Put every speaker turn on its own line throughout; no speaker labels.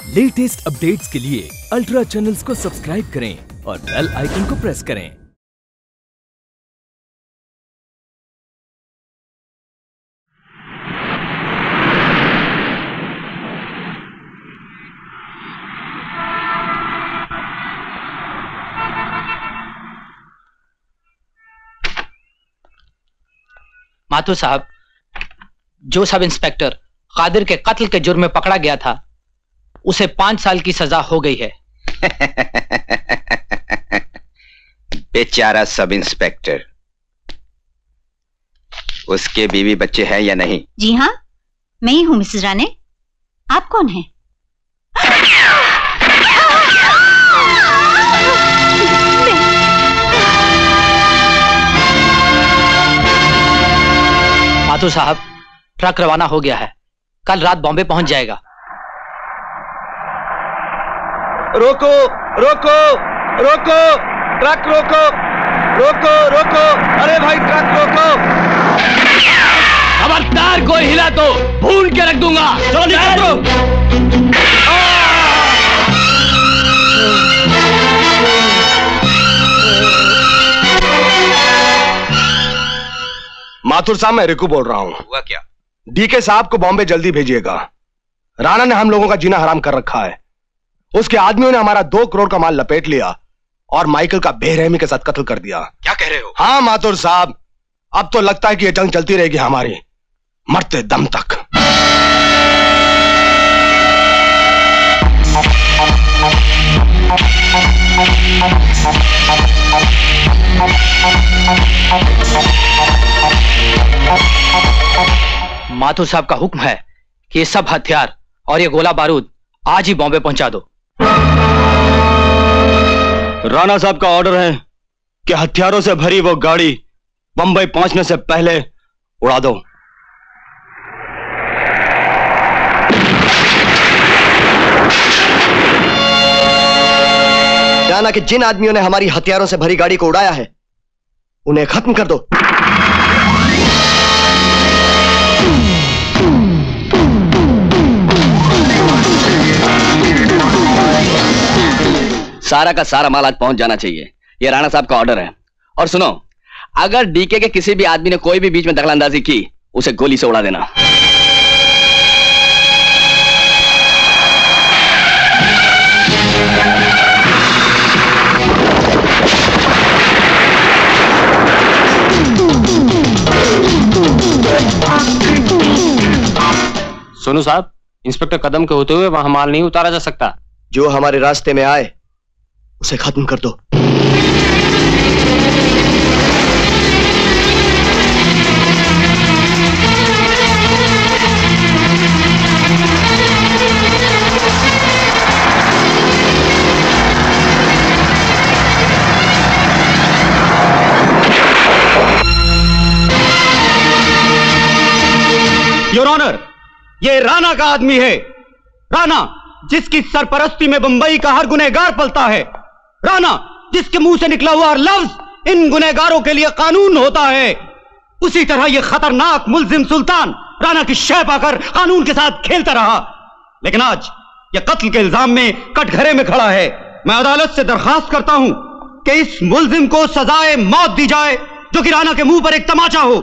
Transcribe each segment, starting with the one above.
Latest updates के लिए ultra channels को सब्सक्राइब करें और बेल आइकन को प्रेस करें।
माथुर साहब, जो सब इंस्पेक्टर कादिर के कत्ल के जुर्म में पकड़ा गया था, उसे 5 साल की सजा हो गई है।
बेचारा सब इंस्पेक्टर। उसके बीवी बच्चे हैं या नहीं?
जी हाँ, मैं ही हूँ मिसेस राणे। आप कौन हैं?
माथुर साहब, ट्रक रवाना हो गया है, कल रात बॉम्बे पहुंच जाएगा।
रोको रोको रोको, ट्रक रोको रोको रोको, अरे भाई ट्रक रोको।
खबरदार कोई हिला तो भून के रख दूंगा। चलो निकलो।
माथुर साहब, मैं रिकू बोल रहा हूँ।
हुआ क्या?
डीके साहब को बॉम्बे जल्दी भेजिएगा। राणा ने हम लोगों का जीना हराम कर रखा है। उसके आदमियों ने हमारा 2 करोड़ का माल लपेट लिया और माइकल का बेरहमी के साथ कत्ल कर दिया।
क्या कह रहे हो?
हाँ माथुर साहब, अब तो लगता है कि यह जंग चलती रहेगी हमारी, मरते दम तक।
माथुर साहब का हुक्म है कि ये सब हथियार और ये गोला बारूद आज ही बॉम्बे पहुंचा दो।
राणा साहब का ऑर्डर है कि हथियारों से भरी वो गाड़ी बंबई पहुंचने से पहले उड़ा दो।
राणा के जिन आदमियों ने हमारी हथियारों से भरी गाड़ी को उड़ाया है, उन्हें खत्म कर दो।
सारा का सारा माल आज पहुंच जाना चाहिए, ये राणा साहब का ऑर्डर है। और सुनो, अगर डीके के किसी भी आदमी ने कोई भी बीच में दखलंदाजी की, उसे गोली से उड़ा देना।
सोनू साहब, इंस्पेक्टर कदम के होते हुए वहां माल नहीं उतारा जा सकता।
जो हमारे रास्ते में आए उसे खत्म कर दो।
योर ऑनर, ये राणा का आदमी है। राणा जिसकी सरपरस्ती में बंबई का हर गुनहगार पलता है। राणा जिसके मुंह से निकला हुआ हर लफ्ज इन गुनहगारों के लिए कानून होता है। उसी तरह यह खतरनाक मुल्जिम सुल्तान राणा की शह पाकर कानून के साथ खेलता रहा, लेकिन आज यह कत्ल के इल्जाम में कटघरे में खड़ा है। मैं अदालत से दरखास्त करता हूं कि इस मुल्जिम को सजाए मौत दी जाए, जो कि राणा के मुंह पर एक तमाचा हो।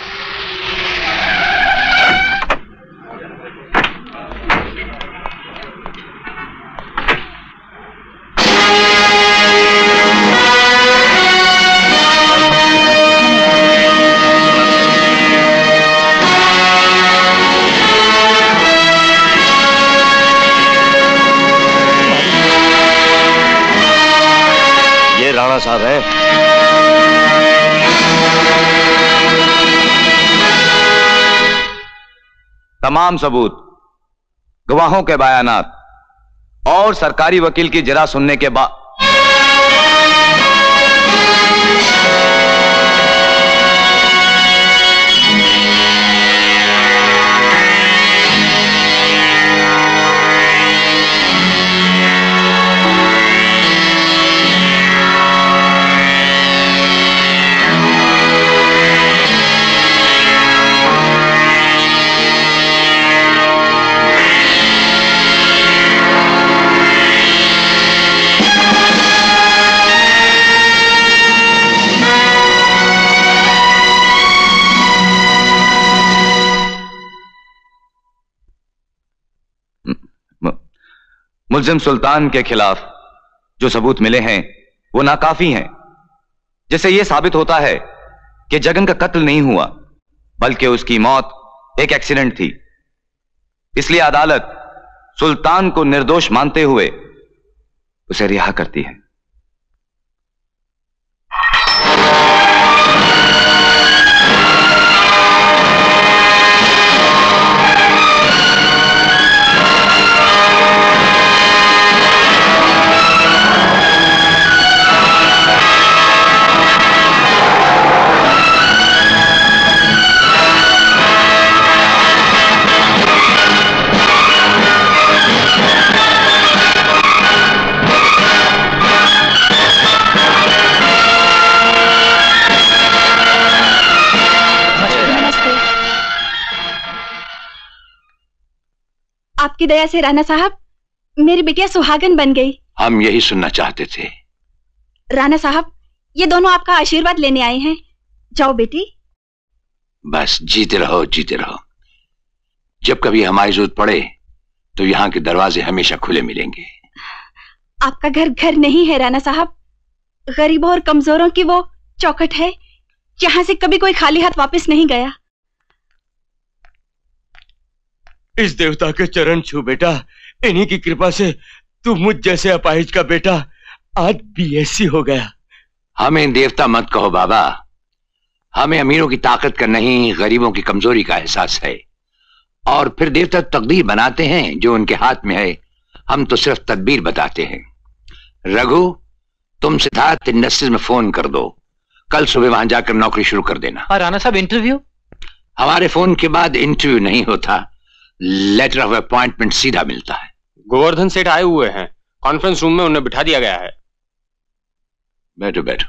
राणा साहब है।
तमाम सबूत, गवाहों के बयानात और सरकारी वकील की जरा सुनने के बाद मुल्जिम सुल्तान के खिलाफ जो सबूत मिले हैं वो नाकाफी हैं, जिससे यह साबित होता है कि जगन का कत्ल नहीं हुआ बल्कि उसकी मौत एक एक्सीडेंट थी। इसलिए अदालत सुल्तान को निर्दोष मानते हुए उसे रिहा करती है।
आपकी दया से राणा साहब मेरी बिटिया सुहागन बन गई।
हम यही सुनना चाहते थे।
राणा साहब ये दोनों आपका आशीर्वाद लेने आए हैं। जाओ बेटी।
बस जीते रहो जीते रहो। जब कभी हमारी जरूरत पड़े तो यहाँ के दरवाजे हमेशा खुले मिलेंगे।
आपका घर घर नहीं है राणा साहब, गरीबों और कमजोरों की वो चौखट है जहां से कभी कोई खाली हाथ वापस नहीं गया।
इस देवता के चरण छू बेटा, इन्हीं की कृपा से तू मुझ जैसे अपाहिज का बेटा आज बीएससी हो गया।
हमें देवता मत कहो बाबा, हमें अमीरों की ताकत का नहीं गरीबों की कमजोरी का एहसास है। और फिर देवता तकदीर बनाते हैं जो उनके हाथ में है, हम तो सिर्फ तदबीर बताते हैं। रघु तुम सिद्धार्थ इंडस्ट्रीज में फोन कर दो, कल सुबह वहां जाकर नौकरी शुरू कर देना।
और राणा साहब इंटरव्यू?
हमारे फोन के बाद इंटरव्यू नहीं होता, लेटर ऑफ अपॉइंटमेंट सीधा मिलता है।
गोवर्धन सेठ आए हुए हैं, कॉन्फ्रेंस रूम में उन्हें बिठा दिया गया है।
बैठो बैठो।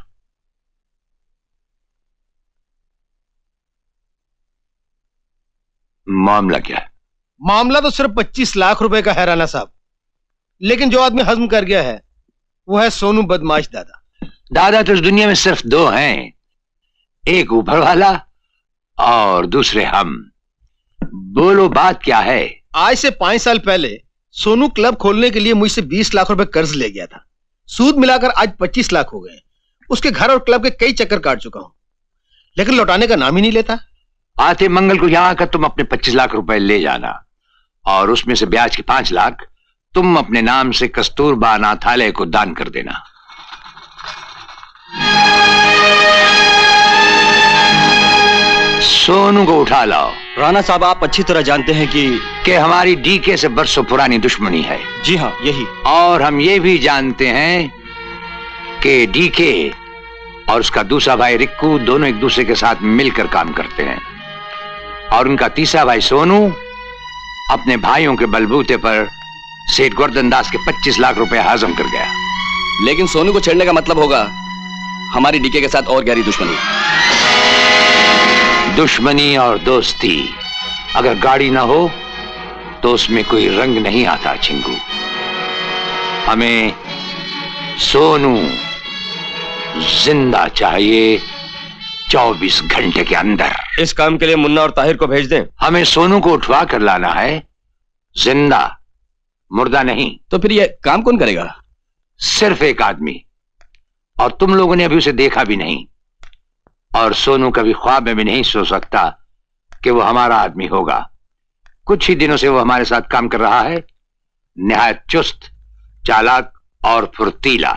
मामला क्या है?
मामला तो सिर्फ 25 लाख रुपए का है राणा साहब, लेकिन जो आदमी हजम कर गया है वो है सोनू बदमाश दादा।
दादा तो इस दुनिया में सिर्फ दो हैं, एक ऊपर वाला और दूसरे हम। बोलो बात क्या है?
आज से 5 साल पहले सोनू क्लब खोलने के लिए मुझसे 20 लाख रुपए कर्ज ले गया था। सूद मिलाकर आज 25 लाख हो गए। उसके घर और क्लब के कई चक्कर काट चुका हूं, लेकिन लौटाने का नाम ही नहीं लेता।
आते मंगल को यहां का तुम अपने 25 लाख रुपए ले जाना और उसमें से ब्याज के 5 लाख तुम अपने नाम से कस्तूरबा अनाथालय को दान कर देना। सोनू को उठा लाओ।
राणा साहब आप अच्छी तरह जानते हैं कि
हमारी डीके से बरसों पुरानी दुश्मनी है।
जी हाँ यही।
और हम ये भी जानते हैं कि डीके और उसका दूसरा भाई रिक्कू दोनों एक दूसरे के साथ मिलकर काम करते हैं और उनका तीसरा भाई सोनू अपने भाइयों के बलबूते पर सेठ गोवर्धन दास के 25 लाख रुपए हजम कर गया।
लेकिन सोनू को छेड़ने का मतलब होगा हमारी डीके के साथ और गहरी दुश्मनी।
दुश्मनी और दोस्ती अगर गाढ़ी ना हो तो उसमें कोई रंग नहीं आता चिंगू। हमें सोनू जिंदा चाहिए 24 घंटे के अंदर।
इस काम के लिए मुन्ना और ताहिर को भेज दें।
हमें सोनू को उठवा कर लाना है, जिंदा, मुर्दा नहीं।
तो फिर ये काम कौन करेगा?
सिर्फ एक आदमी, और तुम लोगों ने अभी उसे देखा भी नहीं। और सोनू कभी ख्वाब में भी नहीं सोच सकता कि वो हमारा आदमी होगा। कुछ ही दिनों से वो हमारे साथ काम कर रहा है, निहायत चुस्त, चालाक और फुर्तीला।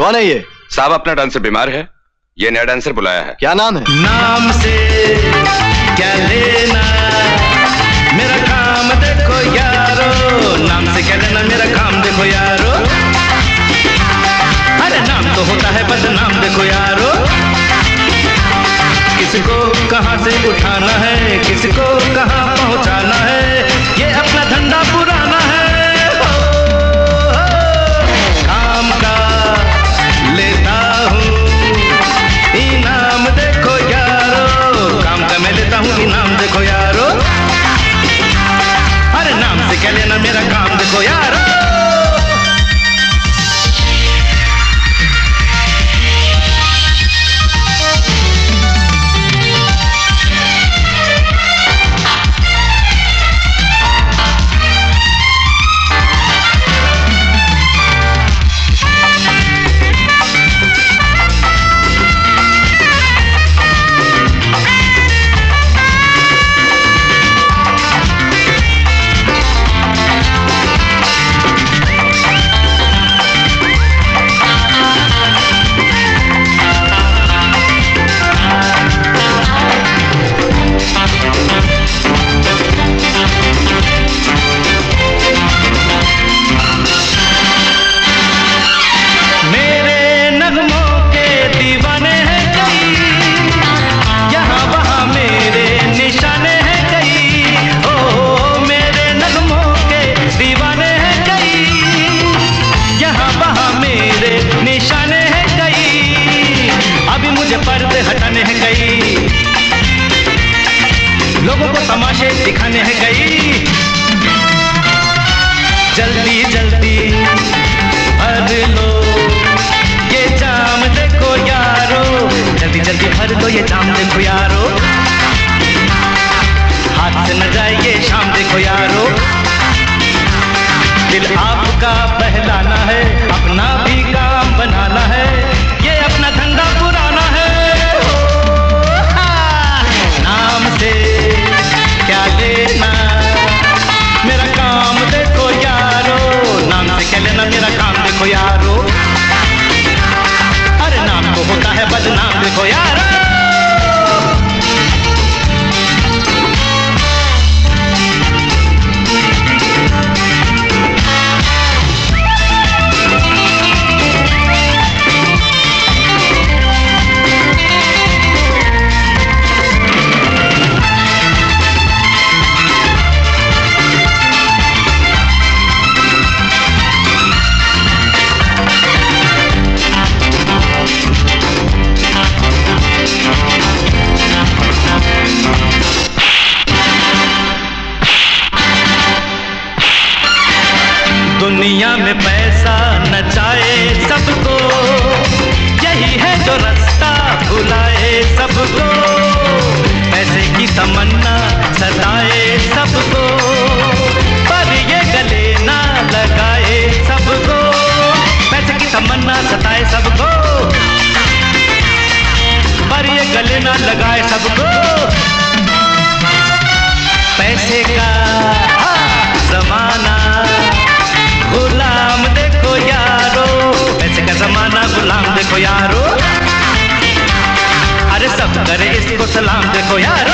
कौन है ये?
साहब अपना डांसर बीमार है, ये नया डांसर बुलाया है।
क्या नाम है?
नाम से क्या लेना मेरा काम देखो यारो, नाम से क्या लेना मेरा काम देखो यारो। अरे नाम तो होता है बदनाम देखो यारो। किसको कहां से उठाना है, किसको कहां पहुंचाना है, ये अपना धंधा पुराना है। काम का लेता हूँ इनाम देखो यारो, काम का मैं लेता हूँ इनाम देखो यारो। अरे नाम से क्या लेना मेरा काम देखो यारो। तमाशे दिखाने हैं गई, जल्दी जल्दी भर लो ये जाम देखो यारो, जल्दी जल्दी भर लो ये जाम देखो यारो। हाथ से न जाए ये शाम देखो यारो। दिल आपका बहलाना है, अपना भी काम बनाना है, ये अपना धंधा पुराना है। नाम से क्या लेना मेरा काम देखो यारो, नाम से क्या लेना मेरा काम देखो यारो। अरे नाम तो होता है बदनाम देखो यारो। दुनिया में पैसा नचाए सबको, यही है जो रास्ता भुलाए सबको। पैसे की तमन्ना सताए सबको, पर ये गले ना लगाए सबको। पैसे की तमन्ना सताए सबको, पर ये गले ना लगाए सबको। पैसे का जमाना गुलाम देखो यारो, पैसे का जमाना गुलाम देखो यारो। अरे सब करे इसको सलाम देखो यारो।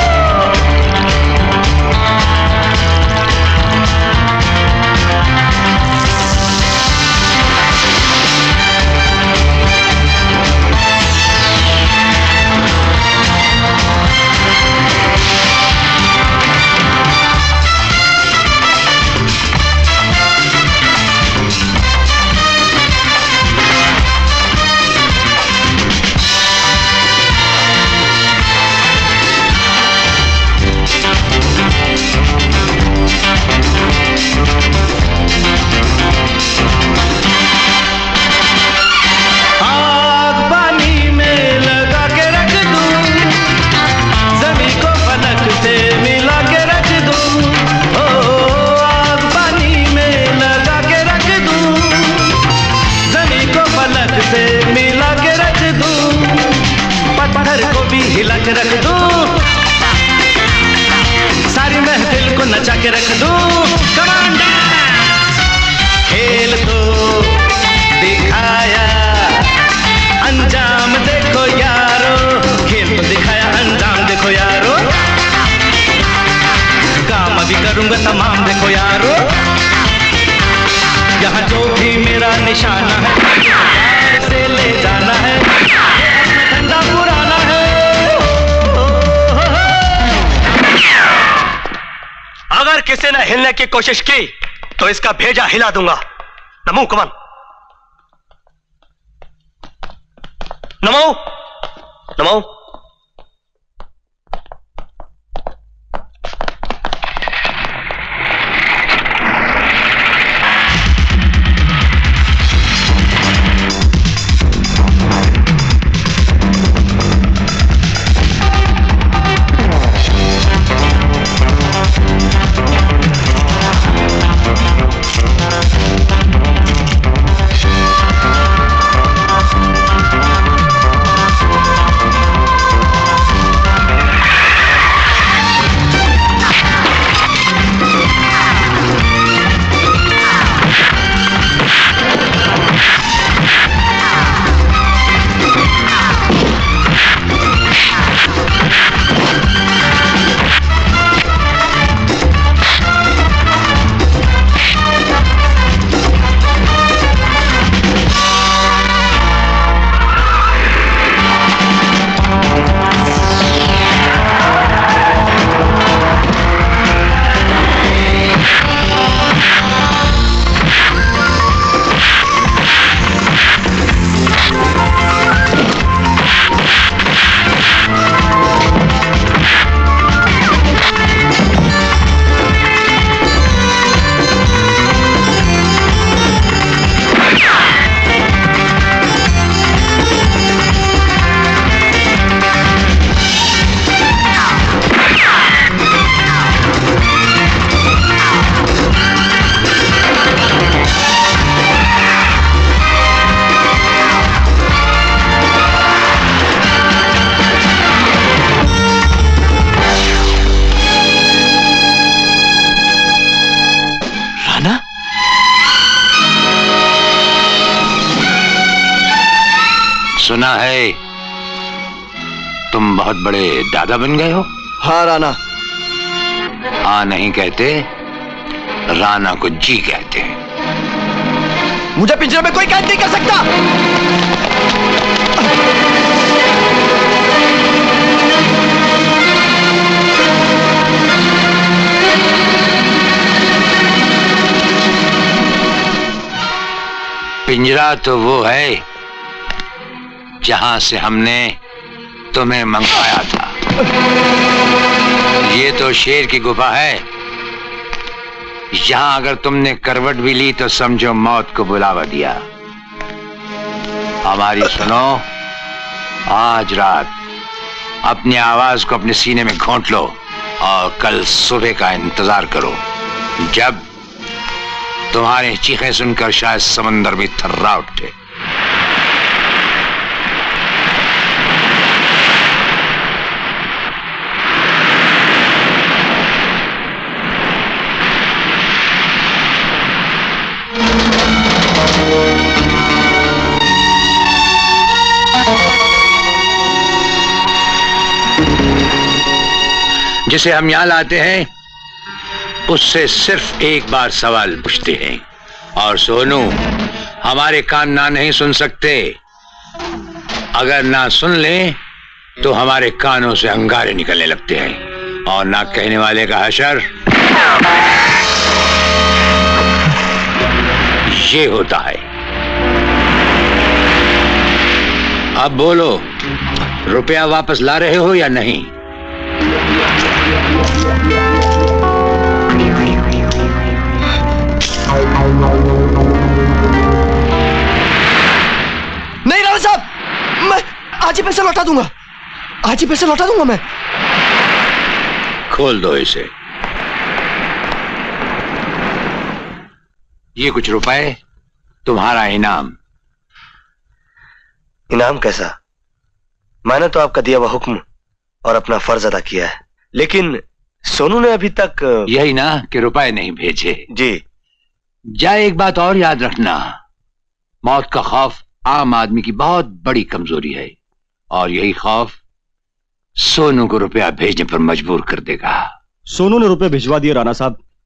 हिला के रख दूं, सारी महफिल को नचा के रख दूं। कमांडर खेल तो दिखाया करूंगा तमाम देखो यारो, यहाँ जो भी मेरा निशाना है से ले जाना है, ठंडा पुराना है।
अगर किसी ने हिलने की कोशिश की तो इसका भेजा हिला दूंगा। नमो कमान, नमो नमो।
सुना है तुम बहुत बड़े दादा बन गए हो।
हाँ राना।
हाँ नहीं कहते, राना को जी कहते हैं।
मुझे पिंजरे में कोई कैद नहीं कर सकता।
पिंजरा तो वो है जहां से हमने तुम्हें मंगवाया था। ये तो शेर की गुफा है, यहां अगर तुमने करवट भी ली तो समझो मौत को बुलावा दिया। हमारी सुनो, आज रात अपनी आवाज को अपने सीने में घोंट लो और कल सुबह का इंतजार करो, जब तुम्हारी चीखें सुनकर शायद समंदर भी थर्रा उठे। जिसे हम यहां लाते हैं उससे सिर्फ एक बार सवाल पूछते हैं, और सोनू हमारे कान ना नहीं सुन सकते। अगर ना सुन ले तो हमारे कानों से अंगारे निकलने लगते हैं, और ना कहने वाले का हशर ये होता है। अब बोलो, रुपया वापस ला रहे हो या नहीं?
नहीं राणा साहब, मैं आज ही पैसे लौटा दूंगा, आज ही पैसे लौटा दूंगा मैं।
खोल दो इसे। ये कुछ रुपए तुम्हारा इनाम।
इनाम कैसा? मैंने तो आपका दिया हुआ हुक्म और अपना फर्ज अदा किया है, लेकिन सोनू ने अभी तक।
यही ना कि रुपए नहीं भेजे।
जी।
जा, एक बात और याद रखना, मौत का खौफ आम आदमी की बहुत बड़ी कमजोरी है, और यही खौफ सोनू को रुपया भेजने पर मजबूर कर देगा।
सोनू ने रुपए भिजवा दिए राणा साहब,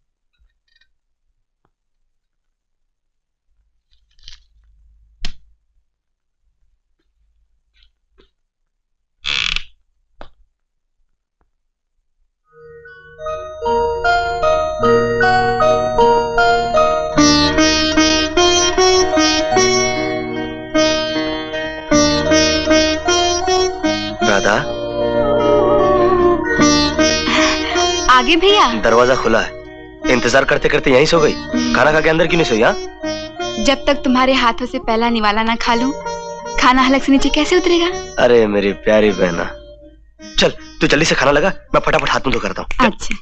दरवाजा खुला है, इंतजार करते करते यहीं सो गई? खाना खा के अंदर क्यों नहीं सोई? हाँ,
जब तक तुम्हारे हाथों से पहला निवाला ना खा लूं, खाना हलक से नीचे कैसे उतरेगा?
अरे मेरी प्यारी बहना, चल तू जल्दी से खाना लगा, मैं फटाफट हाथ मुंह धो करता हूँ।
अच्छा।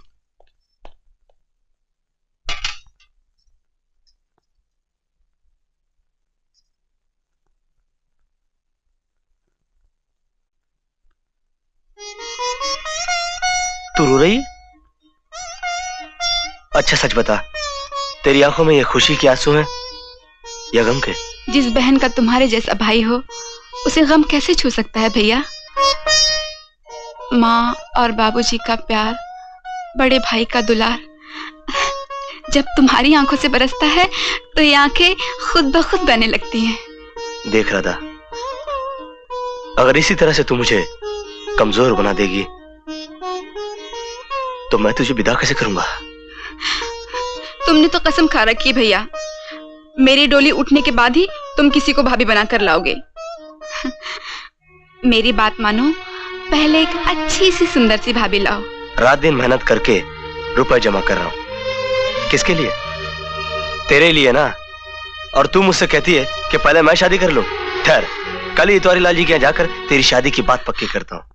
तू रो रही है? अच्छा सच बता, तेरी आंखों में ये खुशी के आंसू हैं या गम के?
जिस बहन का तुम्हारे जैसा भाई हो, उसे गम कैसे छू सकता है भैया? माँ और बाबूजी का प्यार, बड़े भाई का दुलार, जब तुम्हारी आंखों से बरसता है तो ये आंखें खुद ब खुद बहने लगती हैं।
देख राधा, अगर इसी तरह से तू मुझे कमजोर बना देगी तो मैं तुझे विदा कैसे करूंगा?
तुमने तो कसम खा रखी भैया, मेरी डोली उठने के बाद ही तुम किसी को भाभी बनाकर लाओगे। मेरी बात मानो, पहले एक अच्छी सी सुंदर सी भाभी लाओ।
रात दिन मेहनत करके रुपए जमा कर रहा हूं। किसके लिए? तेरे लिए ना। और तू मुझसे कहती है कि पहले मैं शादी कर लूं। ठहर, कल ही इतवारी लाल जी के यहाँ जाकर तेरी शादी की बात पक्की करता हूं।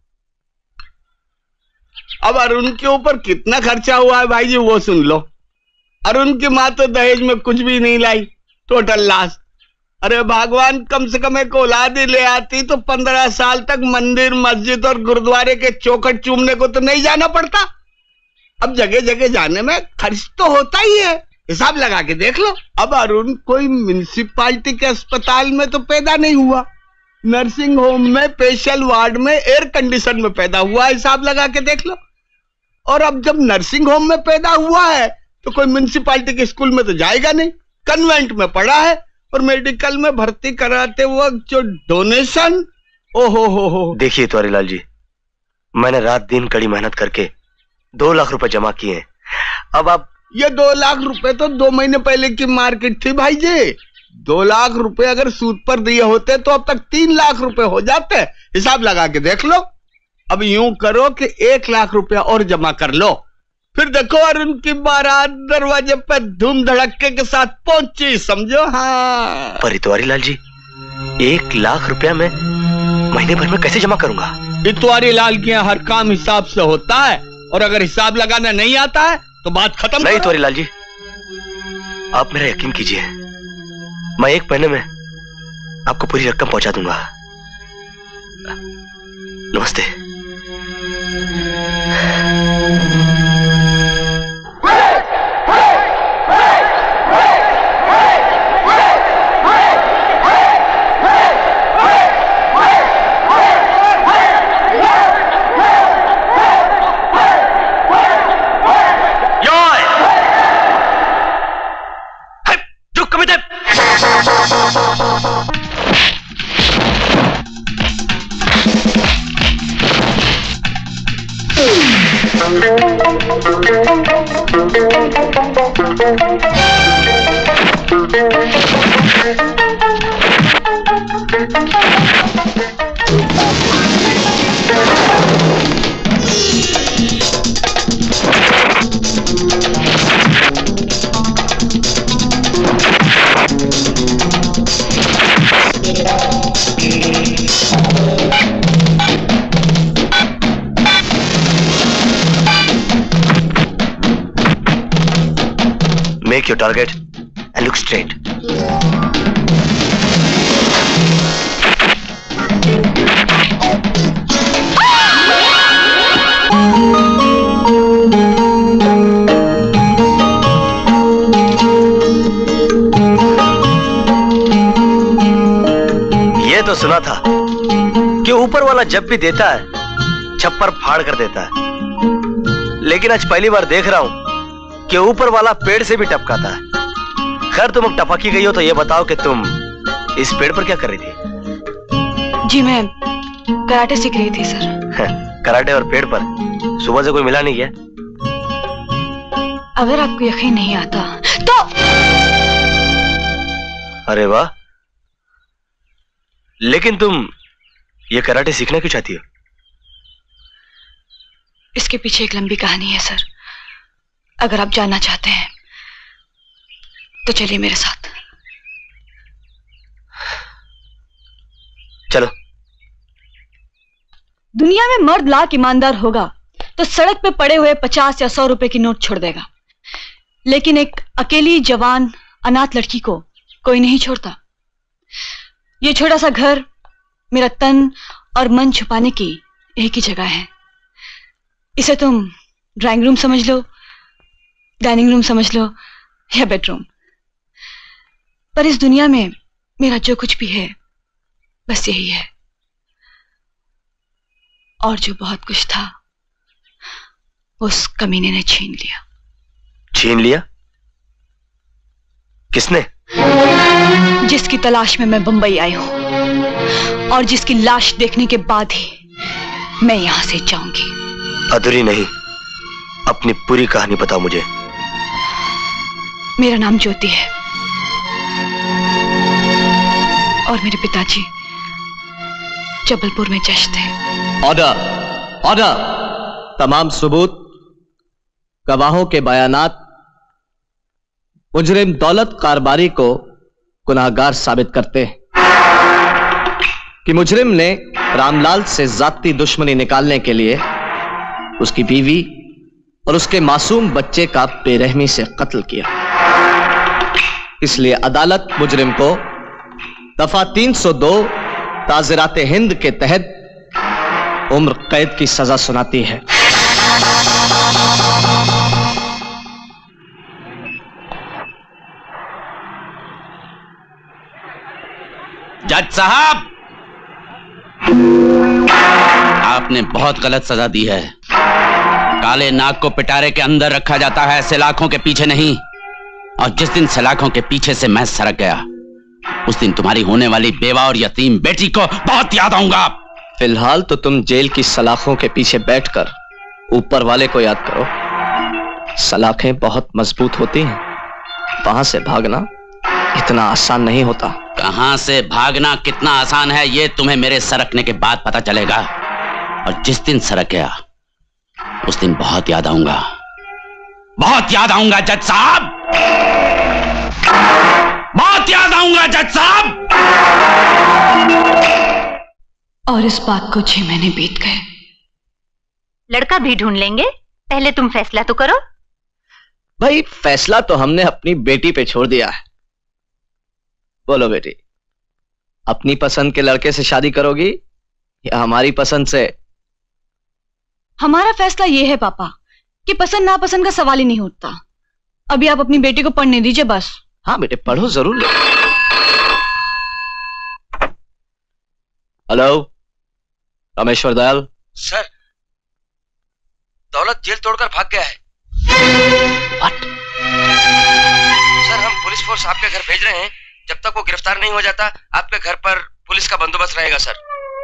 अब अरुण के ऊपर कितना खर्चा हुआ है भाई जी, वो सुन लो। अरुण की माँ तो दहेज में कुछ भी नहीं लाई, टोटल लॉस। अरे भगवान, कम से कम एक औलाद ही ले आती तो 15 साल तक मंदिर, मस्जिद और गुरुद्वारे के चौखट चूमने को तो नहीं जाना पड़ता। अब जगह जगह जाने में खर्च तो होता ही है, हिसाब लगा के देख लो। अब अरुण कोई म्युनिसिपालिटी के अस्पताल में तो पैदा नहीं हुआ, नर्सिंग होम में, स्पेशल वार्ड में, एयर कंडीशन में पैदा हुआ, हिसाब लगा के देख लो। और अब जब नर्सिंग होम में पैदा हुआ है तो कोई म्युनिसिपालिटी के स्कूल में तो जाएगा नहीं, कन्वेंट में पढ़ा है। और मेडिकल में भर्ती कराते वक्त जो डोनेशन, ओहो हो।
देखिए त्वारीलाल जी, मैंने रात दिन कड़ी मेहनत करके 2 लाख रुपए जमा किए हैं। अब आप
ये 2 लाख रुपए तो 2 महीने पहले की मार्केट थी भाई जी। 2 लाख रुपए अगर सूद पर दिए होते तो अब तक 3 लाख रुपए हो जाते, हिसाब लगा के देख लो। अब यूं करो कि 1 लाख रुपया और जमा कर लो, फिर देखो अरुण की बारात दरवाजे पे धूम धड़क्के के साथ पहुंची, समझो। हाँ
पर इतवारी लाल जी, 1 लाख रुपया मैं महीने भर में कैसे जमा करूंगा?
इतवारी लाल के यहाँ हर काम हिसाब से होता है, और अगर हिसाब लगाना नहीं आता है तो बात खत्म।
नहीं इतवारी लाल जी, आप मेरा यकीन कीजिए, मैं 1 महीने में आपको पूरी रकम पहुंचा दूंगा। नमस्ते। Make your target and look straight. ये तो सुना था कि ऊपर वाला जब भी देता है छप्पर फाड़ कर देता है, लेकिन आज पहली बार देख रहा हूं कि ऊपर वाला पेड़ से भी टपकाता है। खैर तुम टपकी गई हो तो ये बताओ कि तुम इस पेड़ पर क्या कर रही थी?
जी मैं कराटे सीख रही थी सर।
कराटे और पेड़ पर सुबह से कोई मिला नहीं क्या?
अगर आपको यकीन नहीं आता तो।
अरे वाह, लेकिन तुम ये कराटे सीखना क्यों चाहती हो?
इसके पीछे एक लंबी कहानी है सर। अगर आप जानना चाहते हैं तो चलिए मेरे साथ।
चलो।
दुनिया में मर्द लाख ईमानदार होगा तो सड़क पे पड़े हुए 50 या 100 रुपए की नोट छोड़ देगा, लेकिन एक अकेली जवान अनाथ लड़की को कोई नहीं छोड़ता। ये छोटा सा घर मेरा तन और मन छुपाने की एक ही जगह है। इसे तुम ड्राइंग रूम समझ लो, डाइनिंग रूम समझ लो या बेडरूम, पर इस दुनिया में मेरा जो कुछ भी है बस यही है। और जो बहुत कुछ था उस कमीने ने छीन लिया।
छीन लिया? किसने?
जिसकी तलाश में मैं बंबई आई हूं और जिसकी लाश देखने के बाद ही मैं यहां से जाऊंगी।
अधूरी नहीं, अपनी पूरी कहानी बताओ मुझे।
मेरा नाम ज्योति है और मेरे पिताजी जबलपुर में जज थे।
Order, order. तमाम सबूत, गवाहों के बयानात मुजरिम दौलत कारोबारी को गुनाहगार साबित करते हैं कि मुजरिम ने रामलाल से जाती दुश्मनी निकालने के लिए उसकी बीवी और उसके मासूम बच्चे का बेरहमी से कत्ल किया। इसलिए अदालत मुजरिम को दफा 302 ताज़िरात हिंद के तहत उम्र कैद की सजा सुनाती है।
जज साहब, आपने बहुत गलत सजा दी है। काले नाग को पिटारे के अंदर रखा जाता है, सलाखों के पीछे नहीं। और जिस दिन सलाखों के पीछे से मैं सरक गया उस दिन तुम्हारी होने वाली बेवा और यतीम बेटी को बहुत याद आऊंगा।
फिलहाल तो तुम जेल की सलाखों के पीछे बैठकर ऊपर वाले को याद करो। सलाखें बहुत मजबूत होती हैं, वहां से भागना इतना आसान नहीं होता।
कहां से भागना कितना आसान है ये तुम्हें मेरे सरकने के बाद पता चलेगा। और जिस दिन सरक गया उस दिन बहुत याद आऊंगा, बहुत याद आऊंगा जज साहब, बहुत याद आऊंगा जज साहब।
और इस बात को 6 महीने बीत गए।
लड़का भी ढूंढ लेंगे, पहले तुम फैसला तो करो।
भाई फैसला तो हमने अपनी बेटी पे छोड़ दिया है। बोलो बेटी, अपनी पसंद के लड़के से शादी करोगी या हमारी पसंद से?
हमारा फैसला यह है पापा कि पसंद नापसंद का सवाल ही नहीं उठता। अभी आप अपनी बेटी को पढ़ने दीजिए बस।
हाँ बेटे पढ़ो जरूर। Hello Rameshwar Dayal.
Sir, Daulat jail तोड़कर भाग गया है। सर, हम पुलिस फोर्स आपके घर भेज रहे हैं। जब तक वो गिरफ्तार नहीं हो जाता आपके घर पर पुलिस का बंदोबस्त रहेगा सर।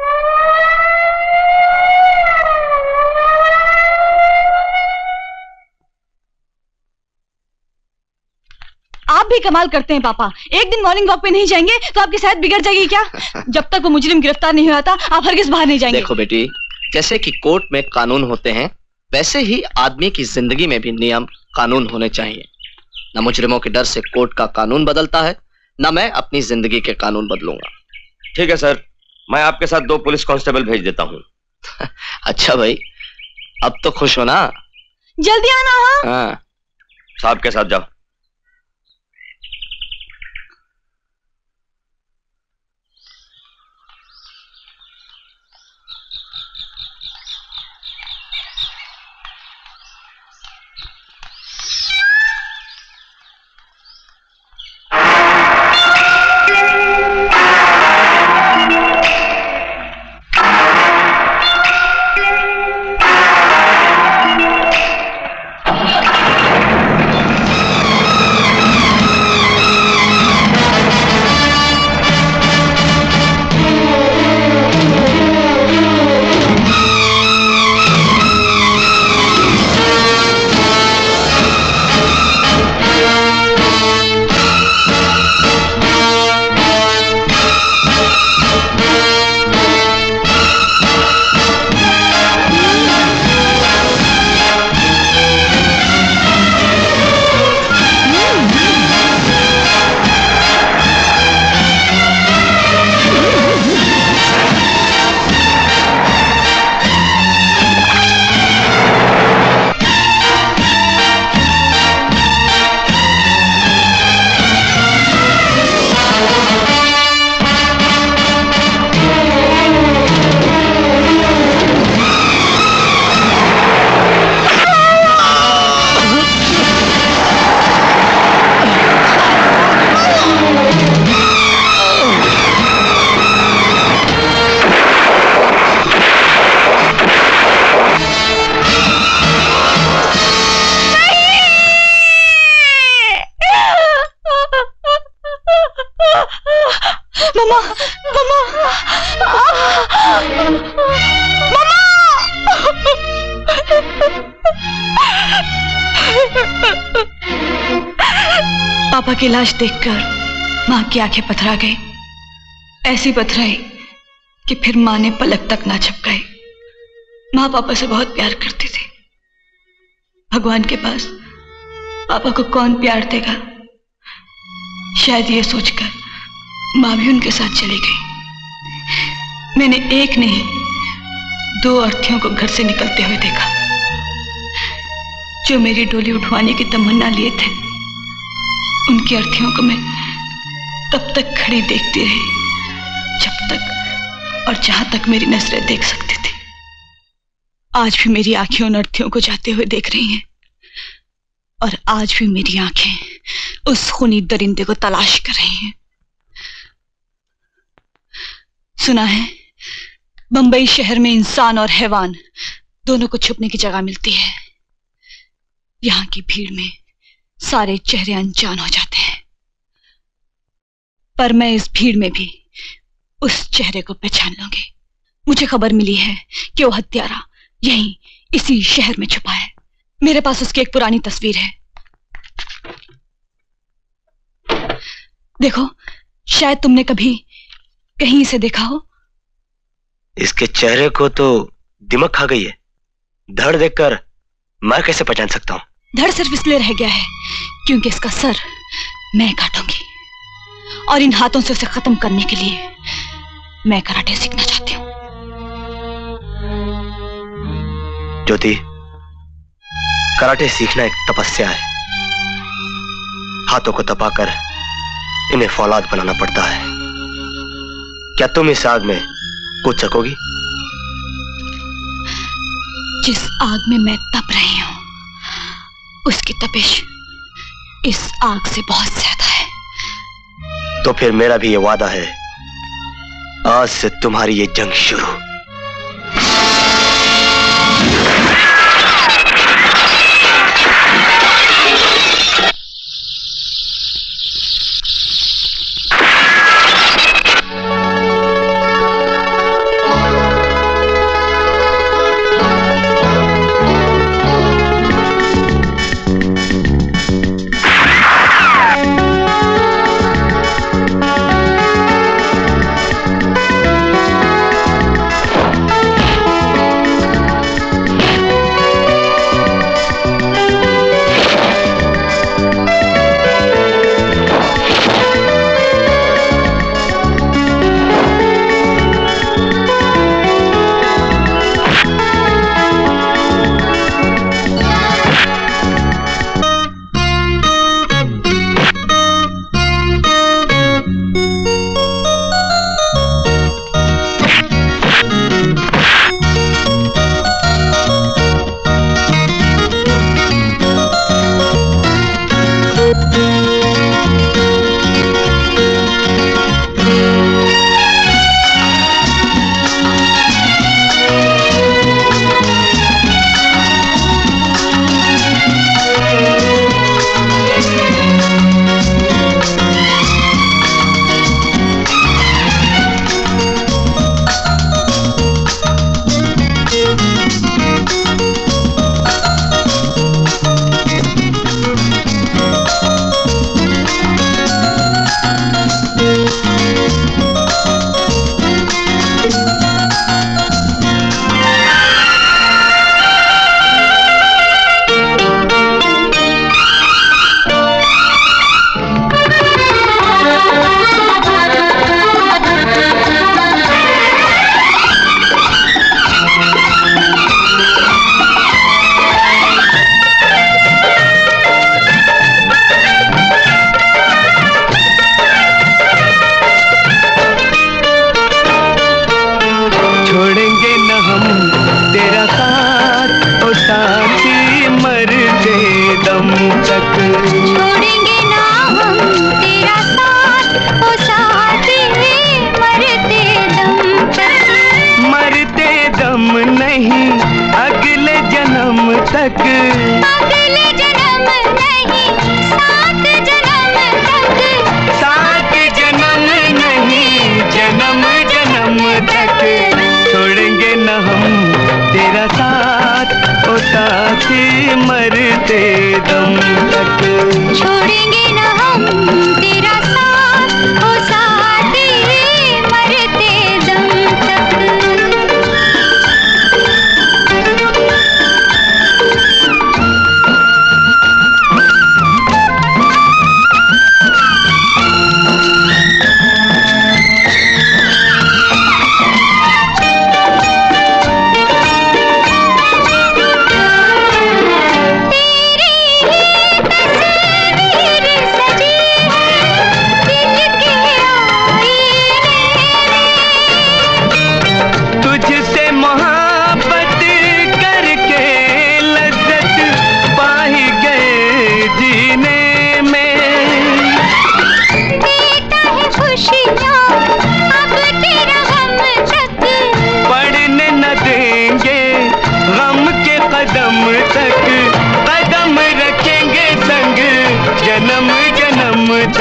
आप भी कमाल करते हैं पापा। एक दिन मॉर्निंग वॉक पे नहीं जाएंगे तो आपकी सेहत बिगड़ जाएगी क्या? जब तक वो मुजरिम गिरफ्तार नहीं हुआ था आप हरगिज बाहर नहीं जाएंगे।
देखो बेटी, जैसे कि कोर्ट में कानून होते हैं वैसे ही आदमी की जिंदगी में भी नियम कानून होने चाहिए। न मुजरिमों के डर से कोर्ट का कानून बदलता है, न मैं अपनी जिंदगी के कानून बदलूंगा।
ठीक है सर, मैं आपके साथ 2 पुलिस कांस्टेबल भेज देता हूँ।
अच्छा भाई, अब तो खुश हो ना?
जल्दी आना।
हाँ, साहब के साथ जाओ।
पापा की लाश देखकर मां की आंखें पथरा गई, ऐसी पथराई कि फिर मां ने पलक तक ना झपकाई। मां पापा से बहुत प्यार करती थी। भगवान के पास पापा को कौन प्यार देगा, शायद ये सोचकर मां भी उनके साथ चली गई। मैंने एक नहीं 2 अर्थियों को घर से निकलते हुए देखा, जो मेरी डोली उठवाने की तमन्ना लिए थे। उनकी अर्थियों को मैं तब तक खड़ी देखती रही जब तक और जहां तक मेरी नजरें देख सकती थी। आज भी मेरी आंखें उन अर्थियों को जाते हुए देख रही हैं, और आज भी मेरी आंखें उस खूनी दरिंदे को तलाश कर रही हैं। सुना है बंबई शहर में इंसान और हैवान दोनों को छुपने की जगह मिलती है। यहां की भीड़ में सारे चेहरे अनजान हो जाते हैं, पर मैं इस भीड़ में भी उस चेहरे को पहचान लूंगी। मुझे खबर मिली है कि वो हत्यारा यहीं इसी शहर में छुपा है। मेरे पास उसकी एक पुरानी तस्वीर है, देखो, शायद तुमने कभी कहीं इसे देखा हो।
इसके चेहरे को तो दिमक खा गई है। धड़ देखकर मैं कैसे पहचान सकता हूं?
धड़ सिर्फ इसलिए रह गया है क्योंकि इसका सर मैं काटूंगी, और इन हाथों से उसे खत्म करने के लिए मैं कराटे सीखना चाहती हूँ।
ज्योति, कराटे सीखना एक तपस्या है। हाथों को तपाकर इन्हें फौलाद बनाना पड़ता है। क्या तुम इस आग में कूद सकोगी?
जिस आग में मैं तप रही हूं उसकी तपिश इस आग से बहुत ज्यादा है।
तो फिर मेरा भी ये वादा है, आज से तुम्हारी ये जंग शुरू।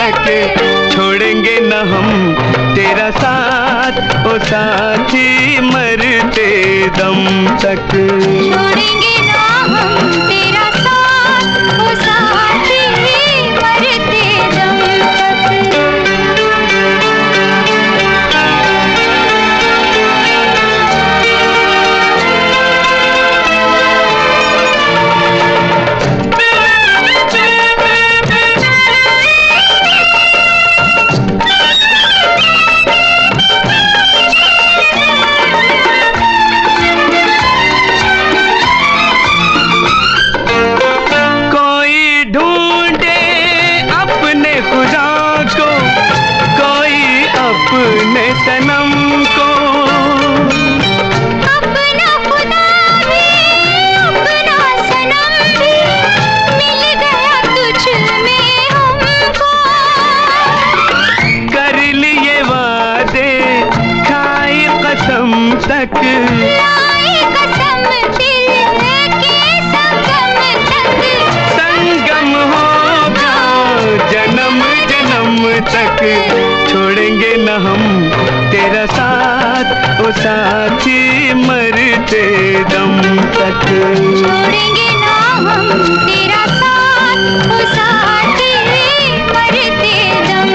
तक छोड़ेंगे न हम तेरा साथ ओ साथी मरते दम तक।
छोड़ेंगे ना हम तेरा साथ ओ साथी मरते दम तक।
अपने सनम को
अपना खुदा भी अपना सनम भी मिल गया तुझ में हमको।
कर लिए वादे खाई कसम तक
लाई कसम दिल के संगम तक।
संगम होगा जन्म जन्म तक छोड़ेंगे न हम तेरा साथ ओ साथी मरते दम तक।
छोड़ेंगे ना हम तेरा साथ ओ साथी मरते दम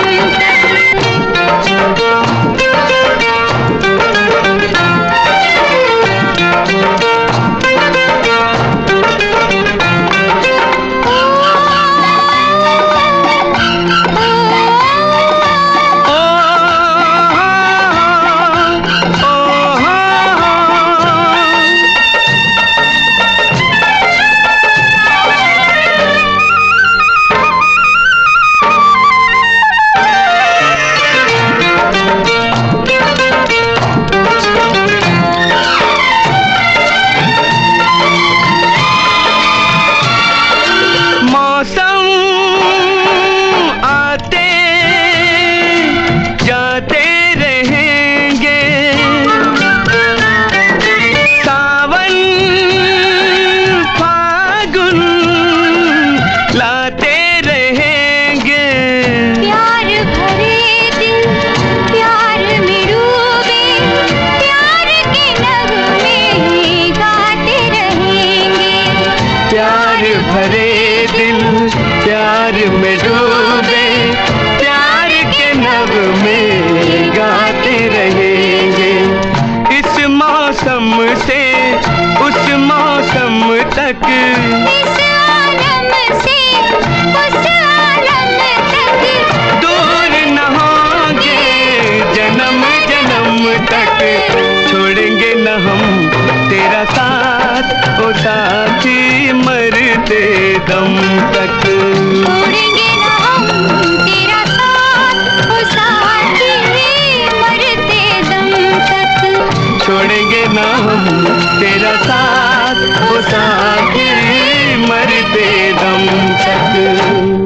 इस आलम से उस आलम तक
दूर न होंगे जन्म जन्म तक छोड़ेंगे न हम तेरा साथ ओ साथी मरते दम तक।
छोड़ेंगे ना हम तेरा साथ ओ साथी मरते दम तक।
छोड़ेंगे न हम तेरा साथ ओ साथी मरते दम तक।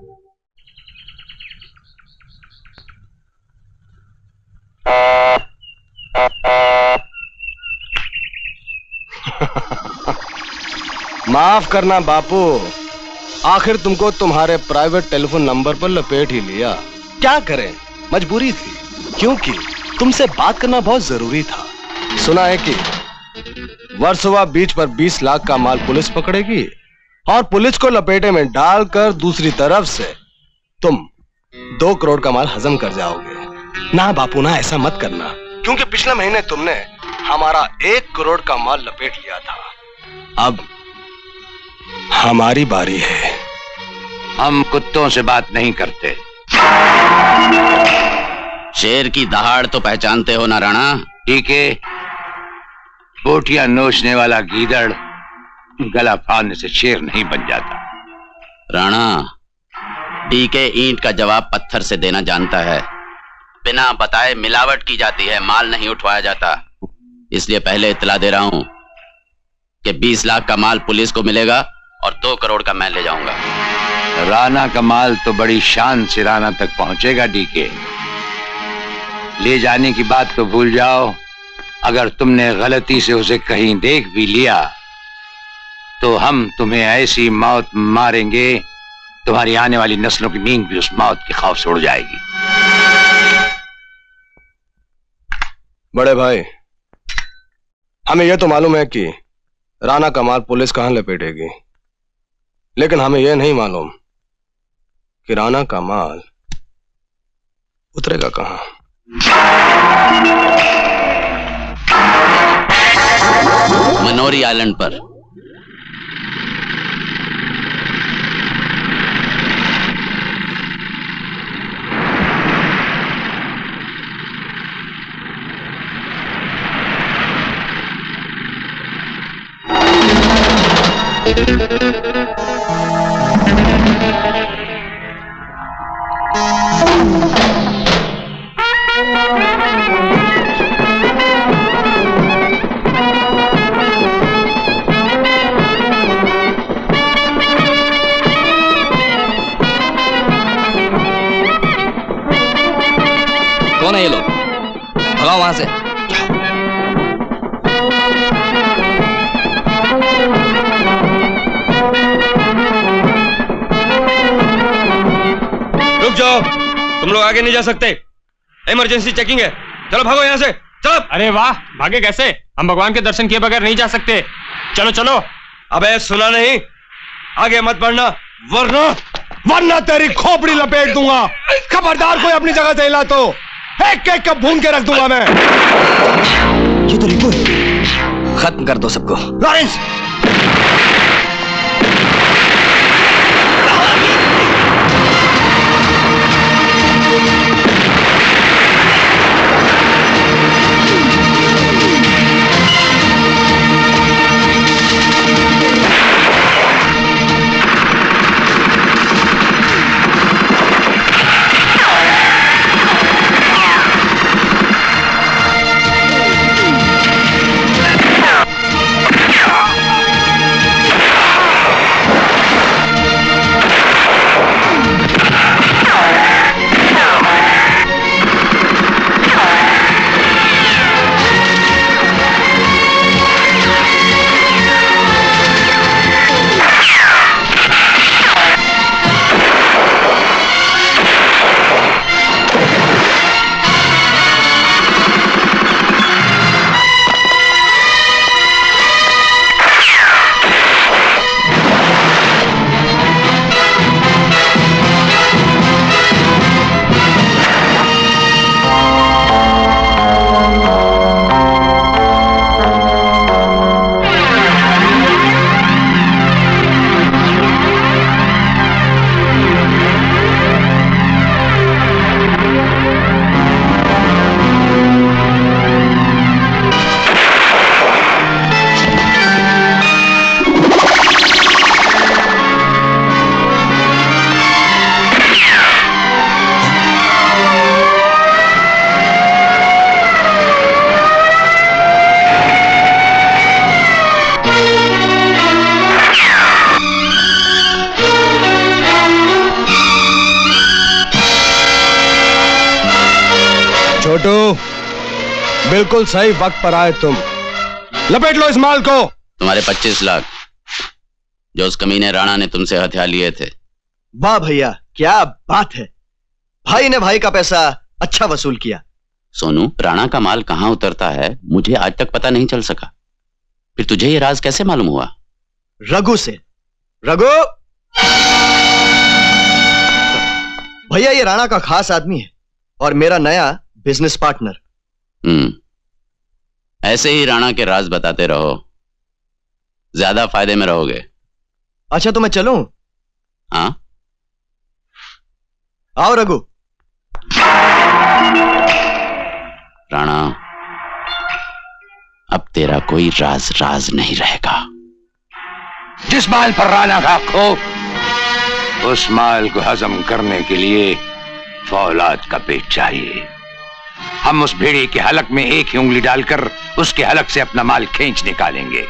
माफ करना बापू, आखिर तुमको तुम्हारे प्राइवेट टेलीफोन नंबर पर लपेट ही लिया। क्या करें, मजबूरी थी, क्योंकि तुमसे बात करना बहुत जरूरी था। सुना है कि वर्सोवा बीच पर 20 लाख का माल पुलिस पकड़ेगी और पुलिस को लपेटे में डालकर दूसरी तरफ से तुम 2 करोड़ का माल हजम कर जाओगे। ना बापू ना, ऐसा मत करना, क्योंकि पिछले महीने तुमने हमारा 1 करोड़ का माल लपेट लिया था। अब हमारी बारी है।
हम कुत्तों से बात नहीं करते।
शेर की दहाड़ तो पहचानते हो ना राणा?
ठीक है, बोटियां नोचने वाला गीदड़ गला फाड़ने से शेर नहीं बन जाता।
राणा, डीके ईंट का जवाब पत्थर से देना जानता है। बिना बताए मिलावट की जाती है, माल नहीं उठवाया जाता। इसलिए पहले इत्तला दे रहा हूं कि 20 लाख का माल पुलिस को मिलेगा और 2 करोड़ का मैं ले जाऊंगा।
राना का माल तो बड़ी शान से राना तक पहुंचेगा डीके। ले जाने की बात तो भूल जाओ। अगर तुमने गलती से उसे कहीं देख भी लिया तो हम तुम्हें ऐसी मौत मारेंगे तुम्हारी आने वाली नस्लों की नींद भी उस मौत के खौफ से उड़ जाएगी।
बड़े भाई, हमें यह तो मालूम है कि राणा का माल पुलिस कहां लपेटेगी, लेकिन हमें यह नहीं मालूम कि राणा का माल उतरेगा कहां।
मनोरी आइलैंड पर।
कौन है ये लोग? भगाओ वहां से।
रुक जाओ, तुम लोग आगे नहीं जा सकते, इमरजेंसी चेकिंग है। चलो भागो यहाँ से, चलो।
अरे वाह, भागे कैसे? हम भगवान के दर्शन किए बगैर नहीं जा सकते। चलो चलो।
अबे सुना नहीं, आगे मत बढ़ना
वरना तेरी खोपड़ी लपेट दूंगा। खबरदार कोई अपनी जगह से हिला तो एक एक कप भून के रख दूंगा मैं।
ये तो रिको है। खत्म कर दो सबको।
लॉरेंस, छोटू, बिल्कुल सही वक्त पर आए तुम। लपेट लो इस माल को।
तुम्हारे 25 लाख जो उस कमीने राणा ने तुमसे हथियार लिए थे।
वाह भैया, क्या बात है। भाई ने भाई का पैसा अच्छा वसूल किया।
सोनू, राणा का माल कहां उतरता है मुझे आज तक पता नहीं चल सका। फिर तुझे ये राज कैसे मालूम हुआ?
रघु से। रघु भैया, ये राणा का खास आदमी है और मेरा नया बिजनेस पार्टनर।
ऐसे ही राणा के राज बताते रहो, ज्यादा फायदे में रहोगे।
अच्छा तो मैं चलूं?
हाँ,
आओ रघु।
राणा, अब तेरा कोई राज नहीं रहेगा।
जिस माल पर राणा का खौफ, उस माल को हजम करने के लिए फौलाद का पेट चाहिए। हम उस भेड़िए के हलक में एक ही उंगली डालकर उसके हलक से अपना माल खींच निकालेंगे।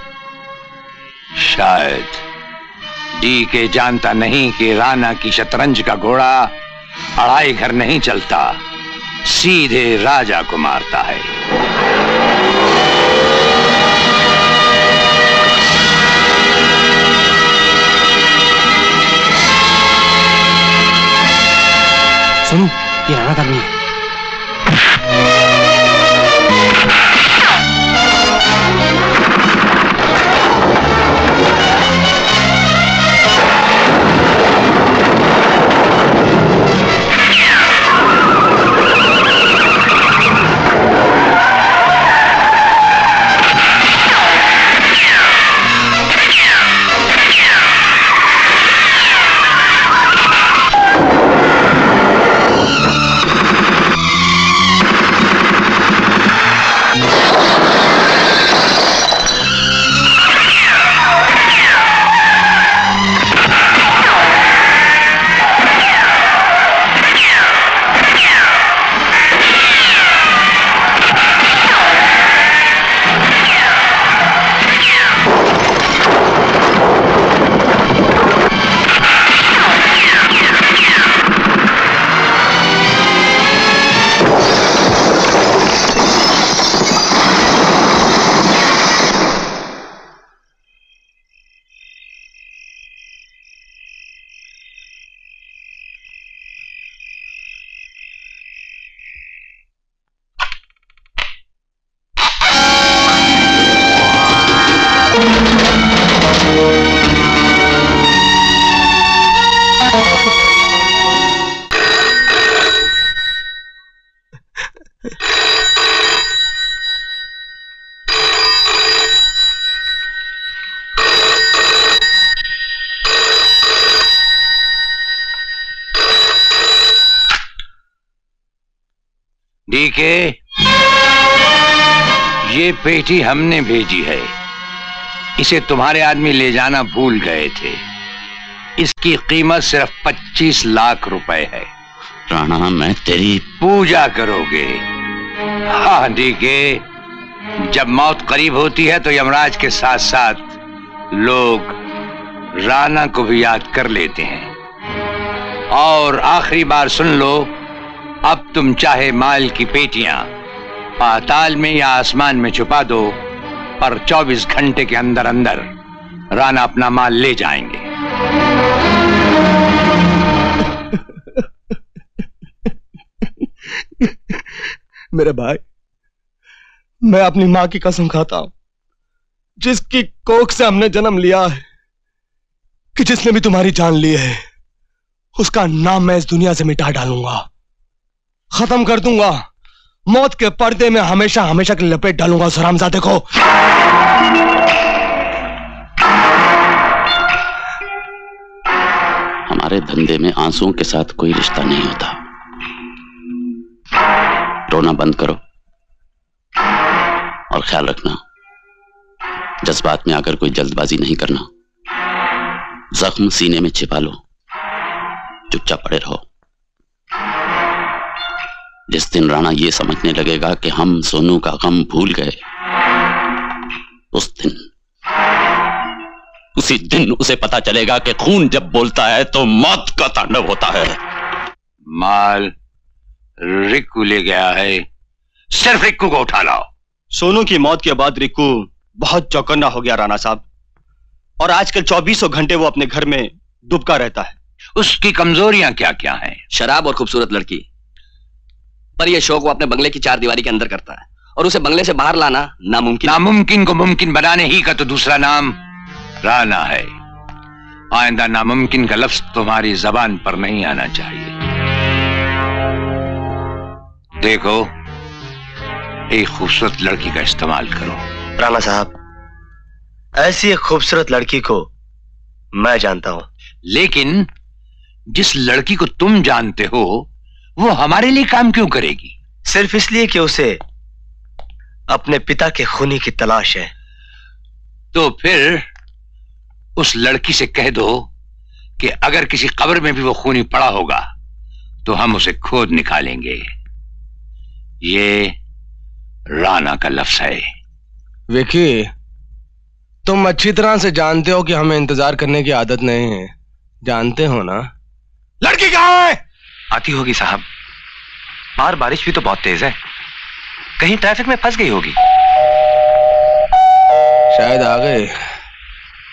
शायद डी के जानता नहीं कि राणा की शतरंज का घोड़ा अढ़ाई घर नहीं चलता, सीधे राजा को मारता है।
सुनो, ये राणा का आदमी है।
डीके, ये पेटी हमने भेजी है। इसे तुम्हारे आदमी ले जाना भूल गए थे। इसकी कीमत सिर्फ 25 लाख रुपए है।
राणा, मैं तेरी
पूजा करोगे? हाँ डीके, जब मौत करीब होती है तो यमराज के साथ साथ लोग राणा को भी याद कर लेते हैं। और आखिरी बार सुन लो, अब तुम चाहे माल की पेटियां पाताल में या आसमान में छुपा दो, पर 24 घंटे के अंदर अंदर राणा अपना माल ले जाएंगे।
मेरे भाई, मैं अपनी मां की कसम खाता हूं, जिसकी कोख से हमने जन्म लिया है, कि जिसने भी तुम्हारी जान ली है, उसका नाम मैं इस दुनिया से मिटा डालूंगा, खत्म कर दूंगा, मौत के पर्दे में हमेशा हमेशा की लपेट डालूंगा उस हरामजादे को।
हमारे धंधे में आंसुओं के साथ कोई रिश्ता नहीं होता। रोना बंद करो और ख्याल रखना, जज्बात में आकर कोई जल्दबाजी नहीं करना। जख्म सीने में छिपा लो, चुपचाप पड़े रहो। जिस दिन राणा ये समझने लगेगा कि हम सोनू का गम भूल गए, उसी दिन उसे पता चलेगा कि खून जब बोलता है तो मौत का तांडव होता है।
माल रिक्कू ले गया है, सिर्फ रिक्कू को उठा लाओ।
सोनू की मौत के बाद रिक्कू बहुत चौकन्ना हो गया राणा साहब, और आजकल 24 घंटे वो अपने घर में दुबका रहता है।
उसकी कमजोरियां क्या क्या हैं?
शराब और खूबसूरत लड़की, पर यह शौक वो अपने बंगले की 4 दीवारी के अंदर करता है, और उसे बंगले से बाहर लाना नामुमकिन।
नामुमकिन को मुमकिन बनाने ही का तो दूसरा नाम राणा है। आइंदा नामुमकिन का लफ्ज तुम्हारी जबान पर नहीं आना चाहिए। देखो, एक खूबसूरत लड़की का इस्तेमाल करो।
राणा साहब, ऐसी एक खूबसूरत लड़की को मैं जानता हूं,
लेकिन जिस लड़की को तुम जानते हो वो हमारे लिए काम क्यों करेगी?
सिर्फ इसलिए कि उसे अपने पिता के खूनी की तलाश है।
तो फिर उस लड़की से कह दो कि अगर किसी कब्र में भी वो खूनी पड़ा होगा तो हम उसे खोद निकालेंगे। ये राणा का लफ्ज है।
विकी, तुम अच्छी तरह से जानते हो कि हमें इंतजार करने की आदत नहीं है, जानते हो ना?
लड़की कहाँ है? आती होगी साहब, बाहर बारिश भी तो बहुत तेज है, कहीं ट्रैफिक में फंस गई होगी।
शायद आ गए।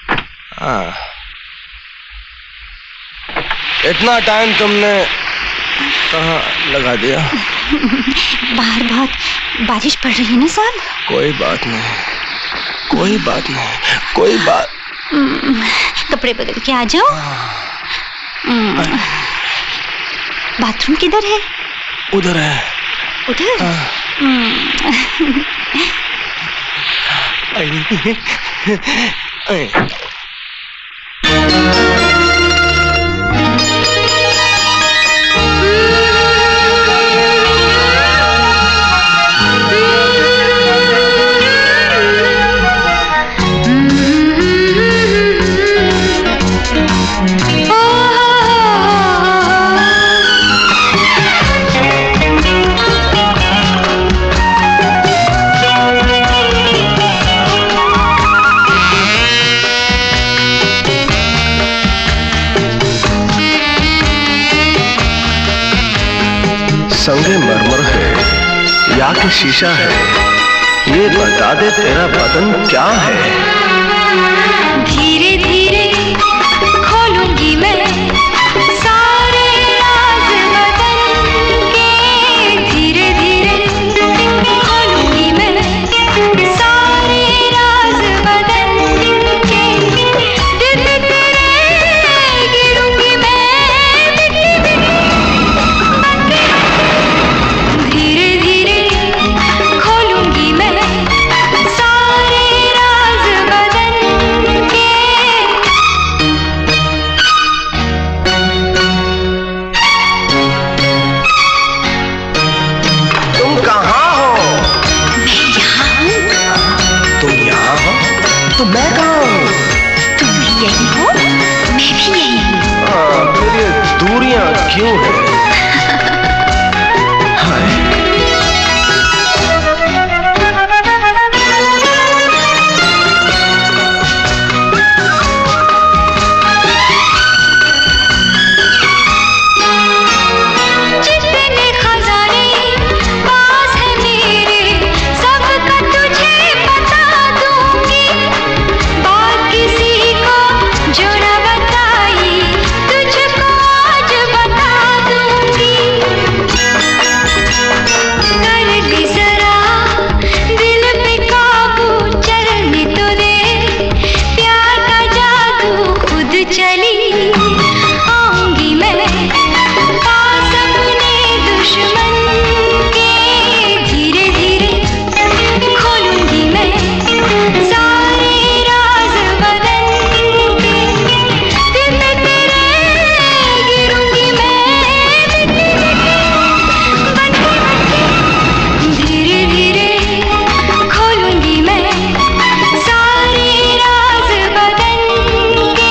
हाँ, इतना टाइम तुमने कहाँ लगा दिया?
बाहर बहुत बारिश पड़ रही है ना साहब।
कोई बात नहीं, कोई बात नहीं, कोई बात।
कपड़े बदल के आ जाओ। बाथरूम किधर है?
उधर है।
उधर?
संगे मरमर है या कि शीशा है, ये बता दे तेरा बदन क्या है।
धीरे धीरे खोलूंगी मैं सारे राज बदन के, धीरे धीरे खोलूंगी मैं सारे राज बदन के, दिल पे तेरे गिरूंगी मैं बिटली बिटली, धीरे धीरे खोलूंगी मैं सारे राज बदन के।
तुम कहाँ हो?
मैं यहाँ हूँ।
तुम यहाँ हो तो मैं कहाँ हूँ?
तुम भी यही हो, मैं भी यही हूँ।
फिर ये दूरियां क्यों है? हाय।
जितने खजाने पास है मेरे, सबका तुझे बता दूंगी, बात किसी को जो न बताई तुझको आज बता दूंगी। कर ली जरा दिल पे काबू, चलने तो दे प्यार का जादू, खुद चली आऊंगी मैं पास अपने दुश्मन के, धीरे धीरे खोलूंगी मैं सारे राज बदन के, दिल पे तेरे गिरूंगी मैं बिटली बिटली, बनके बनके, धीरे धीरे खोलूंगी मैं सारे राज बदन के।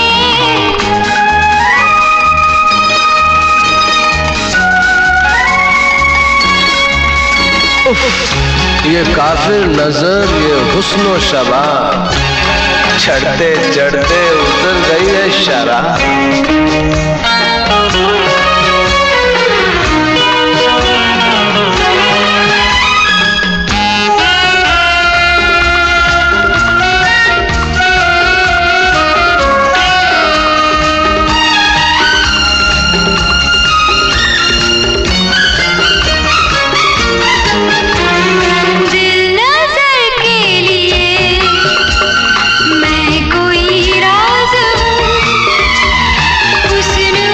ये काफिर नजर, ये हुस्नो शबाब, चढ़ते चढ़ते उतर गई है शराब।
दिल नजर के लिए मैं कोई राज हूँ, हुस्न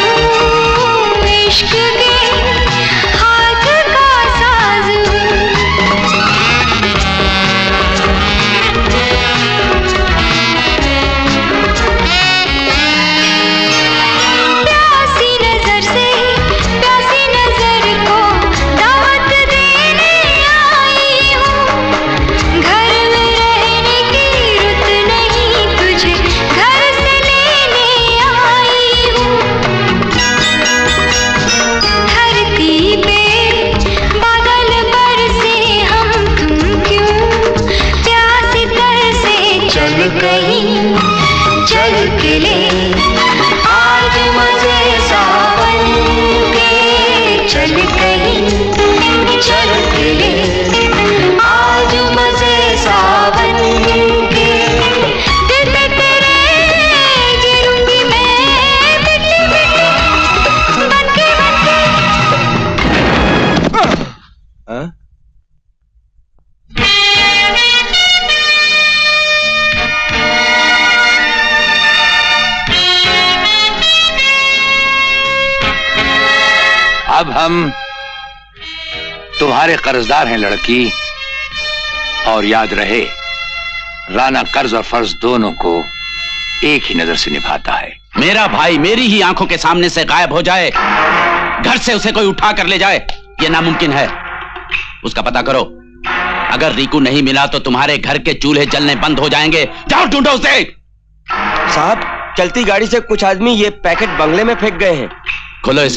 अब हम तुम्हारे कर्जदार हैं लड़की, और याद रहे राणा कर्ज और फर्ज दोनों को एक ही नजर से निभाता है।
मेरा भाई मेरी ही आंखों के सामने से गायब हो जाए, घर से उसे कोई उठा कर ले जाए, यह नामुमकिन है। उसका पता करो। अगर रिकू नहीं मिला तो तुम्हारे घर के चूल्हे जलने बंद हो जाएंगे। जाओ ढूंढो उसे।
साहब, चलती गाड़ी से कुछ आदमी ये पैकेट बंगले में फेंक गए हैं।
खोलो इसे।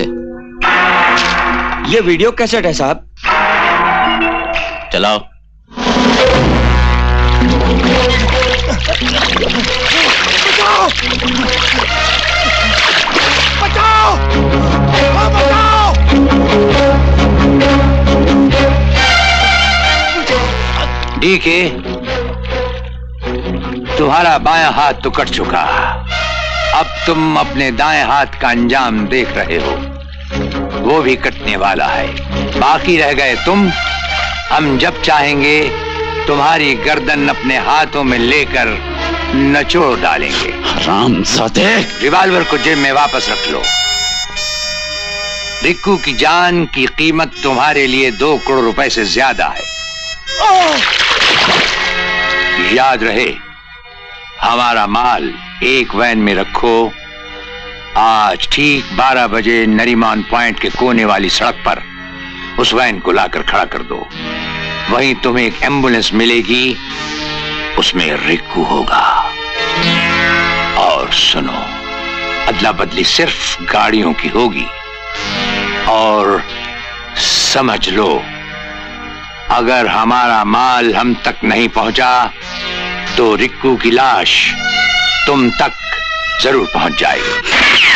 ये वीडियो कैसेट है साहब।
चलाओ।
बचाओ! बचाओ! बचाओ!
डीके, तुम्हारा बायां हाथ तो कट चुका, अब तुम अपने दाएं हाथ का अंजाम देख रहे हो, वो भी कटने वाला है। बाकी रह गए तुम। हम जब चाहेंगे तुम्हारी गर्दन अपने हाथों में लेकर नचोड़ डालेंगे।
हरामजादे!
रिवॉल्वर को जेब में वापस रख लो। रिक्कू की जान की कीमत तुम्हारे लिए 2 करोड़ रुपए से ज्यादा है। याद रहे, हमारा माल एक वैन में रखो। आज ठीक 12 बजे नरीमान पॉइंट के कोने वाली सड़क पर उस वैन को लाकर खड़ा कर दो। वहीं तुम्हें एक एम्बुलेंस मिलेगी, उसमें रिक्कू होगा। और सुनो, अदला बदली सिर्फ गाड़ियों की होगी। और समझ लो, अगर हमारा माल हम तक नहीं पहुंचा तो रिक्कू की लाश तुम तक जरूर पहुंच जाएगी।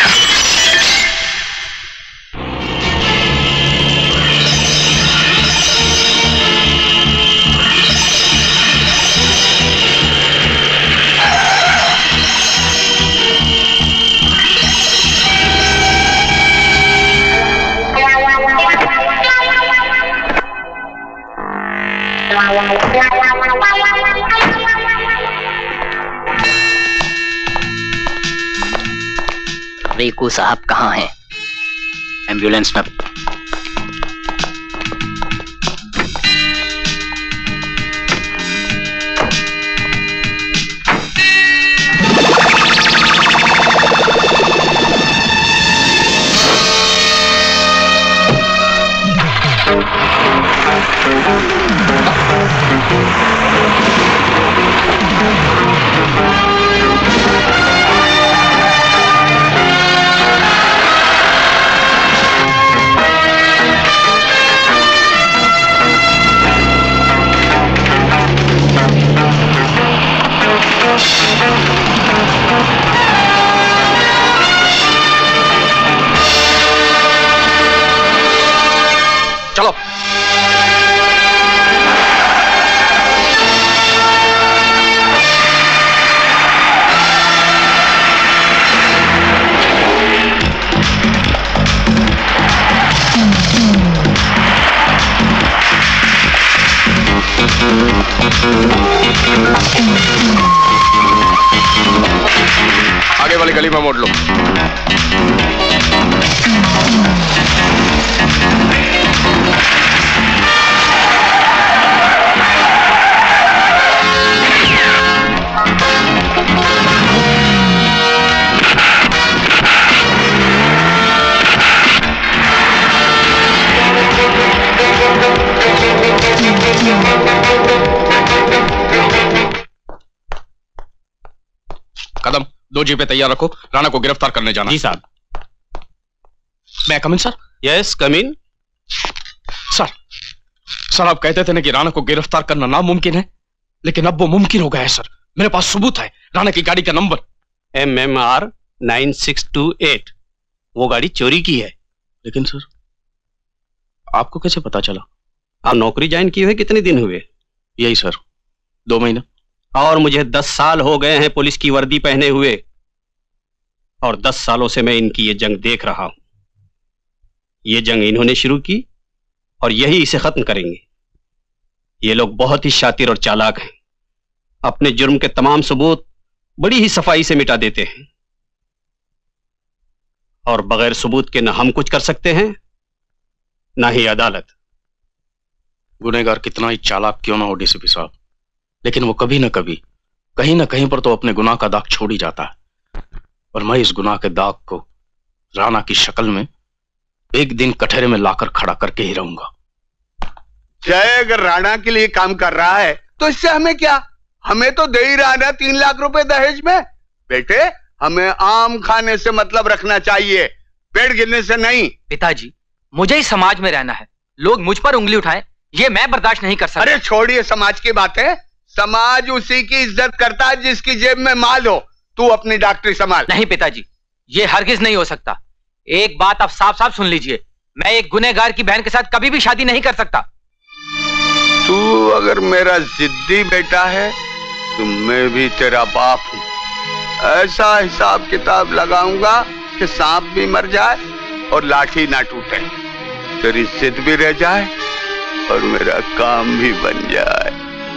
रिकू साहब कहाँ हैं?
एम्बुलेंस में।
चलो। आगे वाली गली में मोड़ लो। कदम, 2 जीपें तैयार रखो, राणा को गिरफ्तार करने जाना।
जी साहब।
मैं come in sir?
Yes come in.
Sir आप कहते थे ना कि राणा को गिरफ्तार करना नामुमकिन है, लेकिन अब वो मुमकिन हो गया है सर। मेरे पास सबूत है, राणा की गाड़ी का नंबर
MMR 9628। वो गाड़ी चोरी की है।
लेकिन सर आपको कैसे पता चला?
आप नौकरी ज्वाइन किए हुए कितने दिन हुए?
यही सर, 2 महीना।
और मुझे 10 साल हो गए हैं पुलिस की वर्दी पहने हुए, और 10 सालों से मैं इनकी ये जंग देख रहा हूं। ये जंग इन्होंने शुरू की और यही इसे खत्म करेंगे। ये लोग बहुत ही शातिर और चालाक हैं। अपने जुर्म के तमाम सबूत बड़ी ही सफाई से मिटा देते हैं, और बगैर सबूत के न हम कुछ कर सकते हैं ना ही अदालत।
गुनहगार कितना ही चालाक क्यों ना हो डीसीपी साहब, लेकिन वो कभी ना कहीं पर तो अपने गुनाह का दाग छोड़ ही जाता है। और मैं इस गुनाह के दाग को राणा की शक्ल में एक दिन कटहरे में लाकर खड़ा करके ही रहूंगा।
जय अगर राणा के लिए काम कर रहा है तो इससे हमें क्या? हमें तो दे ही रहा ना 3 लाख रुपए दहेज में। बेटे, हमें आम खाने से मतलब रखना चाहिए, पेड़ गिरने से नहीं।
पिताजी, मुझे ही समाज में रहना है, लोग मुझ पर उंगली उठाएं ये मैं बर्दाश्त नहीं कर सकता।
अरे छोड़िए समाज की बातें, समाज उसी की इज्जत करता है जिसकी जेब में माल हो। तू अपनी डॉक्टरी संभाल।
नहीं पिताजी, ये हरगिज नहीं हो सकता। एक बात आप साफ साफ सुन लीजिए, मैं एक गुनहगार की बहन के साथ कभी भी शादी नहीं कर सकता।
तू अगर मेरा जिद्दी बेटा है तो मैं भी तेरा बाप हूं। ऐसा हिसाब किताब लगाऊंगा कि सांप भी मर जाए और लाठी ना टूटे, तेरी जिद भी रह जाए और मेरा काम भी बन जाए।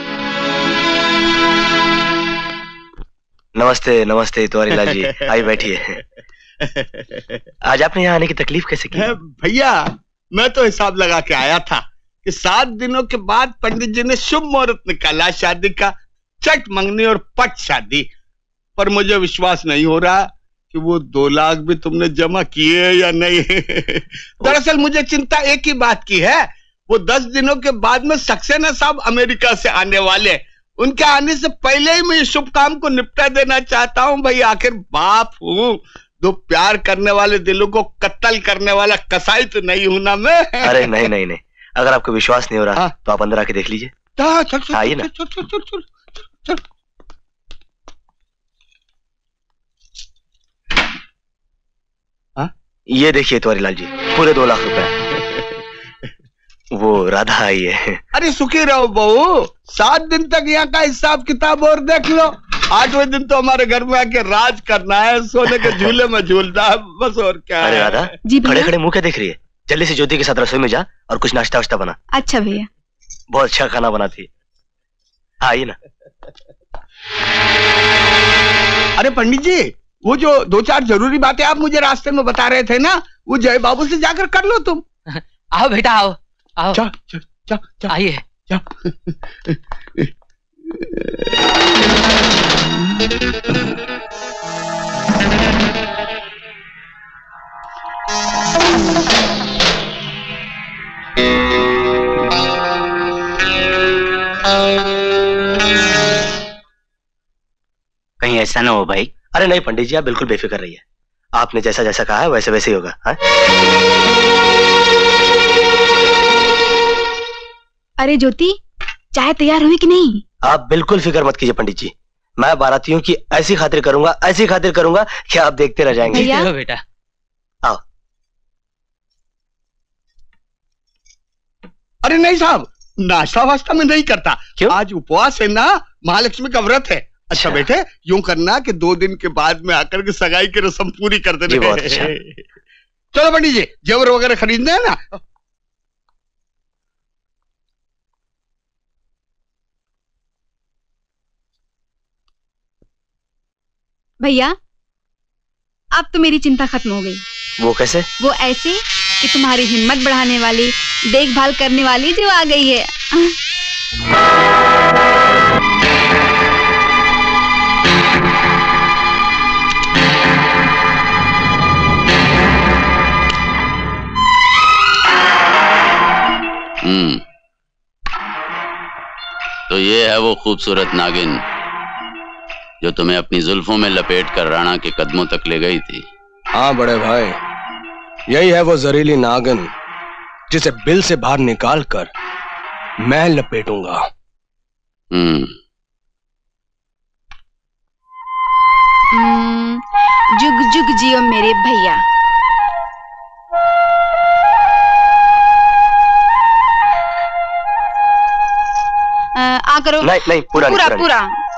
नमस्ते नमस्ते इतवारी लाल जी, आइए बैठिए। आज आपने यहाँ आने की तकलीफ कैसे की?
भैया, मैं तो हिसाब लगा के आया था कि 7 दिनों के बाद पंडित जी ने शुभ मुहूर्त निकाला शादी का, चट मंगनी और पट शादी। पर मुझे विश्वास नहीं हो रहा कि वो 2 लाख भी तुमने जमा किए या नहीं। दरअसल मुझे चिंता एक ही बात की है, वो 10 दिनों के बाद में सक्सेना साहब अमेरिका से आने वाले। उनके आने से पहले ही मैं इस शुभ काम को निपटा देना चाहता हूं। भाई आखिर बाप हूं, 2 प्यार करने वाले दिलों को कत्ल करने वाला कसाई तो नहीं हूं ना मैं।
अरे नहीं नहीं नहीं, अगर आपको विश्वास नहीं हो रहा तो आप अंदर आके देख लीजिए। आइए ना।
चल।
ये देखिए इतवारी लाल जी, पूरे 2 लाख रुपए। वो राधा आई है।
अरे सुखी रहो बहू, 7 दिन तक यहाँ का हिसाब किताब और देख लो। 8वें दिन तो हमारे घर में आके राज करना है, सोने के झूले में झूलना है, बस और क्या।
अरे राधा, खड़े खड़े मुंह क्या देख रही है? जल्दी से ज्योति के साथ रसोई में जा और कुछ नाश्ता वाश्ता बना।
अच्छा भैया।
बहुत अच्छा खाना बनाती है, आइए ना।
अरे पंडित जी, वो जो 2-4 जरूरी बातें आप मुझे रास्ते में बता रहे थे ना, वो जय बाबू से जाकर कर लो तुम।
आओ बेटा, आओ आओ।
जा
आइए।
कहीं ऐसा ना हो भाई। अरे नहीं पंडित जी, आप बिल्कुल बेफिक्र रहिए, आपने जैसा जैसा कहा है वैसे वैसे ही होगा। हाँ?
अरे ज्योति, चाय तैयार हुई कि नहीं?
आप बिल्कुल फिक्र मत कीजिए पंडित जी, मैं बारातियों की ऐसी खातिर करूंगा कि आप देखते रह जाएंगे।
चलो बेटा,
आओ।
अरे नहीं साहब, नाश्ता वास्ता में नहीं करता। क्यों? आज उपवास है ना, महालक्ष्मी का व्रत है। अच्छा बेटे, यूं करना कि 2 दिन के बाद में आकर के सगाई की रस्म पूरी कर देना।
बहुत अच्छा।
चलो पंडित जी, जेवर वगैरह खरीदने हैं ना।
भैया, अब तो मेरी चिंता खत्म हो गई।
वो कैसे?
वो ऐसे कि तुम्हारी हिम्मत बढ़ाने वाली, देखभाल करने वाली जो आ गई है।
तो ये है वो खूबसूरत नागिन जो तुम्हें अपनी जुल्फों में लपेट कर राणा के कदमों तक ले गई थी।
हाँ बड़े भाई, यही है वो जहरीली नागिन जिसे बिल से बाहर निकाल कर मैं लपेटूंगा।
जुग जुग जियो मेरे भैया। आ करो।
नहीं पूरा
पूरा।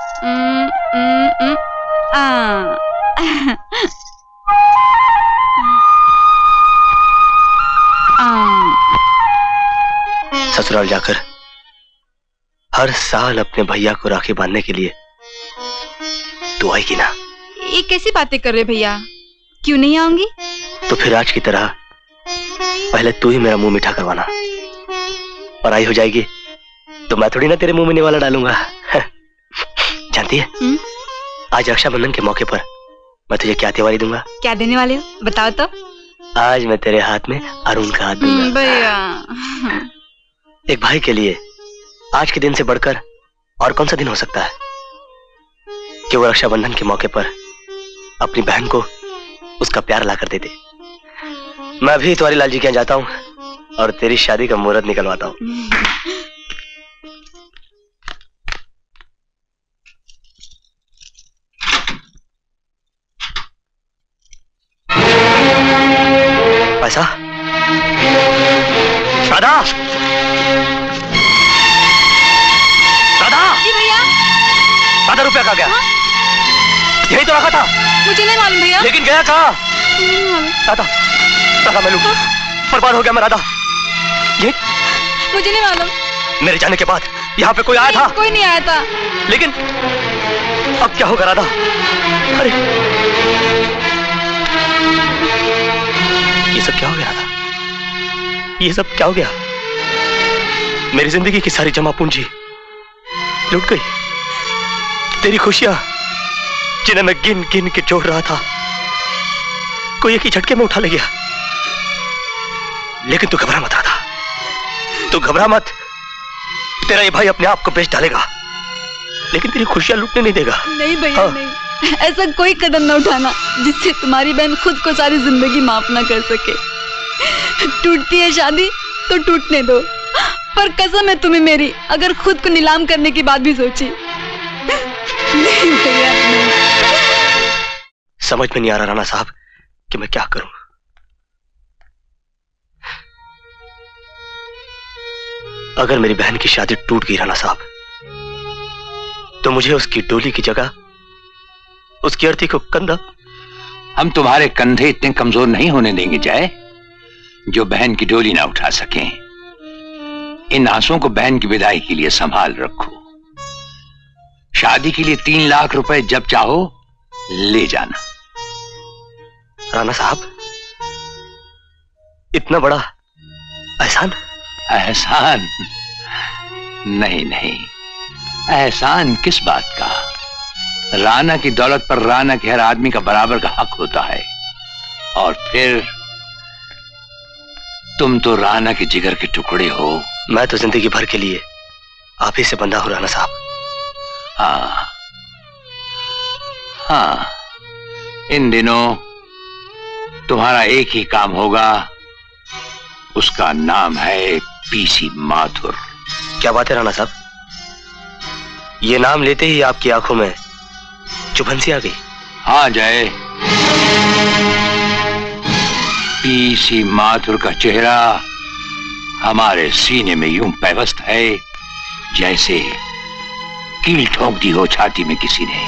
ससुराल जाकर हर साल अपने भैया को राखी बांधने के लिए तू आएगी ना?
ये कैसी बातें कर रहे भैया, क्यों नहीं आऊंगी?
तो फिर आज की तरह पहले तू ही मेरा मुंह मीठा करवाना, और आई हो जाएगी तो मैं थोड़ी ना तेरे मुंह में निवाला डालूंगा। जानती है आज रक्षाबंधन के मौके पर मैं तुझे क्या त्योहारी दूंगा?
क्या देने वाले हो बताओ तो।
आज मैं तेरे हाथ में अरुण का हाथ दूंगा।
भैया
एक भाई के लिए आज के दिन से बढ़कर और कौन सा दिन हो सकता है कि वो रक्षाबंधन के मौके पर अपनी बहन को उसका प्यार ला कर दे दे। मैं अभी तुम्हारी लाल जी के यहाँ जाता हूँ और तेरी शादी का मुहूर्त निकलवाता हूँ। पैसा? दादा, दादा
जी भैया।
दादा रुपया कहाँ गया? यही तो रखा था।
मुझे नहीं मालूम भैया।
लेकिन गया कहाँ? दादा, दादा मैं लूँ, बर्बाद हो गया मेरा दादा। ये
मुझे नहीं मालूम।
मेरे जाने के बाद यहाँ पे कोई आया था?
कोई नहीं आया था।
लेकिन अब क्या होगा राधा? अरे ये सब क्या हो गया राधा? ये सब क्या हो गया? मेरी जिंदगी की सारी जमा पूंजी लुट गई। तेरी खुशियां जिन्हें मैं गिन गिन के जोड़ रहा था कोई एक ही झटके में उठा ले गया। लेकिन तू घबरा मत राधा, तू घबरा मत। तेरा ये भाई अपने आप को बेच डालेगा लेकिन तेरी खुशियां लूटने नहीं देगा।
नहीं भैया नहीं, ऐसा कोई कदम न उठाना जिससे तुम्हारी बहन खुद को सारी जिंदगी माफ ना कर सके। टूटती है शादी तो टूटने दो, पर कसम है तुम्हें मेरी, अगर खुद को नीलाम करने की बात भी सोची। नहीं भैया नहीं।
समझ में नहीं आ रहा राणा साहब कि मैं क्या करूं। अगर मेरी बहन की शादी टूट गई राणा साहब तो मुझे उसकी डोली की जगह उसकी अर्थी को कंधा।
हम तुम्हारे कंधे इतने कमजोर नहीं होने देंगे जय जो बहन की डोली ना उठा सकें। इन आंसुओं को बहन की विदाई के लिए संभाल रखो। शादी के लिए 3 लाख रुपए जब चाहो ले जाना।
राणा साहब इतना बड़ा एहसान?
एहसान नहीं नहीं, एहसान किस बात का? राना की दौलत पर राना के हर आदमी का बराबर का हक होता है। और फिर तुम तो राना के जिगर के टुकड़े हो।
मैं तो जिंदगी भर के लिए आप ही से बंधा हूं राणा साहब।
हाँ हाँ, इन दिनों तुम्हारा एक ही काम होगा, उसका नाम है पीसी माथुर।
क्या बात है राणा साहब, ये नाम लेते ही आपकी आंखों में चुभन सी आ गई।
हाँ जय, पीसी माथुर का चेहरा हमारे सीने में यूं पैवस्त है जैसे कील ठोक दी हो छाती में किसी ने।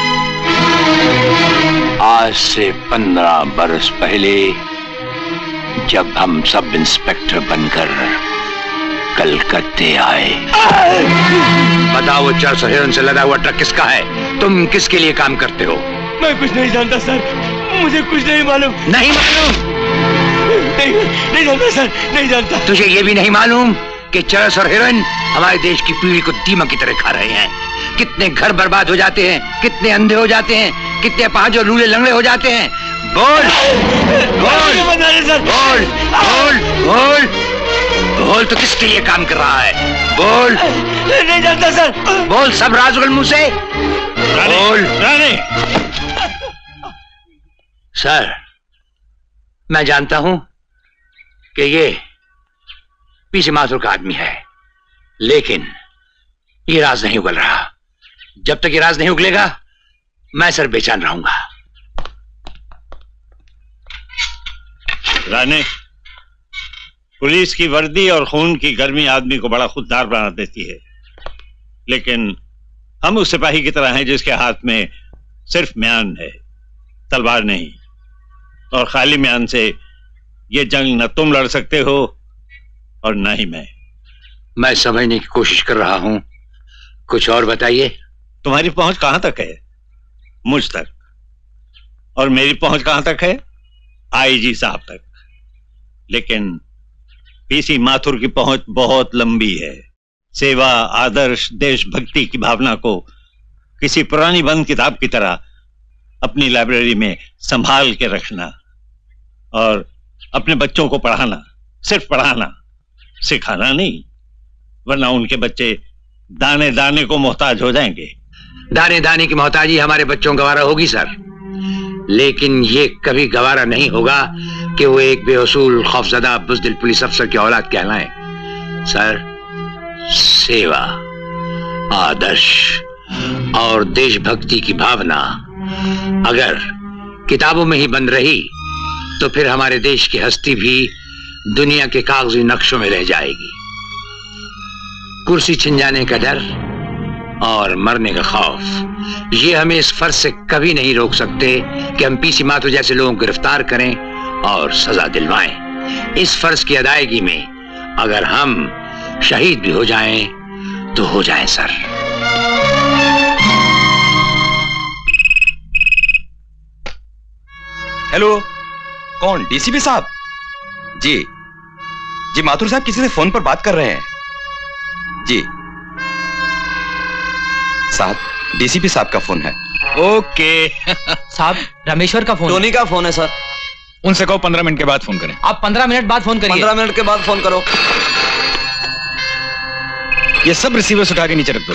आज से 15 बरस पहले जब हम सब इंस्पेक्टर बनकर कलकत्ते आए। बताओ वो 400 हिरन से लदा हुआ ट्रक किसका है? तुम किसके लिए काम करते हो?
मैं कुछ नहीं जानता सर, मुझे कुछ नहीं मालूम।
नहीं मालूम?
नहीं जानता सर, नहीं जानता।
तुझे ये भी नहीं मालूम कि चरस और हिरोइन हमारे देश की पीढ़ी को दीमक की तरह खा रहे हैं? कितने घर बर्बाद हो जाते हैं, कितने अंधे हो जाते हैं, कितने अपाहिज और लूले लंगड़े हो जाते हैं। बोल बोल बोल बोल बोल बोल, तो किसके लिए काम कर रहा है? बोल।
नहीं जानता सर।
बोल, सब राज उगल मुंह से बोल।
रानी।
सर मैं जानता हूं कि ये पीछे माथुर का आदमी है, लेकिन ये राज नहीं उगल रहा। जब तक ये राज नहीं उगलेगा मैं सर बेचैन रहूंगा।
राणे, पुलिस की वर्दी और खून की गर्मी आदमी को बड़ा खुददार बना देती है, लेकिन हम उस सिपाही की तरह हैं जिसके हाथ में सिर्फ म्यान है, तलवार नहीं। और खाली म्यान से ये जंग न तुम लड़ सकते हो और न ही मैं
समझने की कोशिश कर रहा हूं, कुछ और बताइए।
तुम्हारी पहुंच कहां तक है? मुझ तक। और मेरी पहुंच कहां तक है? आईजी साहब तक। लेकिन पीसी माथुर की पहुंच बहुत लंबी है। सेवा, आदर्श, देशभक्ति की भावना को किसी पुरानी बंद किताब की तरह अपनी लाइब्रेरी में संभाल के रखना और अपने बच्चों को पढ़ाना, सिर्फ पढ़ाना, सिखाना नहीं, वरना उनके बच्चे दाने दाने को मोहताज हो जाएंगे।
दाने दाने की मोहताजी हमारे बच्चों गवारा होगी सर, लेकिन ये कभी गवारा नहीं होगा कि वो एक बेअसूल, खौफजदा, बुज़दिल पुलिस अफसर की औलाद कहलाएं। सर, सेवा, आदर्श और देशभक्ति की भावना अगर किताबों में ही बंद रही तो फिर हमारे देश की हस्ती भी दुनिया के कागजी नक्शों में रह जाएगी। कुर्सी छिन जाने का डर और मरने का खौफ, ये हमें इस फर्ज से कभी नहीं रोक सकते कि हम पीसी माथुर जैसे लोगों को गिरफ्तार करें और सजा दिलवाएं। इस फर्ज की अदायगी में अगर हम शहीद भी हो जाएं तो हो जाएं सर।
हेलो, कौन? डीसीपी साहब? जी जी, माथुर साहब किसी से फोन पर बात कर रहे हैं। जी साहब, डीसीपी साहब का फोन है।
ओके साहब, रामेश्वर का फोन,
टोनी का फोन है सर।
उनसे कहो 15 मिनट के बाद फोन करें। आप 15 मिनट बाद फोन करिए।
15 मिनट के बाद फोन करो।
ये सब रिसीवर्स उठा के नीचे रख दो।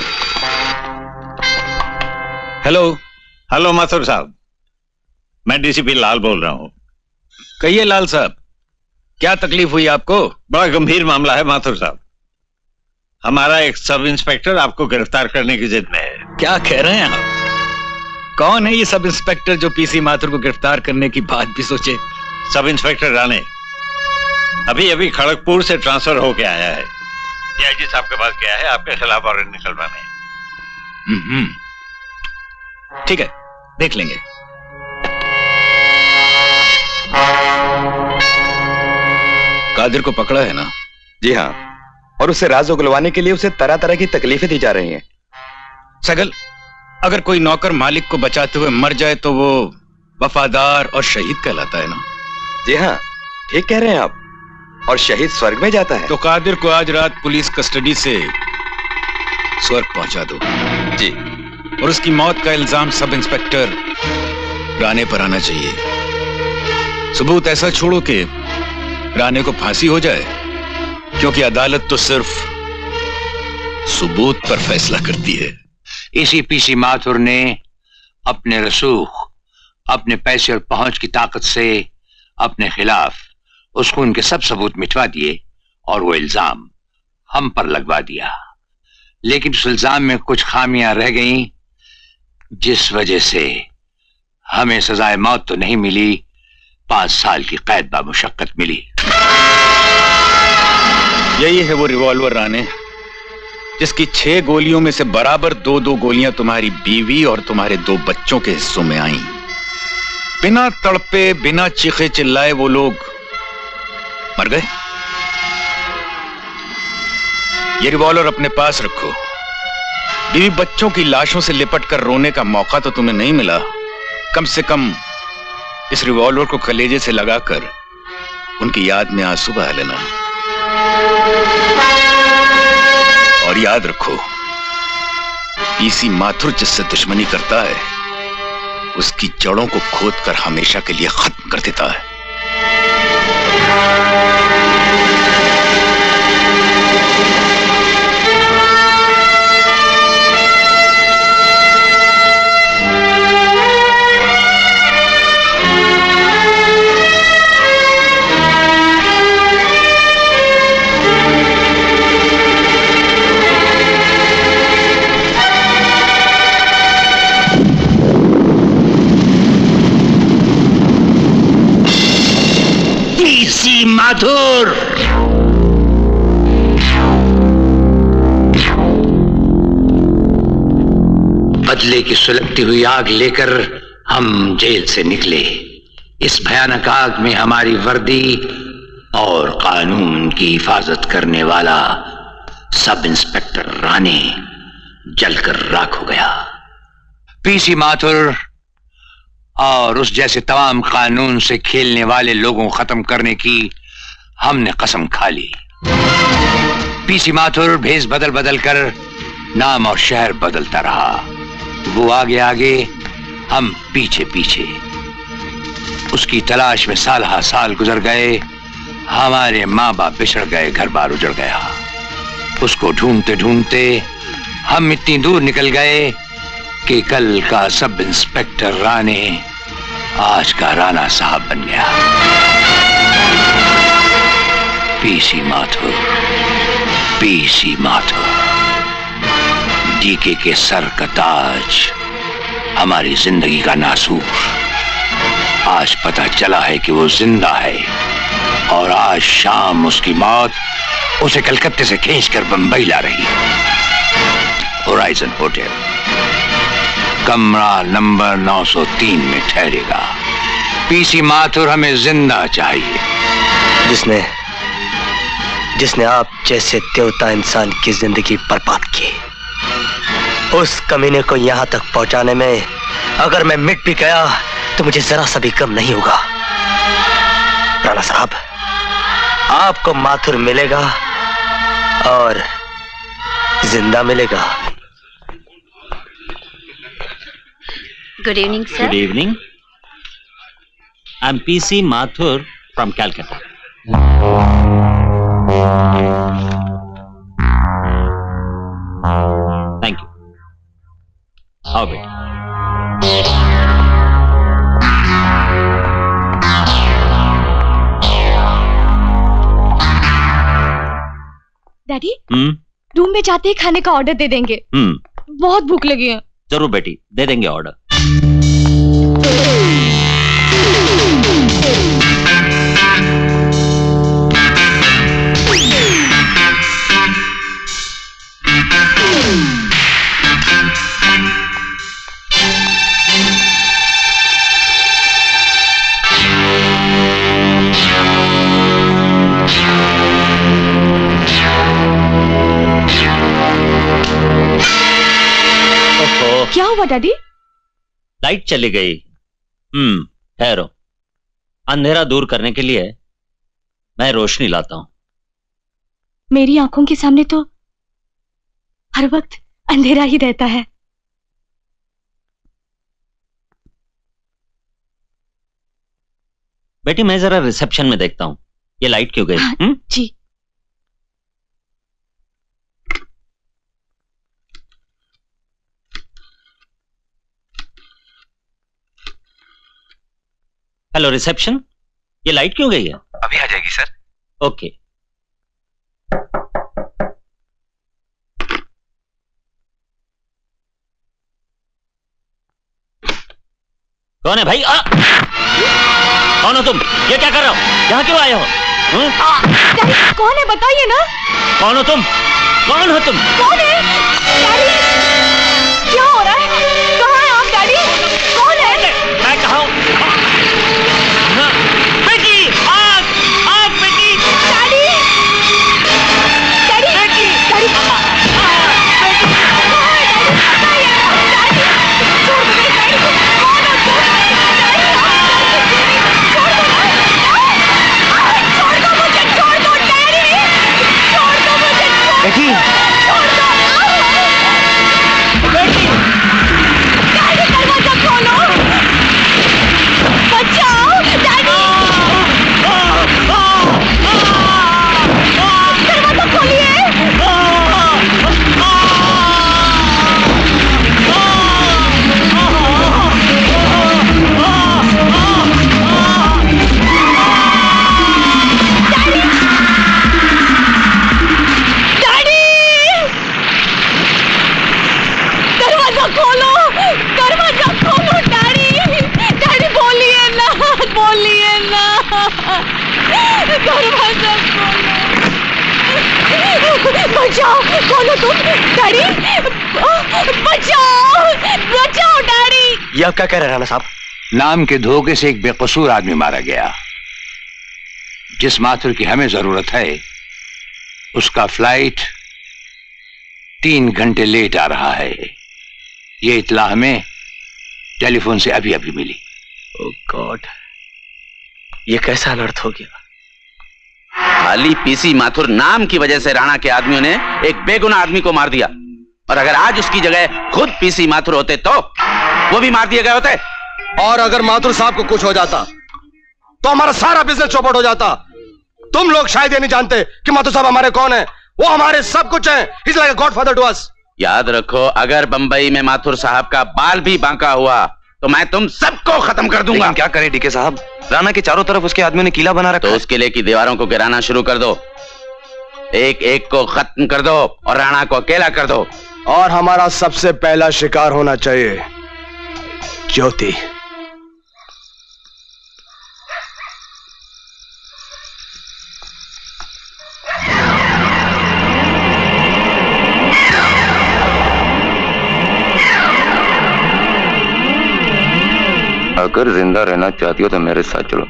हेलो हेलो माथुर साहब, मैं डीसीपी लाल बोल रहा हूं।
कहिए लाल साहब, क्या तकलीफ हुई आपको?
बड़ा गंभीर मामला है माथुर साहब। हमारा एक सब इंस्पेक्टर आपको गिरफ्तार करने की जिद में है।
क्या कह रहे हैं आप? कौन है ये सब इंस्पेक्टर जो पीसी माथुर को गिरफ्तार करने की बात भी सोचे?
सब इंस्पेक्टर राणे अभी अभी खड़गपुर से ट्रांसफर होके आया है। डीआईजी साहब के पास गया है आपके खिलाफ वारंट निकलवाने।
ठीक है, देख लेंगे। कादिर को पकड़ा है ना?
जी हाँ, और उसे राज उगलवाने के लिए उसे तरह तरह की तकलीफें दी जा रही हैं।
सगल, अगर कोई नौकर मालिक को बचाते हुए मर जाए तो वो वफादार और शहीद कहलाता है ना?
जी हाँ, ठीक कह रहे हैं आप। और शहीद स्वर्ग में जाता है।
तो कादिर को आज रात पुलिस कस्टडी से स्वर्ग पहुंचा दो।
जी।
और उसकी मौत का इल्जाम सब इंस्पेक्टर राणे पर आना चाहिए। सबूत ऐसा छोड़ो कि राणे को फांसी हो जाए, क्योंकि अदालत तो सिर्फ सबूत पर फैसला करती है।
इसी पीसी माथुर ने अपने रसूख, अपने पैसे और पहुंच की ताकत से अपने खिलाफ उसको उनके सब सबूत मिटवा दिए और वो इल्जाम हम पर लगवा दिया। लेकिन उस इल्जाम में कुछ खामियां रह गईं, जिस वजह से हमें सजाए मौत तो नहीं मिली, 5 साल की कैद बामुशक्कत मिली।
यही है वो रिवॉल्वर राणे, जिसकी 6 गोलियों में से बराबर 2-2 गोलियां तुम्हारी बीवी और तुम्हारे 2 बच्चों के हिस्सों में आईं। बिना तड़पे, बिना चीखे चिल्लाए वो लोग मर गए। ये रिवॉल्वर अपने पास रखो। बीवी बच्चों की लाशों से लिपट कर रोने का मौका तो तुम्हें नहीं मिला, कम से कम इस रिवॉल्वर को कलेजे से लगाकर उनकी याद में आंसू बहा लेना। और याद रखो, पीसी माथुर जिससे दुश्मनी करता है, उसकी जड़ों को खोदकर हमेशा के लिए खत्म कर देता है।
माथुर, बदले की सुलगती हुई आग लेकर हम जेल से निकले। इस भयानक आग में हमारी वर्दी और कानून की हिफाजत करने वाला सब इंस्पेक्टर राणे जलकर राख हो गया। पीसी माथुर और उस जैसे तमाम कानून से खेलने वाले लोगों को खत्म करने की हमने कसम खा ली। पीसी माथुर भेष बदल बदल कर नाम और शहर बदलता रहा। वो आगे आगे, हम पीछे पीछे। उसकी तलाश में साल हा साल गुजर गए। हमारे माँ बाप बिछड़ गए, घर बार उजड़ गया। उसको ढूंढते ढूंढते हम इतनी दूर निकल गए कि कल का सब इंस्पेक्टर राणे आज का राणा साहब बन गया। PC Mathur, PC Mathur, DK के सर का ताज, हमारी जिंदगी का नासूर। आज पता चला है कि वो जिंदा है और आज शाम उसकी मौत उसे कलकत्ते से खींचकर बंबई ला रही है। होराइजन होटल, कमरा नंबर 903 में ठहरेगा। पीसी माथुर हमें जिंदा चाहिए।
जिसने आप जैसे देवता इंसान की जिंदगी बर्बाद की, उस कमीने को यहां तक पहुंचाने में अगर मैं मिट भी गया तो मुझे जरा सा भी कम नहीं होगा। राणा साहब, आपको माथुर मिलेगा और जिंदा मिलेगा।
Good evening sir.
Good evening. I'm PC Mathur from Calcutta. Thank you. आओ बेटा।
डैडी, रूम में जाते ही खाने का ऑर्डर दे देंगे। बहुत भूख लगी है।
जरूर बेटी, दे देंगे ऑर्डर।
क्या हुआ डैडी?
लाइट चली गई। ठहरो, अंधेरा दूर करने के लिए मैं रोशनी लाता हूं।
मेरी आंखों के सामने तो हर वक्त अंधेरा ही रहता है।
बेटी, मैं जरा रिसेप्शन में देखता हूं ये लाइट क्यों गई।
जी।
हेलो रिसेप्शन, ये लाइट क्यों गई है?
अभी आ जाएगी सर।
ओके। कौन है भाई? कौन हो तुम? ये क्या कर रहे हो? यहाँ क्यों आए हो?
डैडी, कौन है बताइए ना।
कौन हो तुम? कौन हो तुम?
कौन है? डैडी, क्या हो रहा है? कहाँ है आप डैडी? कौन है?
मैं कहाँ हूँ? बेटी, आग! आग बेटी!
डैडी! डैडी!
बेटी!
डैडी! कहाँ है डैडी? बताइए ना। डैडी! छोड़ दो मेरे डैडी को। कौन हो तुम? डैडी! छोड़ दो मुझे, छोड़ दो डैडी! छोड़ दो मुझे,
बेटी!
छोड़ दो।
बेटी!
डैडी, दरवाजा खोलो। बचाओ डैडी! दरवाजा खोलिए। डैडी! दरवाजा खोलो, दरवाजा खोलो डैडी! डैडी बोलिए ना, बोलिए ना। दरवाजा खोलो। बचाओ, खोलो तुम डैडी। बचाओ, बचाओ डैडी।
ये आप क्या कह रहे हैं राणा साहब?
नाम के धोखे से एक बेकसूर आदमी मारा गया। जिस माथुर की हमें जरूरत है उसका फ्लाइट 3 घंटे लेट आ रहा है। ये इत्तला हमें टेलीफोन से अभी अभी मिली।
ओह गॉड, ये कैसा अनर्थ हो गया।
खाली पीसी माथुर नाम की वजह से राणा के आदमियों ने एक बेगुनाह आदमी को मार दिया, और अगर आज उसकी जगह खुद पीसी माथुर होते तो वो भी मार दिए गए होते।
और अगर माथुर साहब को कुछ हो जाता तो हमारा सारा बिजनेस चौपट हो जाता। तुम लोग शायद ये नहीं जानते कि माथुर साहब हमारे कौन है। वो हमारे सब कुछ है। He's like a godfather to us।
याद रखो, अगर बंबई में माथुर साहब का बाल भी बांका हुआ तो मैं तुम सबको खत्म कर दूंगा।
लेकिन क्या करे डीके साहब, राणा के चारों तरफ उसके आदमियों ने किला बना रखा।
तो उस किले की दीवारों को गिराना शुरू कर दो, एक एक को खत्म कर दो और राणा को अकेला कर दो।
और हमारा सबसे पहला शिकार होना चाहिए ज्योति।
अगर जिंदा रहना चाहती हो तो मेरे साथ चलो।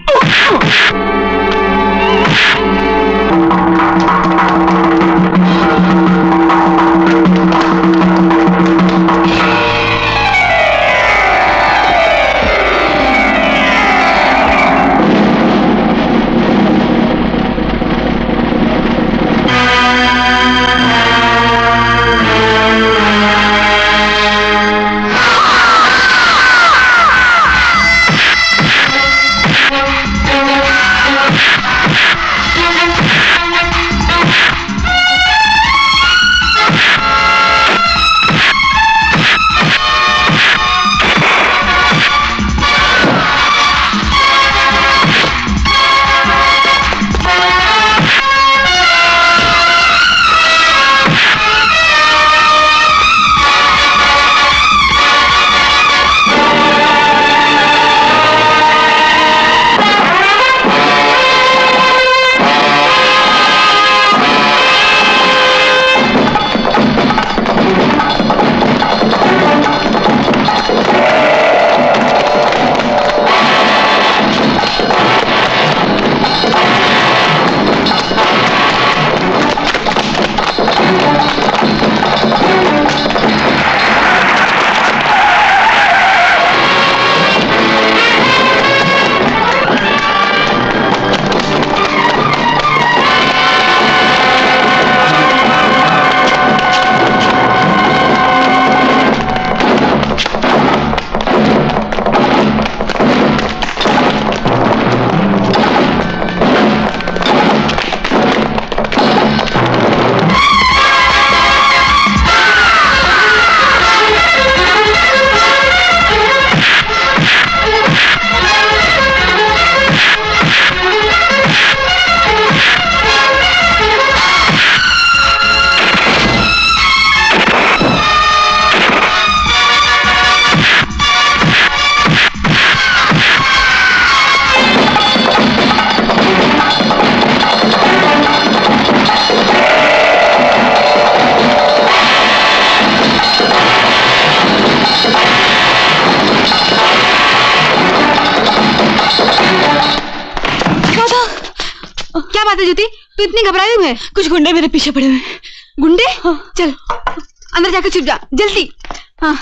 तू इतनी घबराई हुई है? कुछ गुंडे मेरे पीछे पड़े हुए हैं। गुंडे? हाँ। चल अंदर जाकर छिप जा जल्दी। हाँ।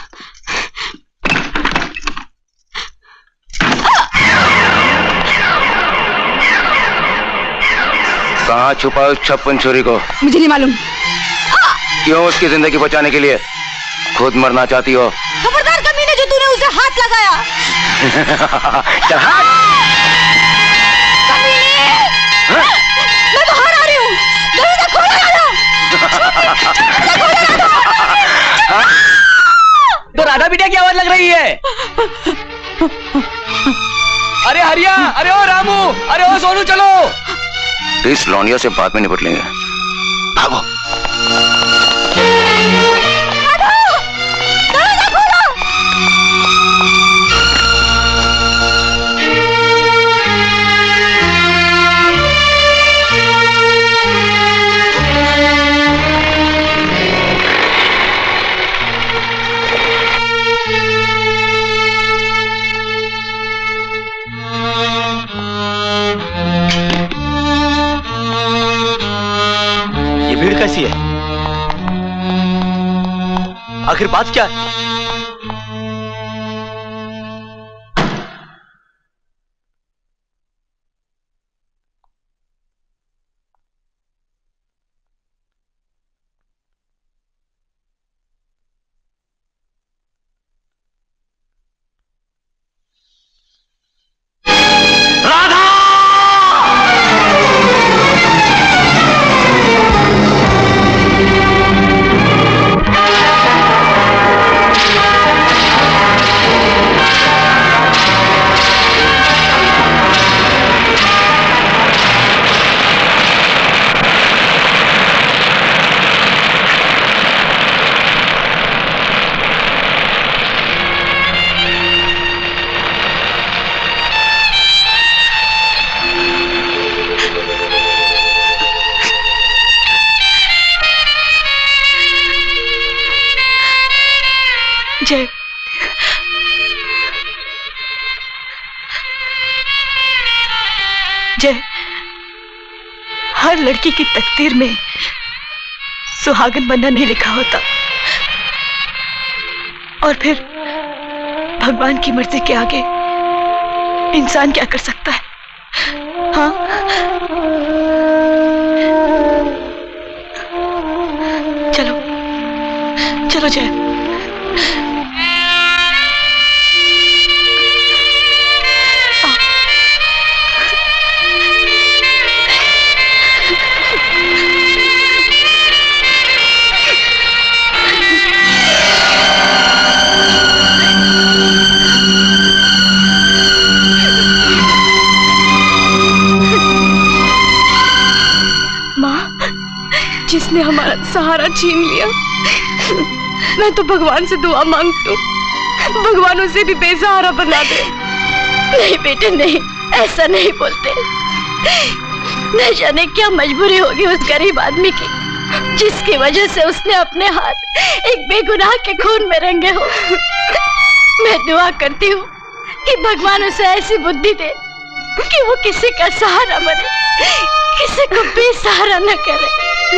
कहाँ छुपा उस छप्पन छुरी को?
मुझे नहीं मालूम।
क्यों उसकी जिंदगी बचाने के लिए खुद मरना चाहती हो?
खबरदार कमीने, जो तूने उसे हाथ लगाया।
चल हाथ।
मैं बाहर आ रही हूँ। दरवाजा खोलो।
तो राधा बिटिया की आवाज लग रही है। अरे हरिया, अरे ओ रामू, अरे ओ सोनू, चलो।
इस लौंडिया से बाद में निपट लेंगे। भागो।
कैसी है? आखिर बात क्या है?
लड़की की तकदीर में सुहागन बनना नहीं लिखा होता। और फिर भगवान की मर्जी के आगे इंसान क्या कर सकता है? हाँ, चलो चलो जय। जिसने हमारा सहारा छीन लिया, मैं तो भगवान से दुआ मांगती हूँ, भगवान उसे भी बेसहारा बना दे। नहीं बेटे नहीं, ऐसा नहीं बोलते। न जाने क्या मजबूरी होगी उस गरीब आदमी की, जिसकी वजह से उसने अपने हाथ एक बेगुनाह के खून में रंगे हो। मैं दुआ करती हूँ कि भगवान उसे ऐसी बुद्धि दे कि वो किसी का सहारा बने, किसी को बेसहारा न करे।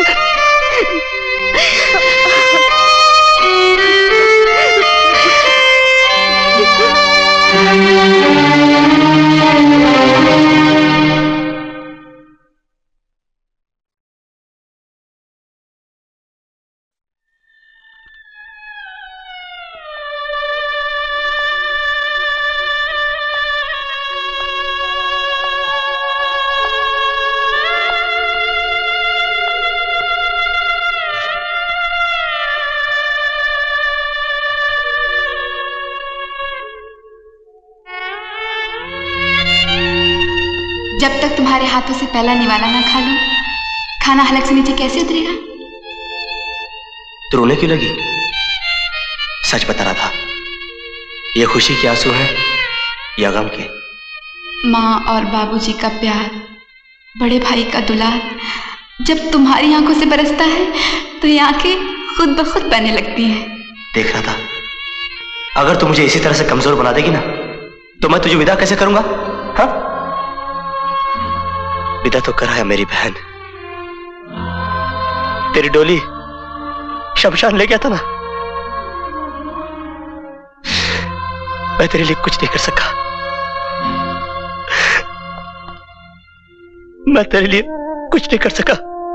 जब तक तुम्हारे हाथों से पहला निवाला ना खा लूं, खाना हलक से नीचे कैसे उतरेगा?
तो रोने क्यों लगी? सच बता रहा था, ये खुशी के आंसू हैं या गम के?
माँ और बाबूजी का प्यार, बड़े भाई का दुलार जब तुम्हारी आंखों से बरसता है तो ये आंखें खुद ब खुद बहने लगती हैं।
देख रहा था, अगर तू मुझे इसी तरह से कमजोर बना देगी ना तो मैं तुझे विदा कैसे करूंगा? हाँ, विदा तो करा है मेरी बहन। तेरी डोली शमशान ले गया था ना, मैं तेरे लिए कुछ नहीं कर सका। मैं तेरे लिए कुछ नहीं कर सका।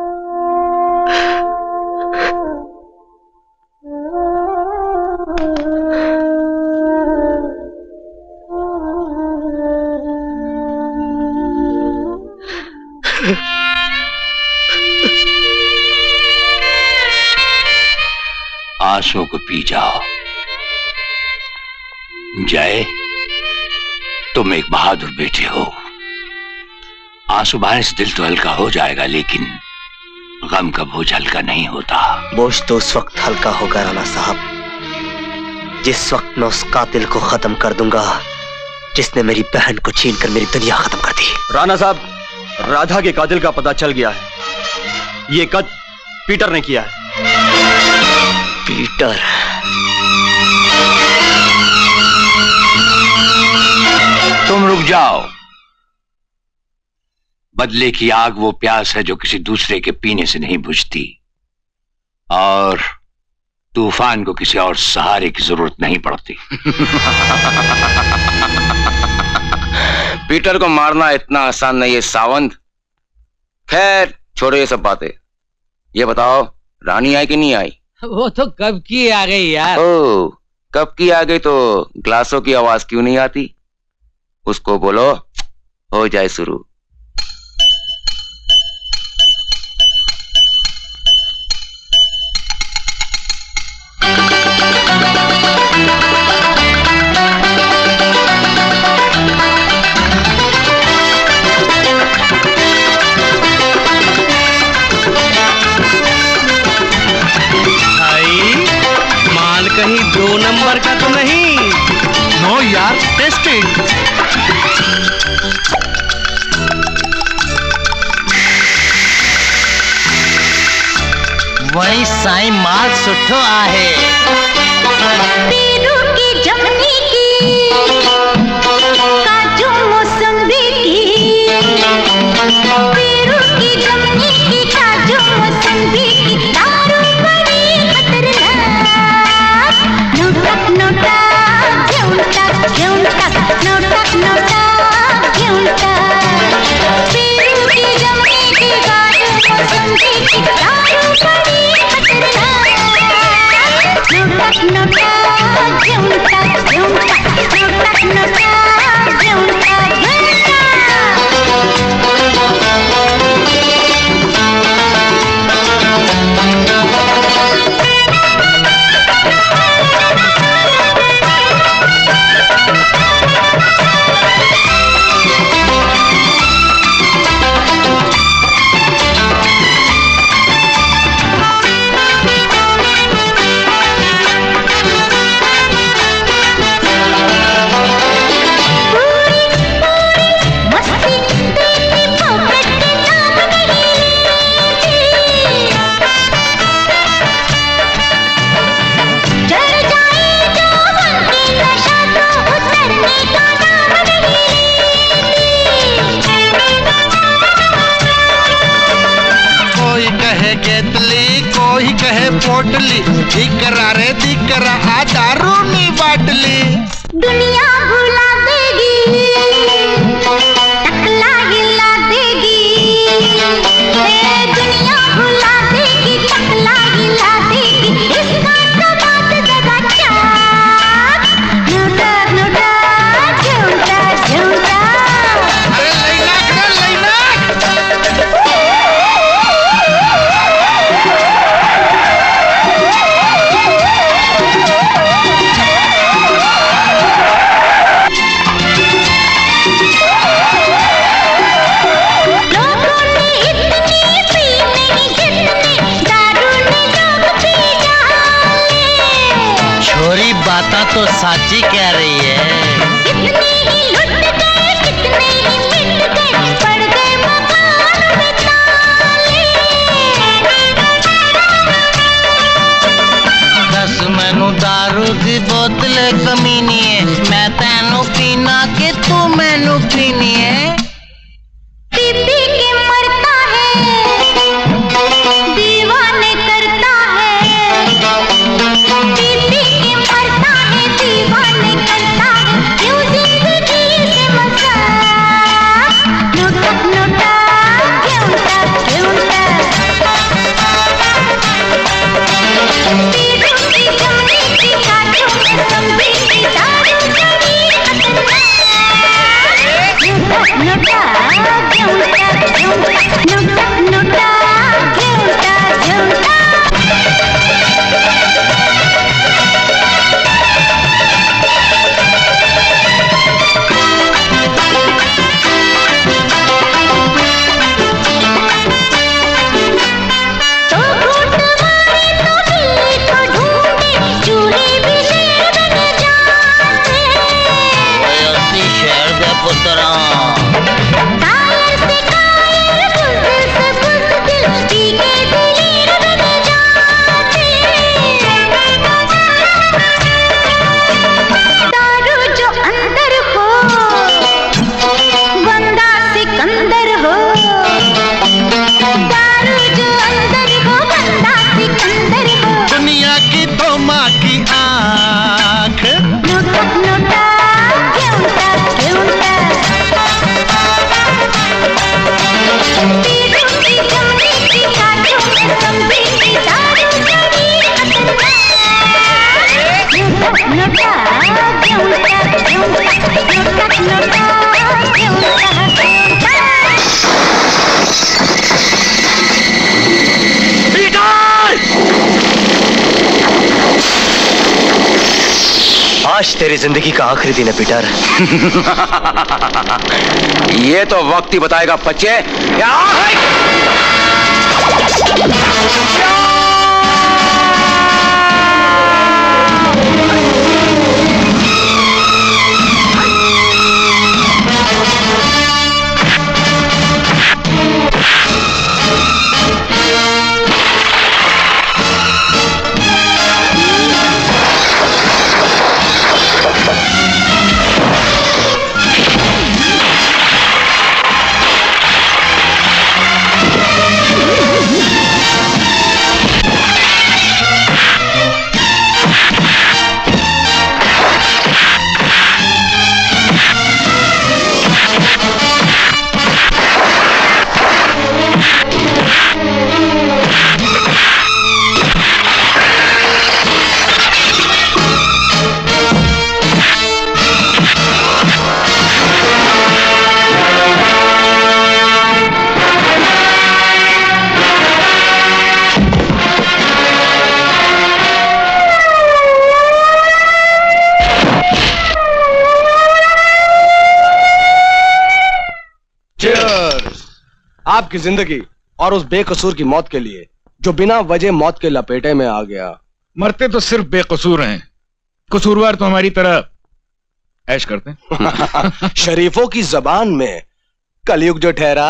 आंसुओं को पी जाओ। जय, तुम एक बहादुर बेटे हो। आंसू बहाने से दिल तो हल्का हो जाएगा, लेकिन गम का बोझ हल्का नहीं होता।
बोझ तो उस वक्त हल्का होगा राणा साहब, जिस वक्त मैं उस कातिल को खत्म कर दूंगा जिसने मेरी बहन को छीन कर मेरी दुनिया खत्म कर दी।
राणा साहब, राधा के कातिल का पता चल गया है। ये कत्ल पीटर ने किया है।
पीटर?
तुम रुक जाओ। बदले की आग वो प्यास है जो किसी दूसरे के पीने से नहीं बुझती, और तूफान को किसी और सहारे की जरूरत नहीं पड़ती।
पीटर को मारना इतना आसान नहीं है सावंत। खैर छोड़ो ये सब बातें। ये बताओ, रानी आई कि नहीं आई?
वो तो कब की आ गई यार।
ओ, कब की आ गई तो ग्लासों की आवाज क्यों नहीं आती? उसको बोलो हो जाए शुरू।
कहीं 2 नंबर का तो नहीं? नो यार, टेस्ट इट। वही साईं माल सुठो आहे।
पेरू की जमनी की, काजू मौसम्बी की, पेरू की जमनी
कहे केतली, कोई कहे पोटली, दिकरा रे दिकरा आ दारू नी बाटली।
दुनिया भुला देगी, टकला हिला देगी, दुनिया भुला देगी, टकला हिला देगी, इसका तो बात जरा चाट। झूठा झूठा झूठा झूठा,
अरे लैलाक रे लैलाक।
छोरी बाता तो साची कह रही है। कितने ही लुट गए, कितने ही मिट गए, पड़ गए मकान में ताले।
दस मैनू दारू दी बोतल कमीनी है, मैं तैनू पीना कि तू मैनू पीनी है।
पी पी के मरता है, दीवाने करता है, पी पी के मरता है, दीवाने करता है, क्यों जिंदगी से मजाक। नोटा नोटा क्योंटा क्योंटा, पीड़ों की जमने की कांटों में संभली की दारू चढ़ी खतरनाक। नोटा नोटा क्योंटा क्योंटा, नोटा नोटा क्योंटा क्योंटा। तो घूट मारे तो बिल्ली को ढूंढे, चूहे भी शेर बन जाते।
ओए अस्सी शहर दे पुत्रा,
कायर से कायर, बुज़दिल से बुज़दिल, पीके दिलेर बन जाते। दारू जो अंदर हो, बंदा सिकंदर हो, दारू जो अंदर हो, बंदा सिकंदर हो।
दुनिया की तो माँ की आँख।
नोटा नोटा क्योंटा क्योंटा, पीड़ों की जमने की कांटों में संभली की दारू चढ़ी खतरनाक। नोटा नोटा क्योंटा क्योंटा, नोटा नोटा क्योंटा क्योंटा।
आज तेरी जिंदगी का आखिरी दिन है पीटर।
ये तो वक्त ही बताएगा बच्चे।
आपकी जिंदगी और उस बेकसूर की मौत के लिए जो बिना वजह मौत के लपेटे में आ गया।
मरते तो सिर्फ बेकसूर हैं, कसूरवार तो हमारी तरह ऐश करते हैं।
शरीफों की जबान में कलयुग जो ठहरा।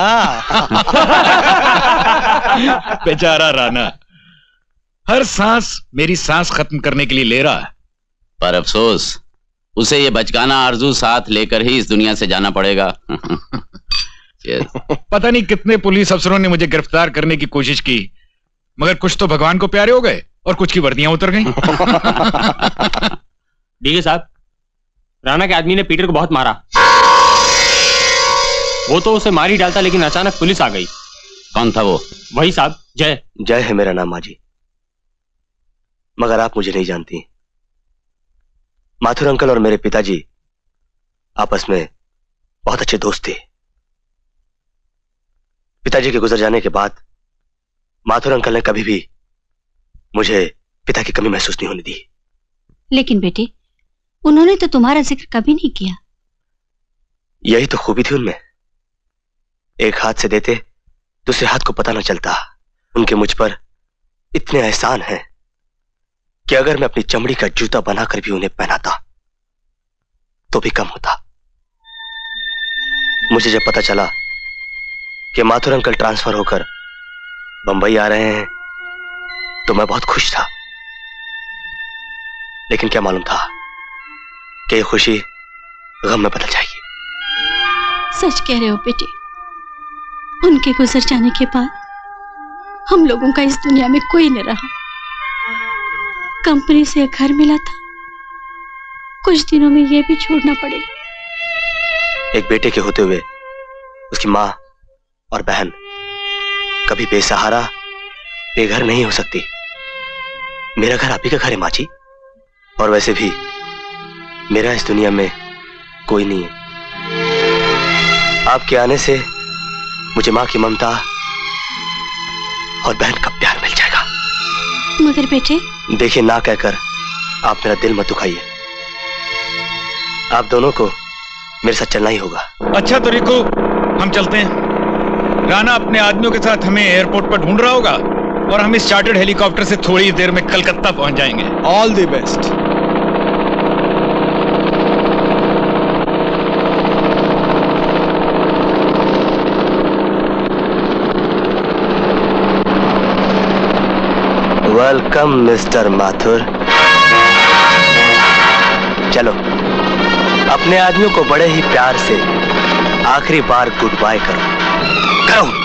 बेचारा राना हर सांस मेरी सांस खत्म करने के लिए ले रहा है,
पर अफसोस उसे ये बचकाना आरजू साथ लेकर ही इस दुनिया से जाना पड़ेगा।
पता नहीं कितने पुलिस अफसरों ने मुझे गिरफ्तार करने की कोशिश की, मगर कुछ तो भगवान को प्यारे हो गए और कुछ की वर्दियां उतर गईं।
डीके साहब, राणा के आदमी ने पीटर को बहुत मारा। वो तो उसे मार ही डालता, लेकिन अचानक पुलिस आ गई।
कौन था वो?
वही साहब, जय।
जय है मेरा नाम माजी, मगर आप मुझे नहीं जानती। माथुर अंकल और मेरे पिताजी आपस में बहुत अच्छे दोस्त थे। पिताजी के गुजर जाने के बाद माथुर अंकल ने कभी भी मुझे पिता की कमी महसूस नहीं होने दी।
लेकिन बेटे, उन्होंने तो तुम्हारा जिक्र कभी नहीं किया।
यही तो खूबी थी उनमें। एक हाथ से देते दूसरे हाथ को पता न चलता। उनके मुझ पर इतने एहसान हैं कि अगर मैं अपनी चमड़ी का जूता बनाकर भी उन्हें पहनाता तो भी कम होता। मुझे जब पता चला कि माथुर अंकल ट्रांसफर होकर बंबई आ रहे हैं तो मैं बहुत खुश था। लेकिन क्या मालूम था कि ये खुशी गम में बदल जाएगी।
सच कह रहे हो बेटे, उनके गुजर जाने के बाद हम लोगों का इस दुनिया में कोई न रहा। कंपनी से घर मिला था, कुछ दिनों में यह भी छोड़ना पड़ेगा।
एक बेटे के होते हुए उसकी माँ और बहन कभी बेसहारा बेघर नहीं हो सकती। मेरा घर आप ही का घर है माँ जी, और वैसे भी मेरा इस दुनिया में कोई नहीं है। आपके आने से मुझे माँ की ममता और बहन का प्यार मिल जाएगा।
मगर बेटे,
देखिए, ना कहकर आप मेरा दिल मत दुखाइए। आप दोनों को मेरे साथ चलना ही होगा।
अच्छा तो रिको, हम चलते हैं। राणा अपने आदमियों के साथ हमें एयरपोर्ट पर ढूंढ रहा होगा और हम इस चार्टर्ड हेलीकॉप्टर से थोड़ी देर में कलकत्ता पहुंच जाएंगे।
All the best.
Welcome mister Mathur. चलो अपने आदमियों को बड़े ही प्यार से आखिरी बार गुड बाय करो। करो।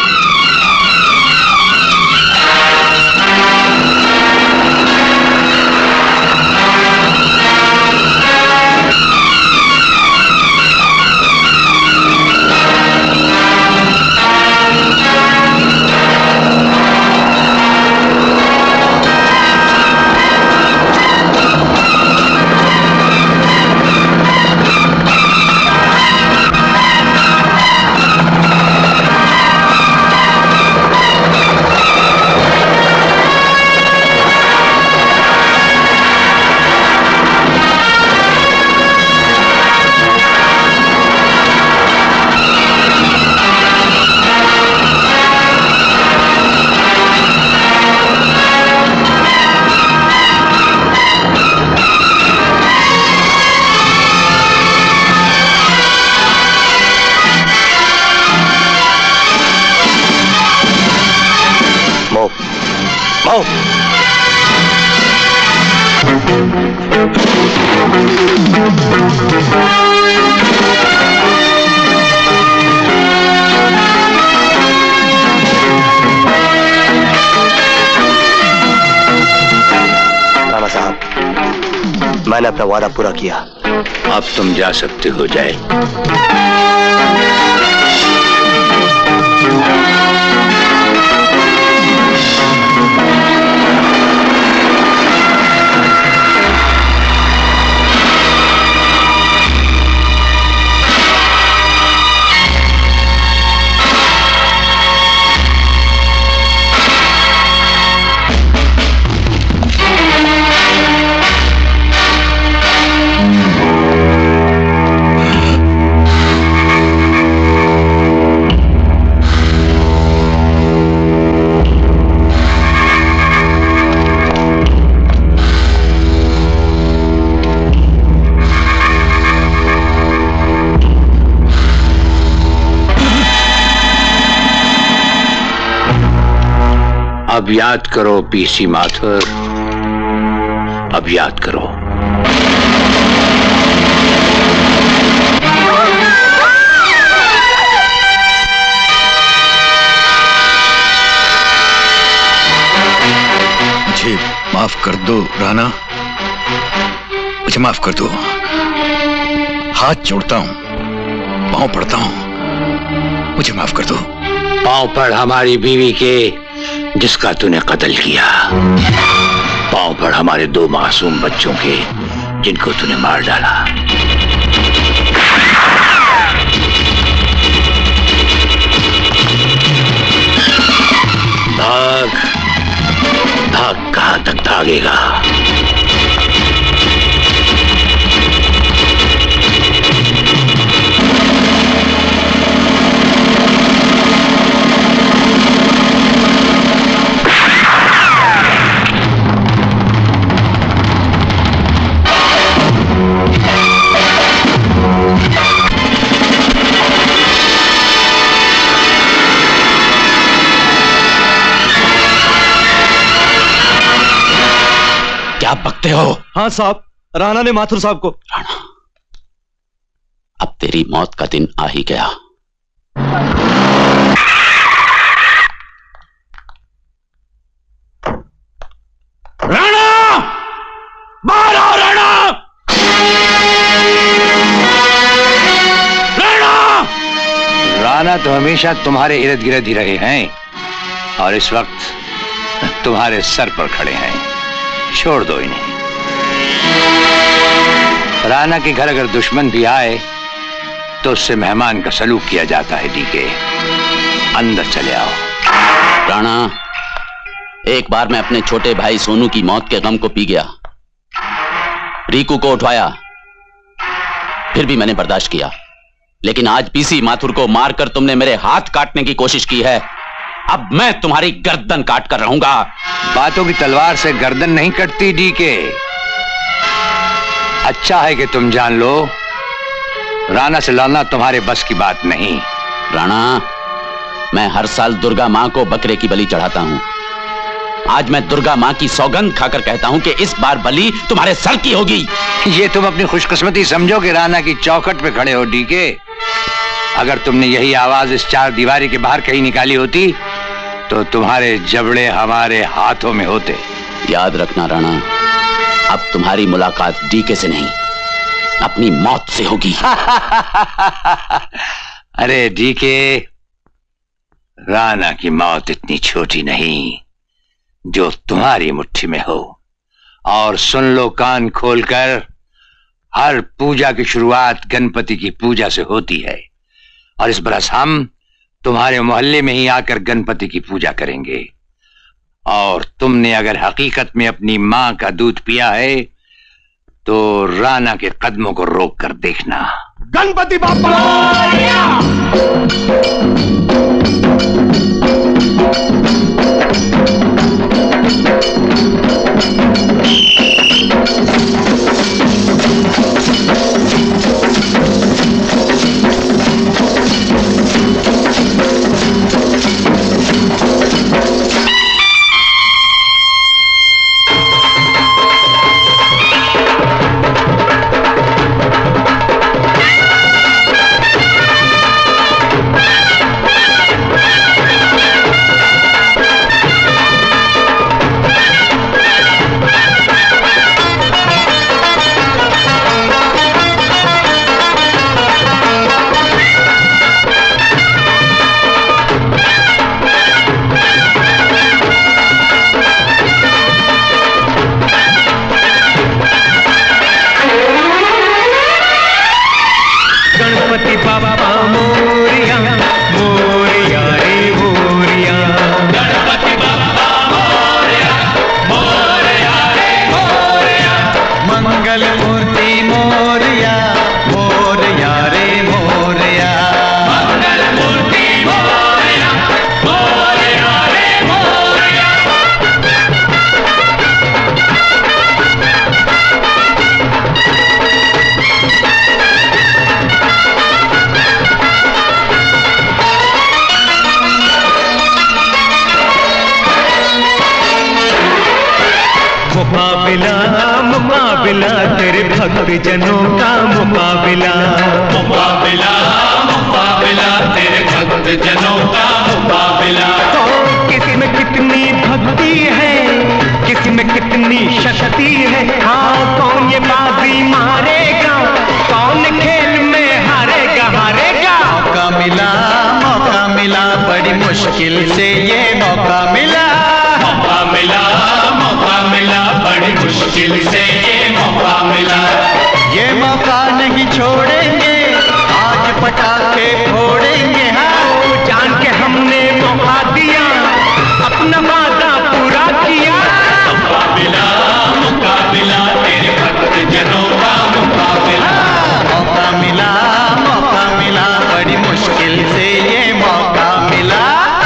राणा साहब, मैंने अपना वादा पूरा किया।
अब तुम जा सकते हो। जय। अब याद करो पीसी माथुर, अब याद करो।
मुझे माफ कर दो राना, मुझे माफ कर दो। हाथ जोड़ता हूं, पांव पड़ता हूं, मुझे माफ कर दो।
पांव पड़ हमारी बीवी के जिसका तूने कत्ल किया, पांव पड़ हमारे 2 मासूम बच्चों के जिनको तूने मार डाला। भाग भाग, कहां तक भागेगा?
क्या बकते हो?
हाँ साहब, राणा ने माथुर साहब को।
राणा, अब तेरी मौत का दिन आ ही गया।
राणा, बाहर आओ राणा! राणा! राणा तो हमेशा तुम्हारे इर्द गिर्द ही रहे हैं और इस वक्त तुम्हारे सर पर खड़े हैं। छोड़ दो इन्हें। राणा के घर अगर दुश्मन भी आए तो उससे मेहमान का सलूक किया जाता है। डीके, अंदर चले आओ।
राणा, एक बार मैं अपने छोटे भाई सोनू की मौत के गम को पी गया, रीकू को उठवाया, फिर भी मैंने बर्दाश्त किया। लेकिन आज पीसी माथुर को मारकर तुमने मेरे हाथ काटने की कोशिश की है। अब मैं तुम्हारी गर्दन काट कर रहूंगा।
बातों की तलवार से गर्दन नहीं कटती डीके। अच्छा है कि तुम जान लो, राणा से लड़ना तुम्हारे बस की बात नहीं।
राणा, मैं हर साल दुर्गा मां को बकरे की बलि चढ़ाता हूं। आज मैं दुर्गा मां की सौगंध खाकर कहता हूं कि इस बार बलि तुम्हारे सर की होगी।
ये तुम अपनी खुशकिस्मती समझो कि राणा की चौखट पे खड़े हो डीके। अगर तुमने यही आवाज इस 4 दीवारी के बाहर कहीं निकाली होती तो तुम्हारे जबड़े हमारे हाथों में होते।
याद रखना राणा, अब तुम्हारी मुलाकात डीके से नहीं, अपनी मौत से होगी।
अरे डीके, राणा की मौत इतनी छोटी नहीं जो तुम्हारी मुट्ठी में हो। और सुन लो कान खोलकर, हर पूजा की शुरुआत गणपति की पूजा से होती है और इस बरस हम तुम्हारे मोहल्ले में ही आकर गणपति की पूजा करेंगे। और तुमने अगर हकीकत में अपनी मां का दूध पिया है तो राणा के कदमों को रोक कर देखना।
गणपति बापा!
मुकाबिला तेरे भक्त जनों का मुकाबिला, मुकाबिला मुकाबिला तेरे भक्त जनों का मुकाबिला। किसमें कितनी भक्ति है, किसमें मुश्किल से ये मौका मिला, ये मौका नहीं छोड़ेंगे, आज पटाखे फोड़ेंगे। हाँ जान के हमने मौका दिया, अपना वादा पूरा किया। मुकाबिला मुकाबिला तेरे भक्त जनों का मुकाबिला, मौका मिला बड़ी मुश्किल से ये मौका मिला।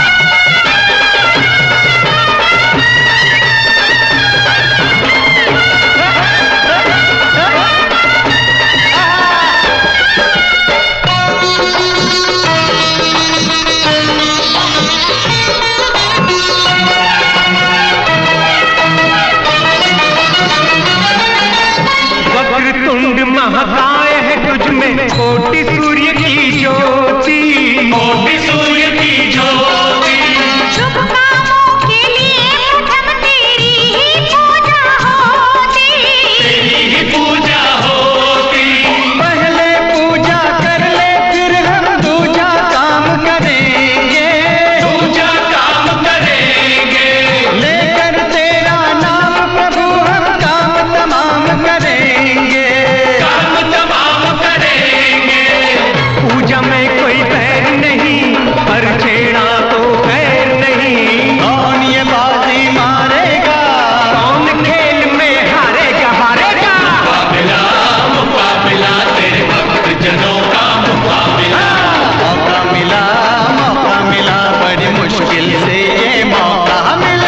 वक्रतुंड महकाए है तुझ में कोटि सूर्य की ज्योति, कोटि सूर्य की ज्योति। शुभ कामों के लिए प्रथम तेरी ही पूजा होती, तेरी ही पूजा होती। पहले पूजा कर ले फिर हम दूजा काम करेंगे, दूजा काम करेंगे। लेकर तेरा नाम प्रभु हम काम तमाम करेंगे, काम तमाम करेंगे। पूजा में कोई बैर नहीं, पर छेड़ा तो खैर नहीं। कौन ये बाजी मारेगा, कौन खेल में हारेगा, हारेगा। मुकाबिला मुकाबिला तेरे भक्त जनों का मुकाबिला, मौका मिला बड़ी मुश्किल से ये मौका मिला।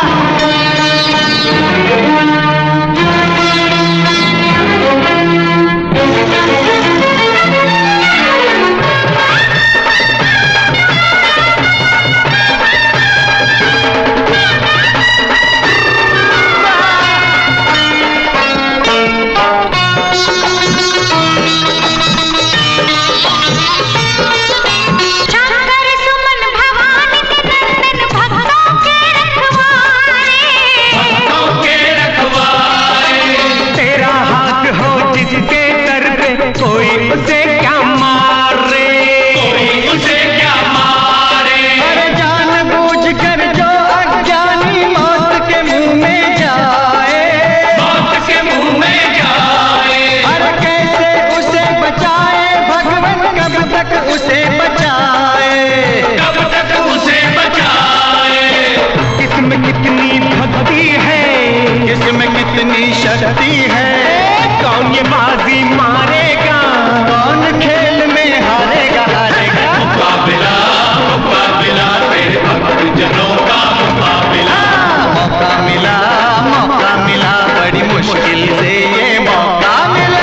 शंकर सुमन भवानी के नंदन भक्तों के रखवारे, भक्तों के रखवारे। तेरा हाथ हो जिसके सर पे कोई उसे क्या मारे, कोई उसे क्या मारे। अरे जान बूझ कर जो अज्ञानी मौत के मुंह में जाए, मौत के मुंह में जाए। अरे कैसे उसे बचाए भगवान, कब तक उसे बचाए, कब तक उसे बचाए। किसमें कितनी भक्ति है, किसमें कितनी शक्ति है। कौन ये बाजी मारेगा, कौन खेल में हारेगा, हारेगा। मुकाबिला मुकाबिला तेरे भक्त जनों का मुकाबिला, मौका मिला बड़ी मुश्किल से ये मौका मिला।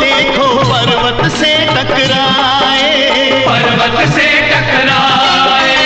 पर्वत से टकराए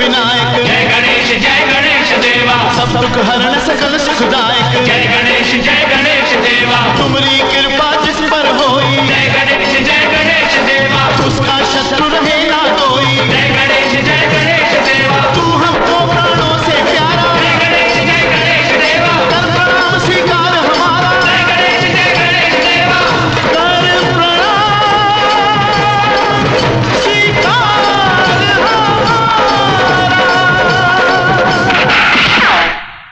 विनायक, जय गणेश देवा, सब दुख हरण सकल सुखदायक, जय गणेश देवा, तुम्हारी कृपा जिस पर होई, जय गणेश देवा, उसका शत्रु रहे ना कोई, जय गणेश देवा, तू हमको प्राणों से प्यारा, जय गणेश देवा, कर प्रणाम स्वीकार हमारा, जय गणेश देवा, कर प्रणाम स्वीकार हमारा।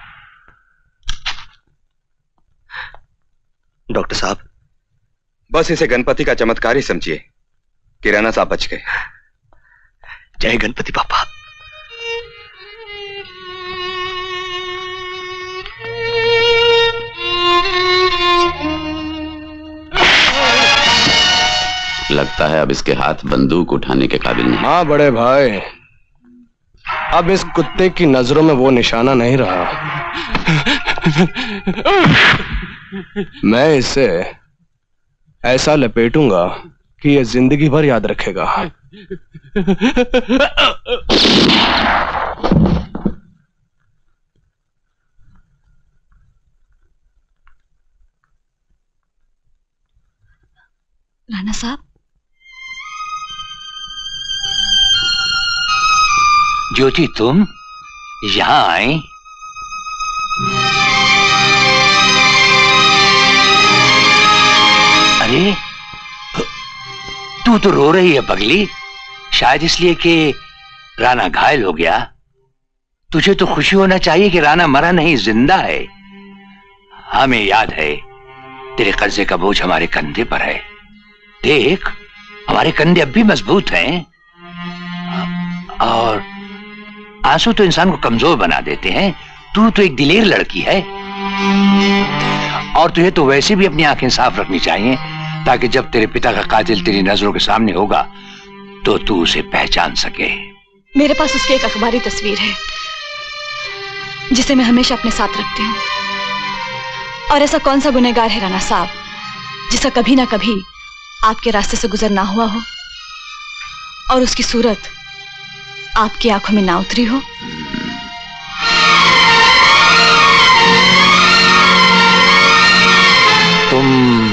डॉक्टर साहब, बस इसे गणपति का चमत्कार ही समझिए कि राणा साहब बच गए।
जय गणपति पापा।
लगता है अब इसके हाथ बंदूक उठाने के काबिल नहीं।
हाँ बड़े भाई, अब इस कुत्ते की नजरों में वो निशाना नहीं रहा। मैं इसे ऐसा लपेटूंगा कि ये जिंदगी भर याद रखेगा।
राणा साहब,
ज्योति तुम यहां आए? अरे तू तो रो रही है पगली, शायद इसलिए कि राणा घायल हो गया। तुझे तो खुशी होना चाहिए कि राणा मरा नहीं, जिंदा है। हमें याद है तेरे कर्जे का बोझ हमारे कंधे पर है। देख, हमारे कंधे अब भी मजबूत हैं। और आंसू तो इंसान को कमजोर बना देते हैं। तू तो एक दिलेर लड़की है, और तुझे तो वैसे भी अपनी आंखें साफ रखनी चाहिए, ताकि जब तेरे पिता का कातिल तेरी नजरों के सामने होगा तो तू उसे पहचान सके।
मेरे पास उसकी एक अखबारी तस्वीर है जिसे मैं हमेशा अपने साथ रखती हूँ। और ऐसा कौन सा गुनहगार है राणा साहब जिसका कभी ना कभी आपके रास्ते से गुजर ना हुआ हो और उसकी सूरत आपकी आंखों में ना उतरी हो?
तुम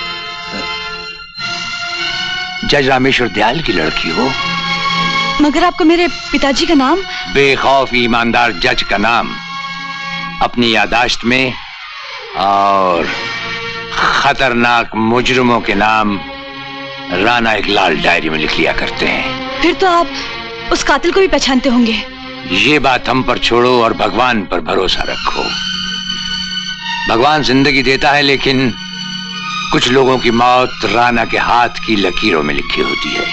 जज रामेश्वर दयाल की लड़की हो।
मगर आपको मेरे पिताजी का नाम?
बेखौफ ईमानदार जज का नाम अपनी यादाश्त में और खतरनाक मुजरिमों के नाम राणा एक लाल डायरी में लिख लिया करते हैं।
फिर तो आप उस कातिल को भी पहचानते होंगे।
ये बात हम पर छोड़ो और भगवान पर भरोसा रखो। भगवान जिंदगी देता है, लेकिन कुछ लोगों की मौत राणा के हाथ की लकीरों में लिखी होती है।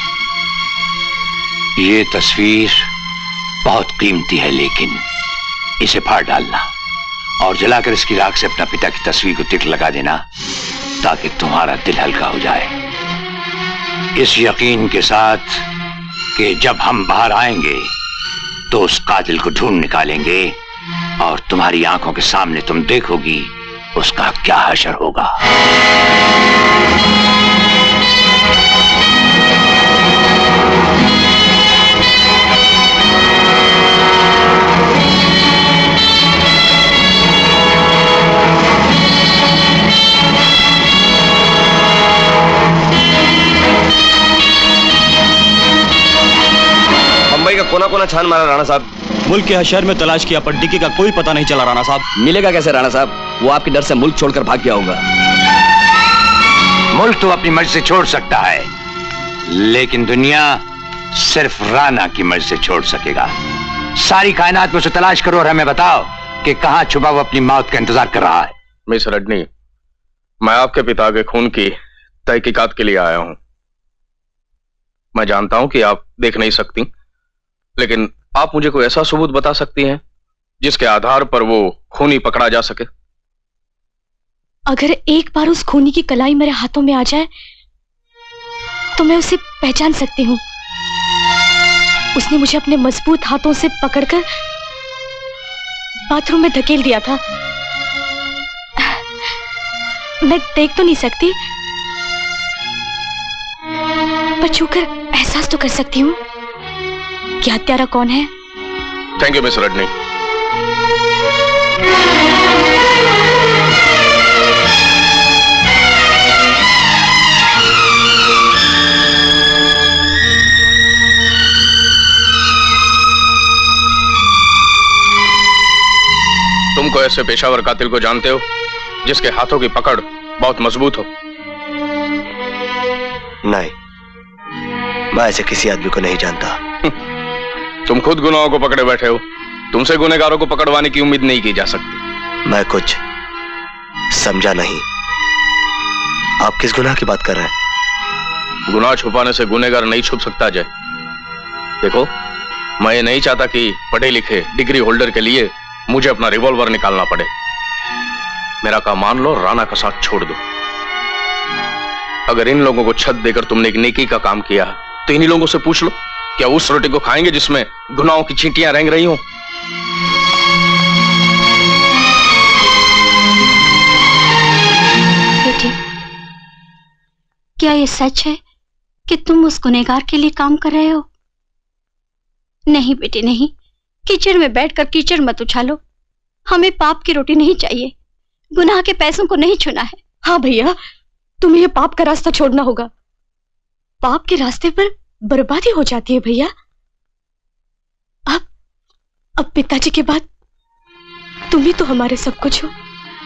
ये तस्वीर बहुत कीमती है, लेकिन इसे फाड़ डालना और जलाकर इसकी राख से अपना पिता की तस्वीर को तिक लगा देना, ताकि तुम्हारा दिल हल्का हो जाए। इस यकीन के साथ कि जब हम बाहर आएंगे तो उस कातिल को ढूंढ निकालेंगे और तुम्हारी आंखों के सामने तुम देखोगी उसका क्या हशर होगा।
मुंबई का कोना कोना छान मारा राणा साहब।
मुल्क के हर शहर में तलाश किया, पर डिक्की का कोई पता नहीं चला राणा साहब।
मिलेगा कैसे राणा साहब? वो आपके डर से मुल्क छोड़कर भाग गया होगा।
मुल्क तो अपनी मर्जी से छोड़ सकता है, लेकिन दुनिया सिर्फ राणा की मर्जी से छोड़ सकेगा। सारी कायनात में उसे तलाश करो और हमें बताओ कि कहां छुपा वो अपनी मौत का इंतजार कर रहा है।
मिस रडनी, मैं आपके पिता के खून की तहकीकात के लिए आया हूं। मैं जानता हूं कि आप देख नहीं सकती, लेकिन आप मुझे कोई ऐसा सबूत बता सकती हैं जिसके आधार पर वो खूनी पकड़ा जा सके।
अगर एक बार उस खूनी की कलाई मेरे हाथों में आ जाए तो मैं उसे पहचान सकती हूँ। उसने मुझे अपने मजबूत हाथों से पकड़कर बाथरूम में धकेल दिया था। मैं देख तो नहीं सकती, पर छूकर एहसास तो कर सकती हूँ कि हत्यारा कौन है।
Thank you miss Rajni. तुमको ऐसे पेशावर कातिल को जानते हो जिसके हाथों की पकड़ बहुत मजबूत हो?
नहीं, मैं ऐसे किसी आदमी को नहीं जानता।
तुम खुद गुनाहों को पकड़े बैठे हो, तुमसे गुनहगारों को पकड़वाने की उम्मीद नहीं की जा सकती।
मैं कुछ समझा नहीं। आप किस गुनाह की बात कर रहे हैं?
गुनाह छुपाने से गुनहगार नहीं छुप सकता जय। देखो, मैं ये नहीं चाहता कि पढ़े लिखे डिग्री होल्डर के लिए मुझे अपना रिवॉल्वर निकालना पड़े। मेरा काम मान लो, राना का साथ छोड़ दो। अगर इन लोगों को छत देकर तुमने एक नेकी का काम किया तो इन्हीं लोगों से पूछ लो, क्या उस रोटी को खाएंगे जिसमें गुनाहों की चींटियां रेंग रही हो?
बेटे, क्या ये सच है कि तुम उस गुनहगार के लिए काम कर रहे हो? नहीं बेटे नहीं, कीचड़ में बैठकर कीचड़ मत उछालो। हमें पाप की रोटी नहीं चाहिए, गुनाह के पैसों को नहीं छूना है।
हाँ भैया, तुम्हें ये पाप का रास्ता छोड़ना होगा। पाप के रास्ते पर बर्बादी हो जाती है भैया। अब पिताजी के बाद तुम ही तो हमारे सब कुछ हो।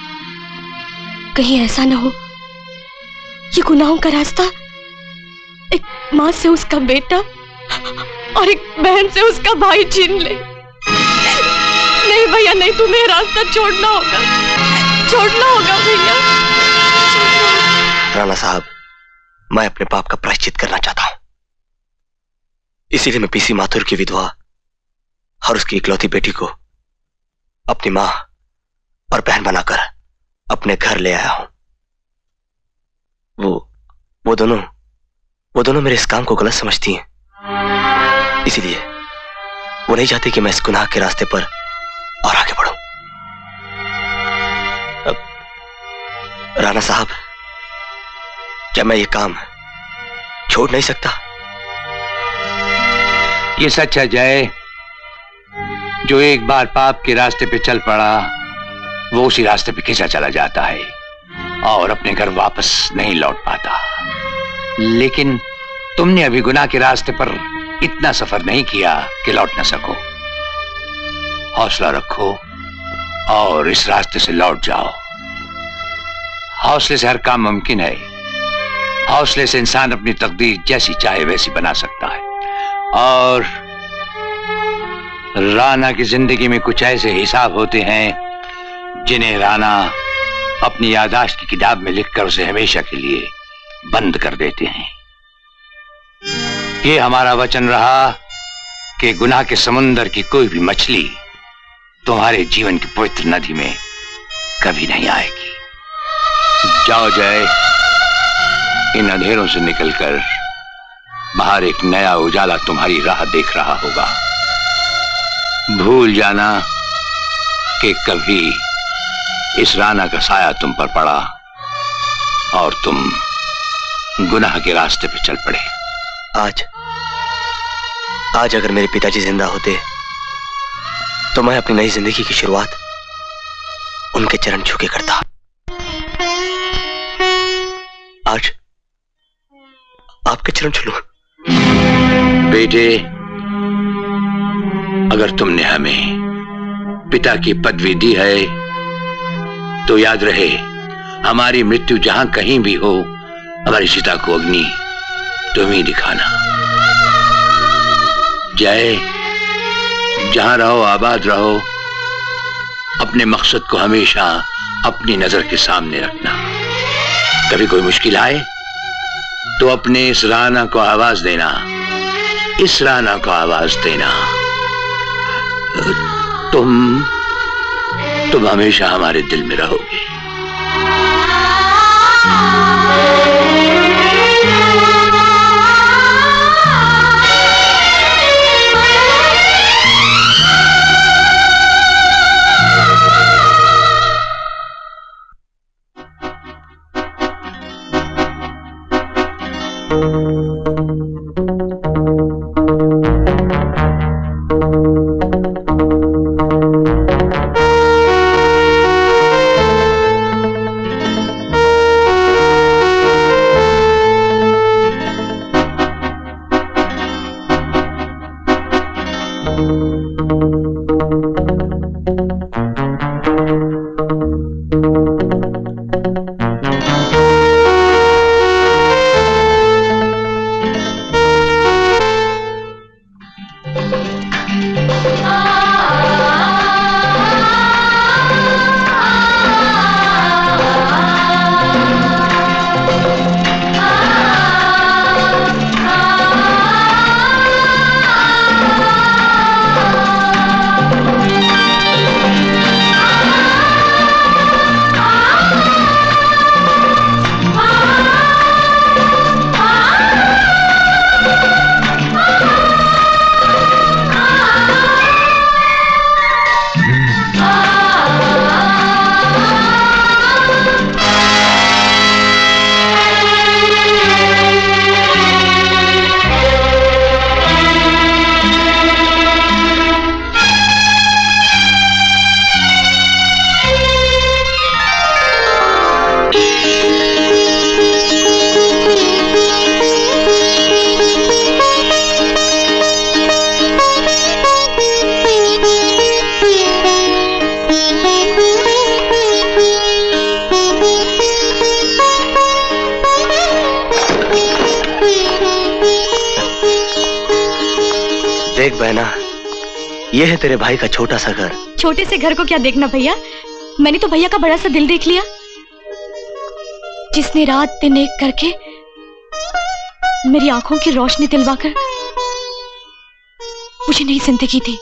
कहीं ऐसा ना हो ये गुनाहों का रास्ता एक माँ से उसका बेटा और एक बहन से उसका भाई छीन ले। नहीं भैया नहीं, तुम्हें रास्ता छोड़ना होगा भैया।
राणा साहब, मैं अपने पाप का प्रायश्चित करना चाहता हूं, इसीलिए मैं पीसी माथुर की विधवा और उसकी इकलौती बेटी को अपनी मां और बहन बनाकर अपने घर ले आया हूं। वो दोनों मेरे इस काम को गलत समझती हैं, इसीलिए वो नहीं चाहती कि मैं इस गुनाह के रास्ते पर और आगे बढ़ूं। राणा साहब, क्या मैं ये काम छोड़ नहीं सकता?
ये सच है जय, जो एक बार पाप के रास्ते पे चल पड़ा वो उसी रास्ते पे खिंचा चला जाता है और अपने घर वापस नहीं लौट पाता। लेकिन तुमने अभी गुनाह के रास्ते पर इतना सफर नहीं किया कि लौट न सको। हौसला रखो और इस रास्ते से लौट जाओ। हौसले से हर काम मुमकिन है। हौसले से इंसान अपनी तकदीर जैसी चाहे वैसी बना सकता है। और राना की जिंदगी में कुछ ऐसे हिसाब होते हैं जिन्हें राना अपनी याददाश्त की किताब में लिखकर उसे हमेशा के लिए बंद कर देते हैं। ये हमारा वचन रहा कि गुनाह के समुंदर की कोई भी मछली तुम्हारे जीवन की पवित्र नदी में कभी नहीं आएगी। जाओ जय, इन अंधेरों से निकलकर बाहर एक नया उजाला तुम्हारी राह देख रहा होगा। भूल जाना कि कभी इस राना का साया तुम पर पड़ा और तुम गुनाह के रास्ते पे चल पड़े।
आज अगर मेरे पिताजी जिंदा होते तो मैं अपनी नई जिंदगी की शुरुआत उनके चरण छू के करता। आज आपके चरण छू लूं।
बेटे, अगर तुमने हमें पिता की पदवी दी है तो याद रहे, हमारी मृत्यु जहां कहीं भी हो, हमारी चिता को अग्नि तुम ही दिखाना। जय, जहां रहो आबाद रहो, अपने मकसद को हमेशा अपनी नजर के सामने रखना। कभी कोई मुश्किल आए तो अपने इस राना को आवाज देना, इस राना को आवाज देना। तुम हमेशा हमारे दिल में रहोगे।
ये है तेरे भाई का छोटा सा घर।
छोटे से घर को क्या देखना भैया, मैंने तो भैया का बड़ा सा दिल देख लिया, जिसने रात दिन एक करके मेरी आंखों की रोशनी दिलवाकर मुझे नई जिंदगी दी।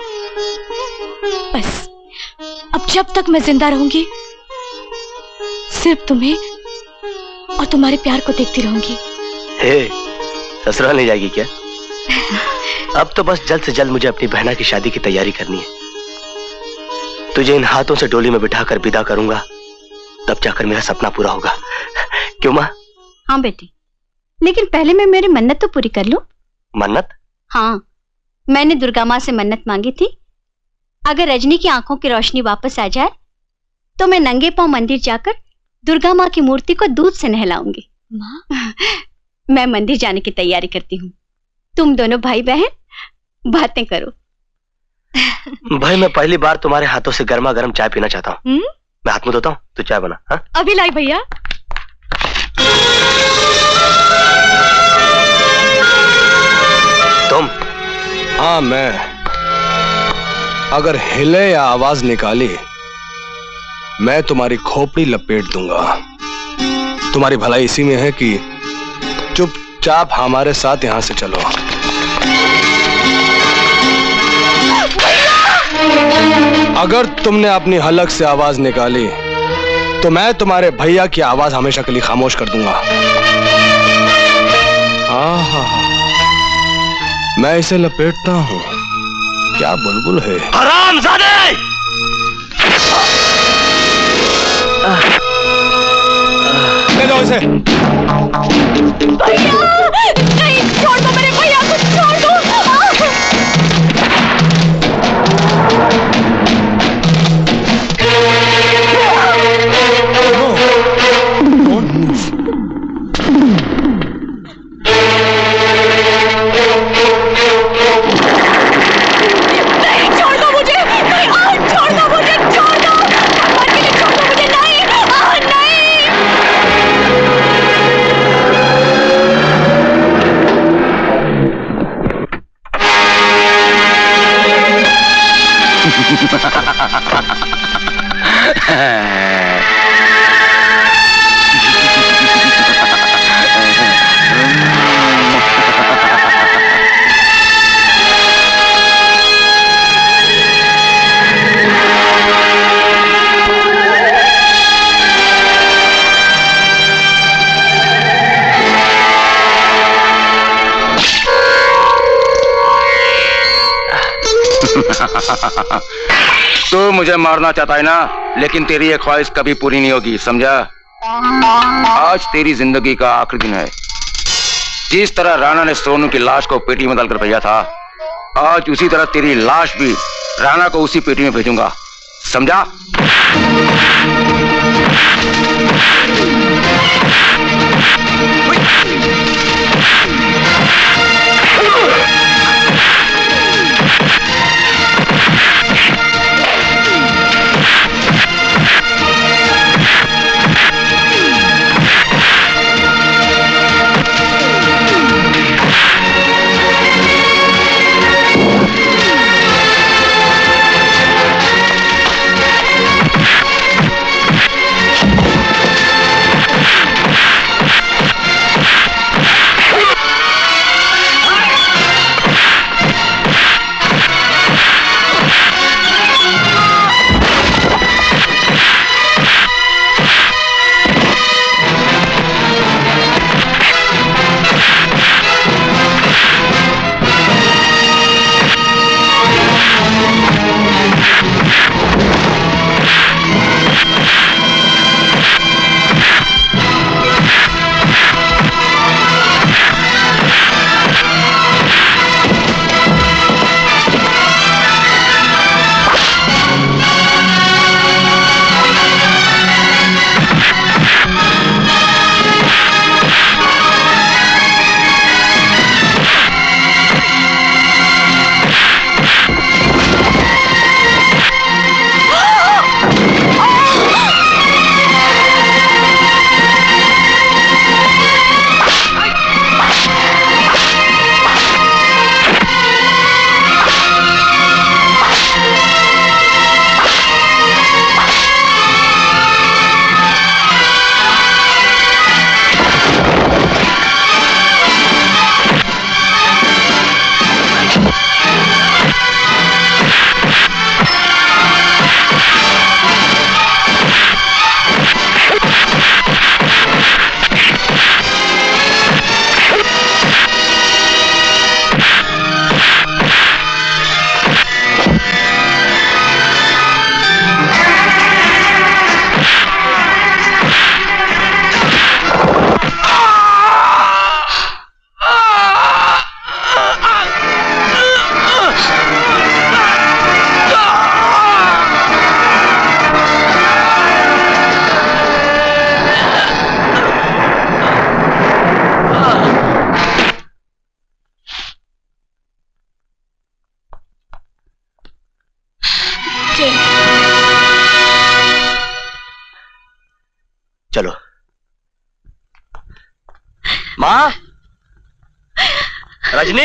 बस अब जब तक मैं जिंदा रहूंगी सिर्फ तुम्हें और तुम्हारे प्यार को देखती रहूंगी।
हे, ससुराल नहीं जाएगी क्या? अब तो बस जल्द से जल्द मुझे अपनी बहना की शादी की तैयारी करनी है। तुझे इन हाथों से डोली में बिठाकर विदा करूंगा, तब जाकर मेरा सपना पूरा होगा। क्यों माँ?
हाँ बेटी, लेकिन पहले मैं मेरी मन्नत तो पूरी कर लूं।
मन्नत?
हाँ, मैंने दुर्गा माँ से मन्नत मांगी थी, अगर रजनी की आंखों की रोशनी वापस आ जाए तो मैं नंगे पांव मंदिर जाकर दुर्गा माँ की मूर्ति को दूध से नहलाऊंगी। माँ? मैं मंदिर जाने की तैयारी करती हूँ, तुम दोनों भाई बहन बातें करो।
भाई, मैं पहली बार तुम्हारे हाथों से गर्मा गर्म चाय पीना चाहता हूँ। मैं हाथ मुंह धोता हूँ, तू चाय बना। हाँ?
अभी लाई भैया।
तुम?
हाँ, मैं। अगर हिले या आवाज निकाली मैं तुम्हारी खोपड़ी लपेट दूंगा। तुम्हारी भलाई इसी में है कि चुपचाप हमारे साथ यहां से चलो। अगर तुमने अपनी हलक से आवाज निकाली तो मैं तुम्हारे भैया की आवाज हमेशा के लिए खामोश कर दूंगा। हाँ, मैं इसे लपेटता हूँ। क्या बुलबुल है।
हरामजादे!
ले लो इसे।
भैया, नहीं, छोड़ दो मेरे भैया को, छोड़ दो।
तू मुझे मारना चाहता है ना, लेकिन तेरी ये ख्वाहिश कभी पूरी नहीं होगी, समझा? आज तेरी जिंदगी का आखिरी दिन है। जिस तरह राणा ने सोनू की लाश को पेटी में डालकर भेजा था, आज उसी तरह तेरी लाश भी राणा को उसी पेटी में भेजूंगा, समझा?
माँ, रजनी,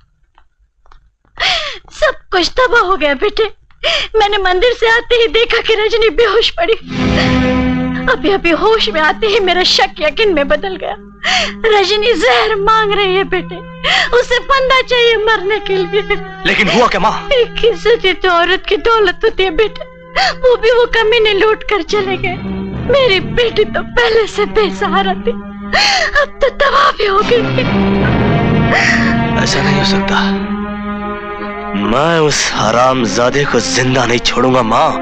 सब कुछ तबाह हो गया बेटे। मैंने मंदिर से आते ही देखा कि रजनी बेहोश पड़ी। अभी होश में आते ही मेरा शक यकीन में बदल गया। रजनी जहर मांग रही है बेटे, उसे फंदा चाहिए मरने के लिए।
लेकिन हुआ क्या माँ?
एक इज्जत तो औरत की दौलत होती है बेटे, वो भी वो कमीने लूट कर चले गए। मेरी बेटी तो पहले से बेसहारा थी, अब तो तबाह भी हो गई।
ऐसा नहीं हो सकता, मैं उस हरामजादे को जिंदा नहीं छोड़ूंगा माँ।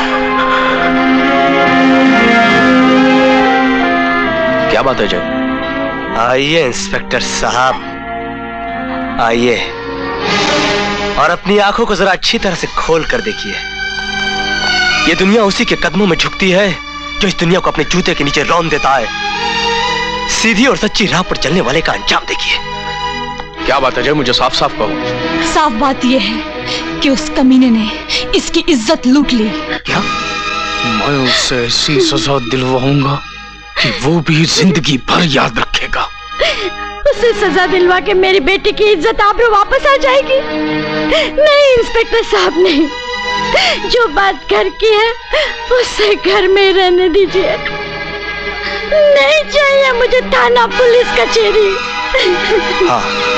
क्या बात है जय? आइए इंस्पेक्टर साहब, आइए और अपनी आंखों को जरा अच्छी तरह से खोल कर देखिए। ये दुनिया उसी के कदमों में झुकती है जो इस दुनिया को अपने जूते के नीचे रौंद देता है। सीधी और सच्ची राह पर चलने वाले का अंजाम देखिए।
क्या बात है जय, मुझे साफ साफ कहो।
साफ बात यह है कि उस कमीने ने इसकी इज्जत लूट ली।
क्या? मैं उससे ऐसी सजा दिलवाऊंगा कि वो भी जिंदगी भर याद रखेगा।
उसे सजा दिलवा के मेरी बेटी की इज्जत आबरू वापस आ जाएगी? नहीं इंस्पेक्टर साहब, नहीं। जो बात घर की है उसे घर में रहने दीजिए। नहीं चाहिए मुझे थाना पुलिस कचहरी।
हाँ,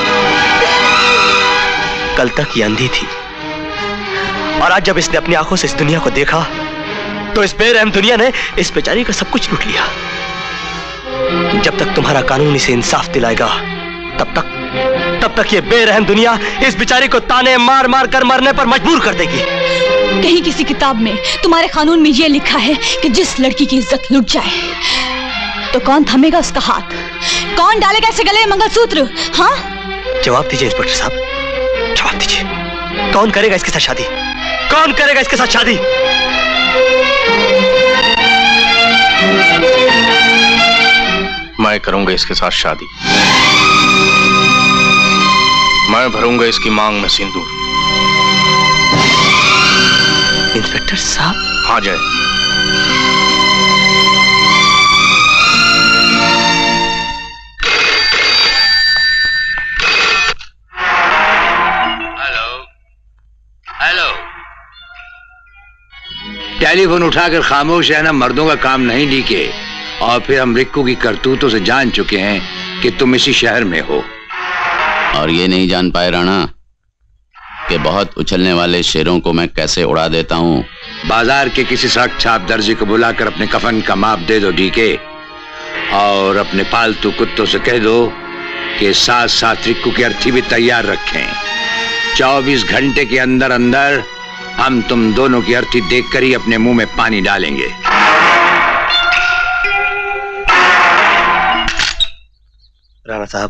कल तक ये अंधी थी और आज जब इसने अपनी आंखों से इस दुनिया को देखा तो इस बेरहम दुनिया ने इस बेचारी का सब कुछ लूट लिया। जब तक तुम्हारा कानून इसे इंसाफ दिलाएगा तब तक ये बेरहम दुनिया इस बेचारी को ताने मार मार कर मरने पर मजबूर कर देगी।
कहीं किसी किताब में तुम्हारे कानून में यह लिखा है कि जिस लड़की की इज्जत लुट जाए तो कौन थमेगा उसका हाथ, कौन डालेगा इसे गले में मंगलसूत्र? हाँ,
जवाब दीजिए इंस्पेक्टर साहब, जवाब दीजिए। कौन करेगा इसके साथ शादी? कौन करेगा इसके साथ शादी?
मैं करूंगा इसके साथ शादी। मैं भरूंगा इसकी मांग में सिंदूर।
इंस्पेक्टर साहब?
हाँ जय।
हेलो, टेलीफोन उठाकर खामोश रहना मर्दों का काम नहीं डीके। और फिर हम रिक्कू की करतूतों से जान चुके हैं कि तुम इसी शहर में हो।
और ये नहीं जान पाए राणा कि बहुत उछलने वाले शेरों को मैं कैसे उड़ा देता हूँ।
बाजार के किसी सड़क छाप दर्जी को बुलाकर अपने कफन का माप दे दो डीके, और अपने पालतू कुत्तों से कह दो कि साथ साथ रिक्कू की अर्थी भी तैयार रखें। 24 घंटे के अंदर अंदर हम तुम दोनों की अर्थी देखकर ही अपने मुंह में पानी डालेंगे।
राणा साहब,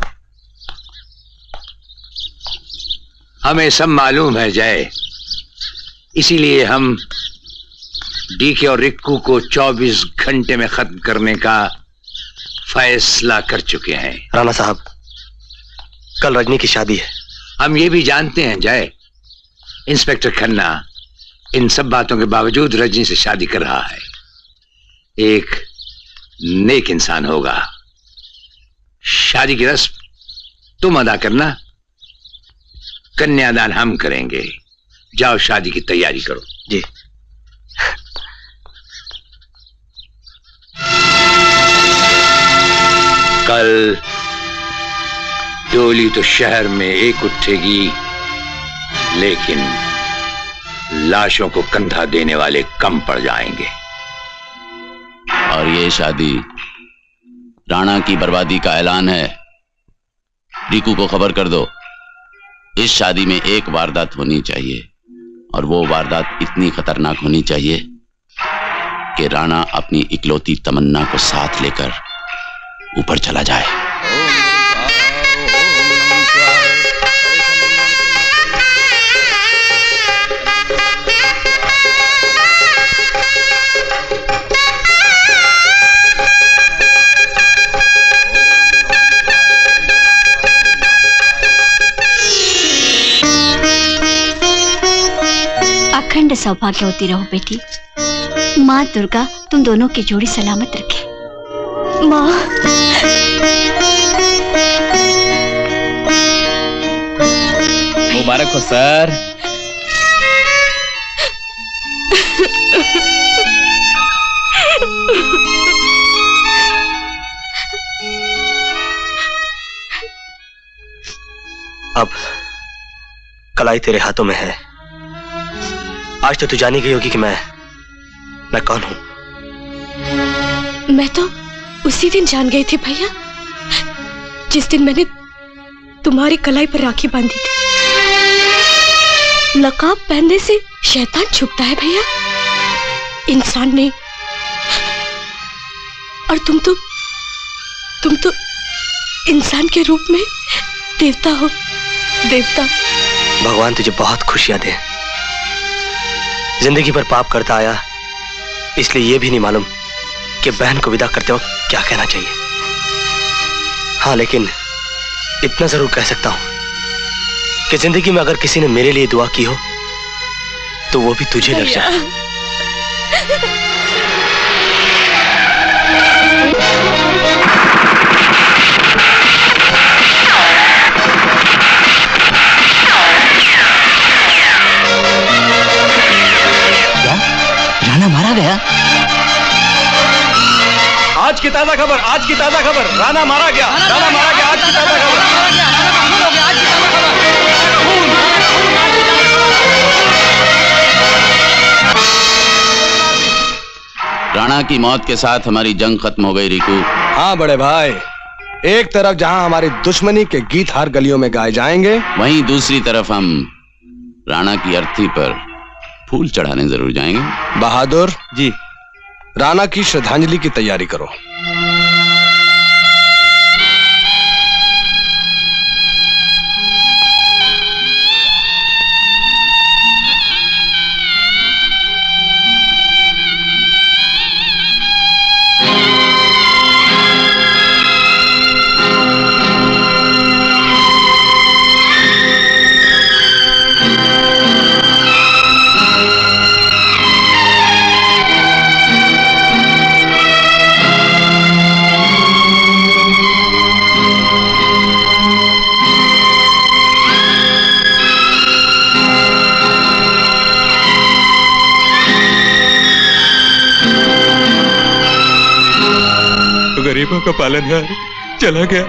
हमें सब मालूम है जय, इसीलिए हम डीके और रिक्कू को 24 घंटे में खत्म करने का फैसला कर चुके हैं।
राणा साहब, कल रजनी की शादी है।
हम ये भी जानते हैं जय, इंस्पेक्टर खन्ना इन सब बातों के बावजूद रजनी से शादी कर रहा है। एक नेक इंसान होगा। शादी की रस्म तुम अदा करना, कन्यादान हम करेंगे। जाओ शादी की तैयारी करो।
जी।
कल डोली तो शहर में एक उठेगी, लेकिन लाशों को कंधा देने वाले कम पड़ जाएंगे।
और ये शादी राणा की बर्बादी का ऐलान है। रिकू को खबर कर दो, इस शादी में एक वारदात होनी चाहिए, और वो वारदात इतनी खतरनाक होनी चाहिए कि राणा अपनी इकलौती तमन्ना को साथ लेकर ऊपर चला जाए।
अखंड सौभाग्यवती रहो बेटी। माँ दुर्गा तुम दोनों की जोड़ी सलामत रखे।
माँ,
मुबारक हो सर।
अब कलाई तेरे हाथों में है। आज तो तू जानी गई होगी कि मैं कौन हूं।
मैं तो उसी दिन जान गई थी भैया, जिस दिन मैंने तुम्हारी कलाई पर राखी बांधी थी। नकाब पहनने से शैतान छुपता है भैया, इंसान नहीं। और तुम तो इंसान के रूप में देवता हो, देवता।
भगवान तुझे बहुत खुशियां दे। जिंदगी भर पाप करता आया, इसलिए यह भी नहीं मालूम कि बहन को विदा करते वक्त क्या कहना चाहिए। हाँ, लेकिन इतना जरूर कह सकता हूं कि जिंदगी में अगर किसी ने मेरे लिए दुआ की हो तो वो भी तुझे लग जाए।
क्या राणा मारा गया?
आज की ताजा खबर, आज की ताजा खबर, राणा मारा गया, राणा मारा गया, आज की ताजा खबर।
राणा की मौत के साथ हमारी जंग खत्म हो गई रिकू।
हाँ बड़े भाई, एक तरफ जहां हमारी दुश्मनी के गीत हर गलियों में गाए जाएंगे,
वहीं दूसरी तरफ हम राणा की अर्थी पर फूल चढ़ाने जरूर जाएंगे।
बहादुर जी, राणा की श्रद्धांजलि की तैयारी करो।
गरीबों का पालनहार चला गया।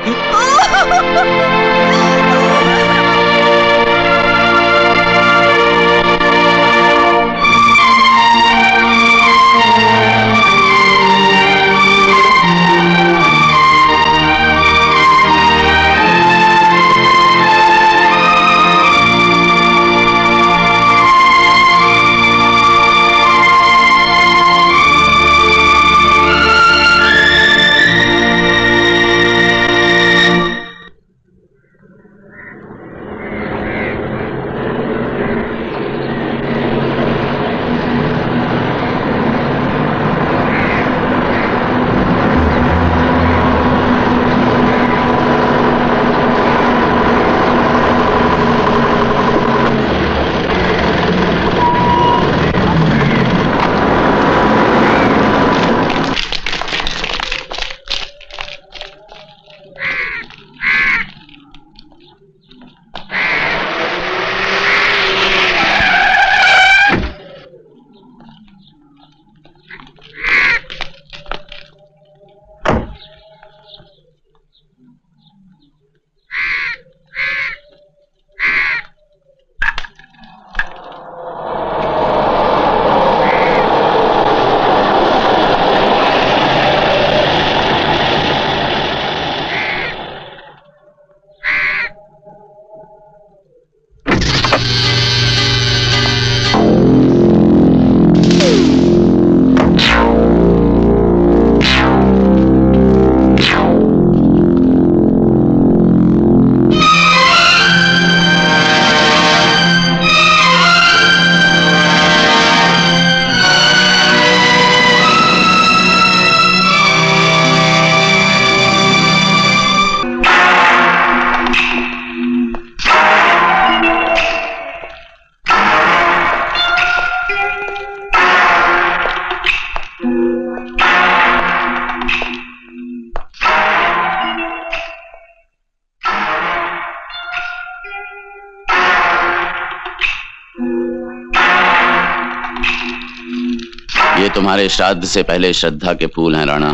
ये तुम्हारे श्राद्ध से पहले श्रद्धा के फूल हैं राणा।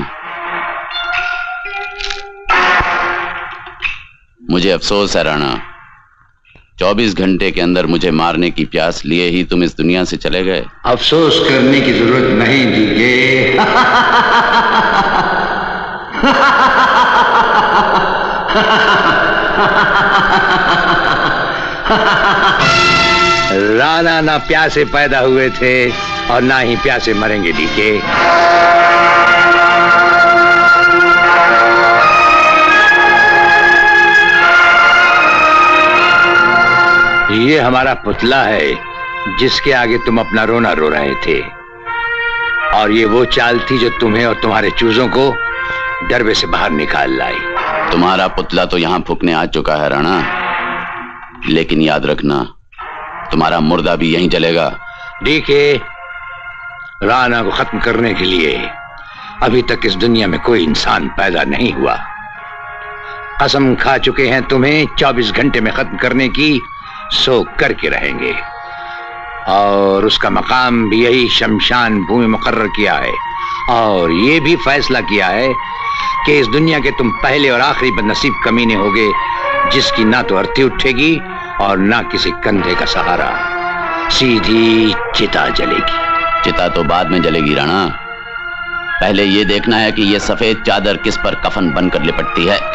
मुझे अफसोस है राणा, 24 घंटे के अंदर मुझे मारने की प्यास लिए ही तुम इस दुनिया से चले गए।
अफसोस करने की जरूरत नहीं डीके। राणा ना प्यासे पैदा हुए थे और ना ही प्यासे मरेंगे डीके। ये हमारा पुतला है जिसके आगे तुम अपना रोना रो रहे थे, और ये वो चाल थी जो तुम्हें और तुम्हारे चूजों को डरबे से बाहर निकाल लाई।
तुम्हारा पुतला तो यहां फूकने आ चुका है राणा, लेकिन याद रखना तुम्हारा मुर्दा भी यहीं जलेगा।
डीके, राणा को खत्म करने के लिए अभी तक इस दुनिया में कोई इंसान पैदा नहीं हुआ। कसम खा चुके हैं तुम्हें 24 घंटे में खत्म करने की, सो करके रहेंगे। और उसका मकाम भी यही शमशान भूमि मुकर्रर किया है, और ये भी फैसला किया है कि इस दुनिया के तुम पहले और आखिरी बदनसीब कमीने होगे जिसकी ना तो अर्थी उठेगी और ना किसी कंधे का सहारा। सीधी चिता जलेगी।
चिता तो बाद में जलेगी राणा, पहले ये देखना है कि ये सफेद चादर किस पर कफन बनकर लिपटती है।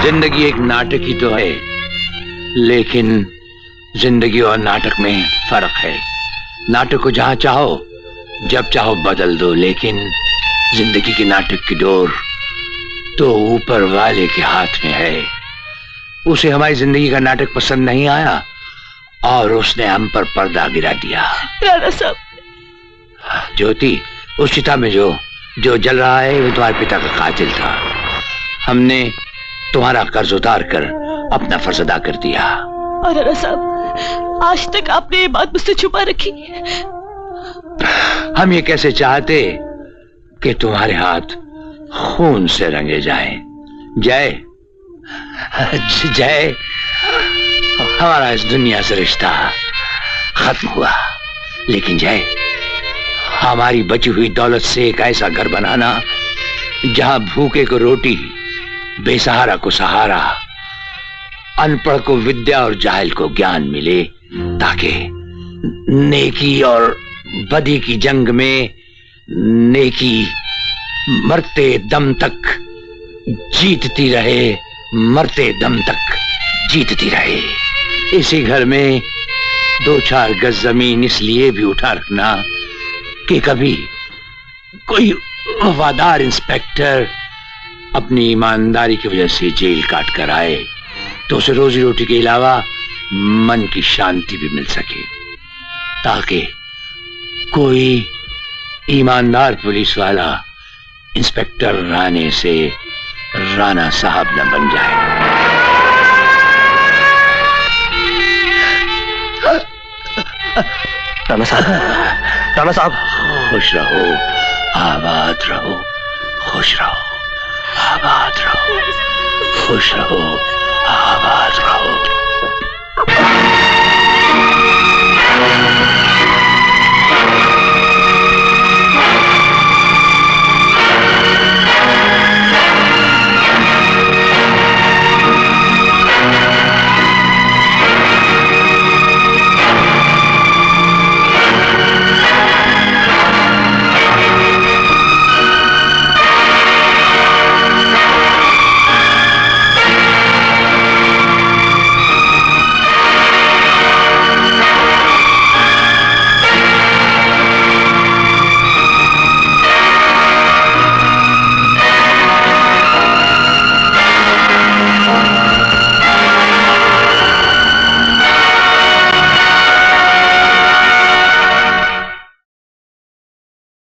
जिंदगी एक नाटक ही तो है, लेकिन जिंदगी और नाटक में फर्क है। नाटक को जहां चाहो जब चाहो बदल दो, लेकिन जिंदगी के नाटक की डोर तो ऊपर वाले के हाथ में है। उसे हमारी जिंदगी का नाटक पसंद नहीं आया और उसने हम पर पर्दा गिरा दिया।
राणा साहब,
ज्योति, उस चिता में जो जल रहा है वो तुम्हारे पिता का कातिल था। हमने तुम्हारा कर्ज उतार कर अपना फर्ज अदा कर दिया।
और राणा साहब, आज तक आपने ये बात मुझसे छुपा रखी।
हम ये कैसे चाहते कि तुम्हारे हाथ खून से रंगे जाएं। जय जय, हमारा इस दुनिया से रिश्ता खत्म हुआ, लेकिन जय, हमारी बची हुई दौलत से एक ऐसा घर बनाना जहां भूखे को रोटी, बेसहारा को सहारा, अनपढ़ को विद्या और जाहिल को ज्ञान मिले, ताकि नेकी और बदी की जंग में नेकी मरते दम तक जीतती रहे, मरते दम तक जीतती रहे। इसी घर में 2-4 गज जमीन इसलिए भी उठा रखना कि कभी कोई वफादार इंस्पेक्टर अपनी ईमानदारी की वजह से जेल काट कर आए तो उसे रोजी रोटी के अलावा मन की शांति भी मिल सके, ताकि कोई ईमानदार पुलिस वाला इंस्पेक्टर राणे से राणा साहब न बन जाए।
राणा साहब, राणा साहब,
खुश रहो, आबाद रहो, खुश रहो, आबाद रहो, खुश रहो, आबाद रहो।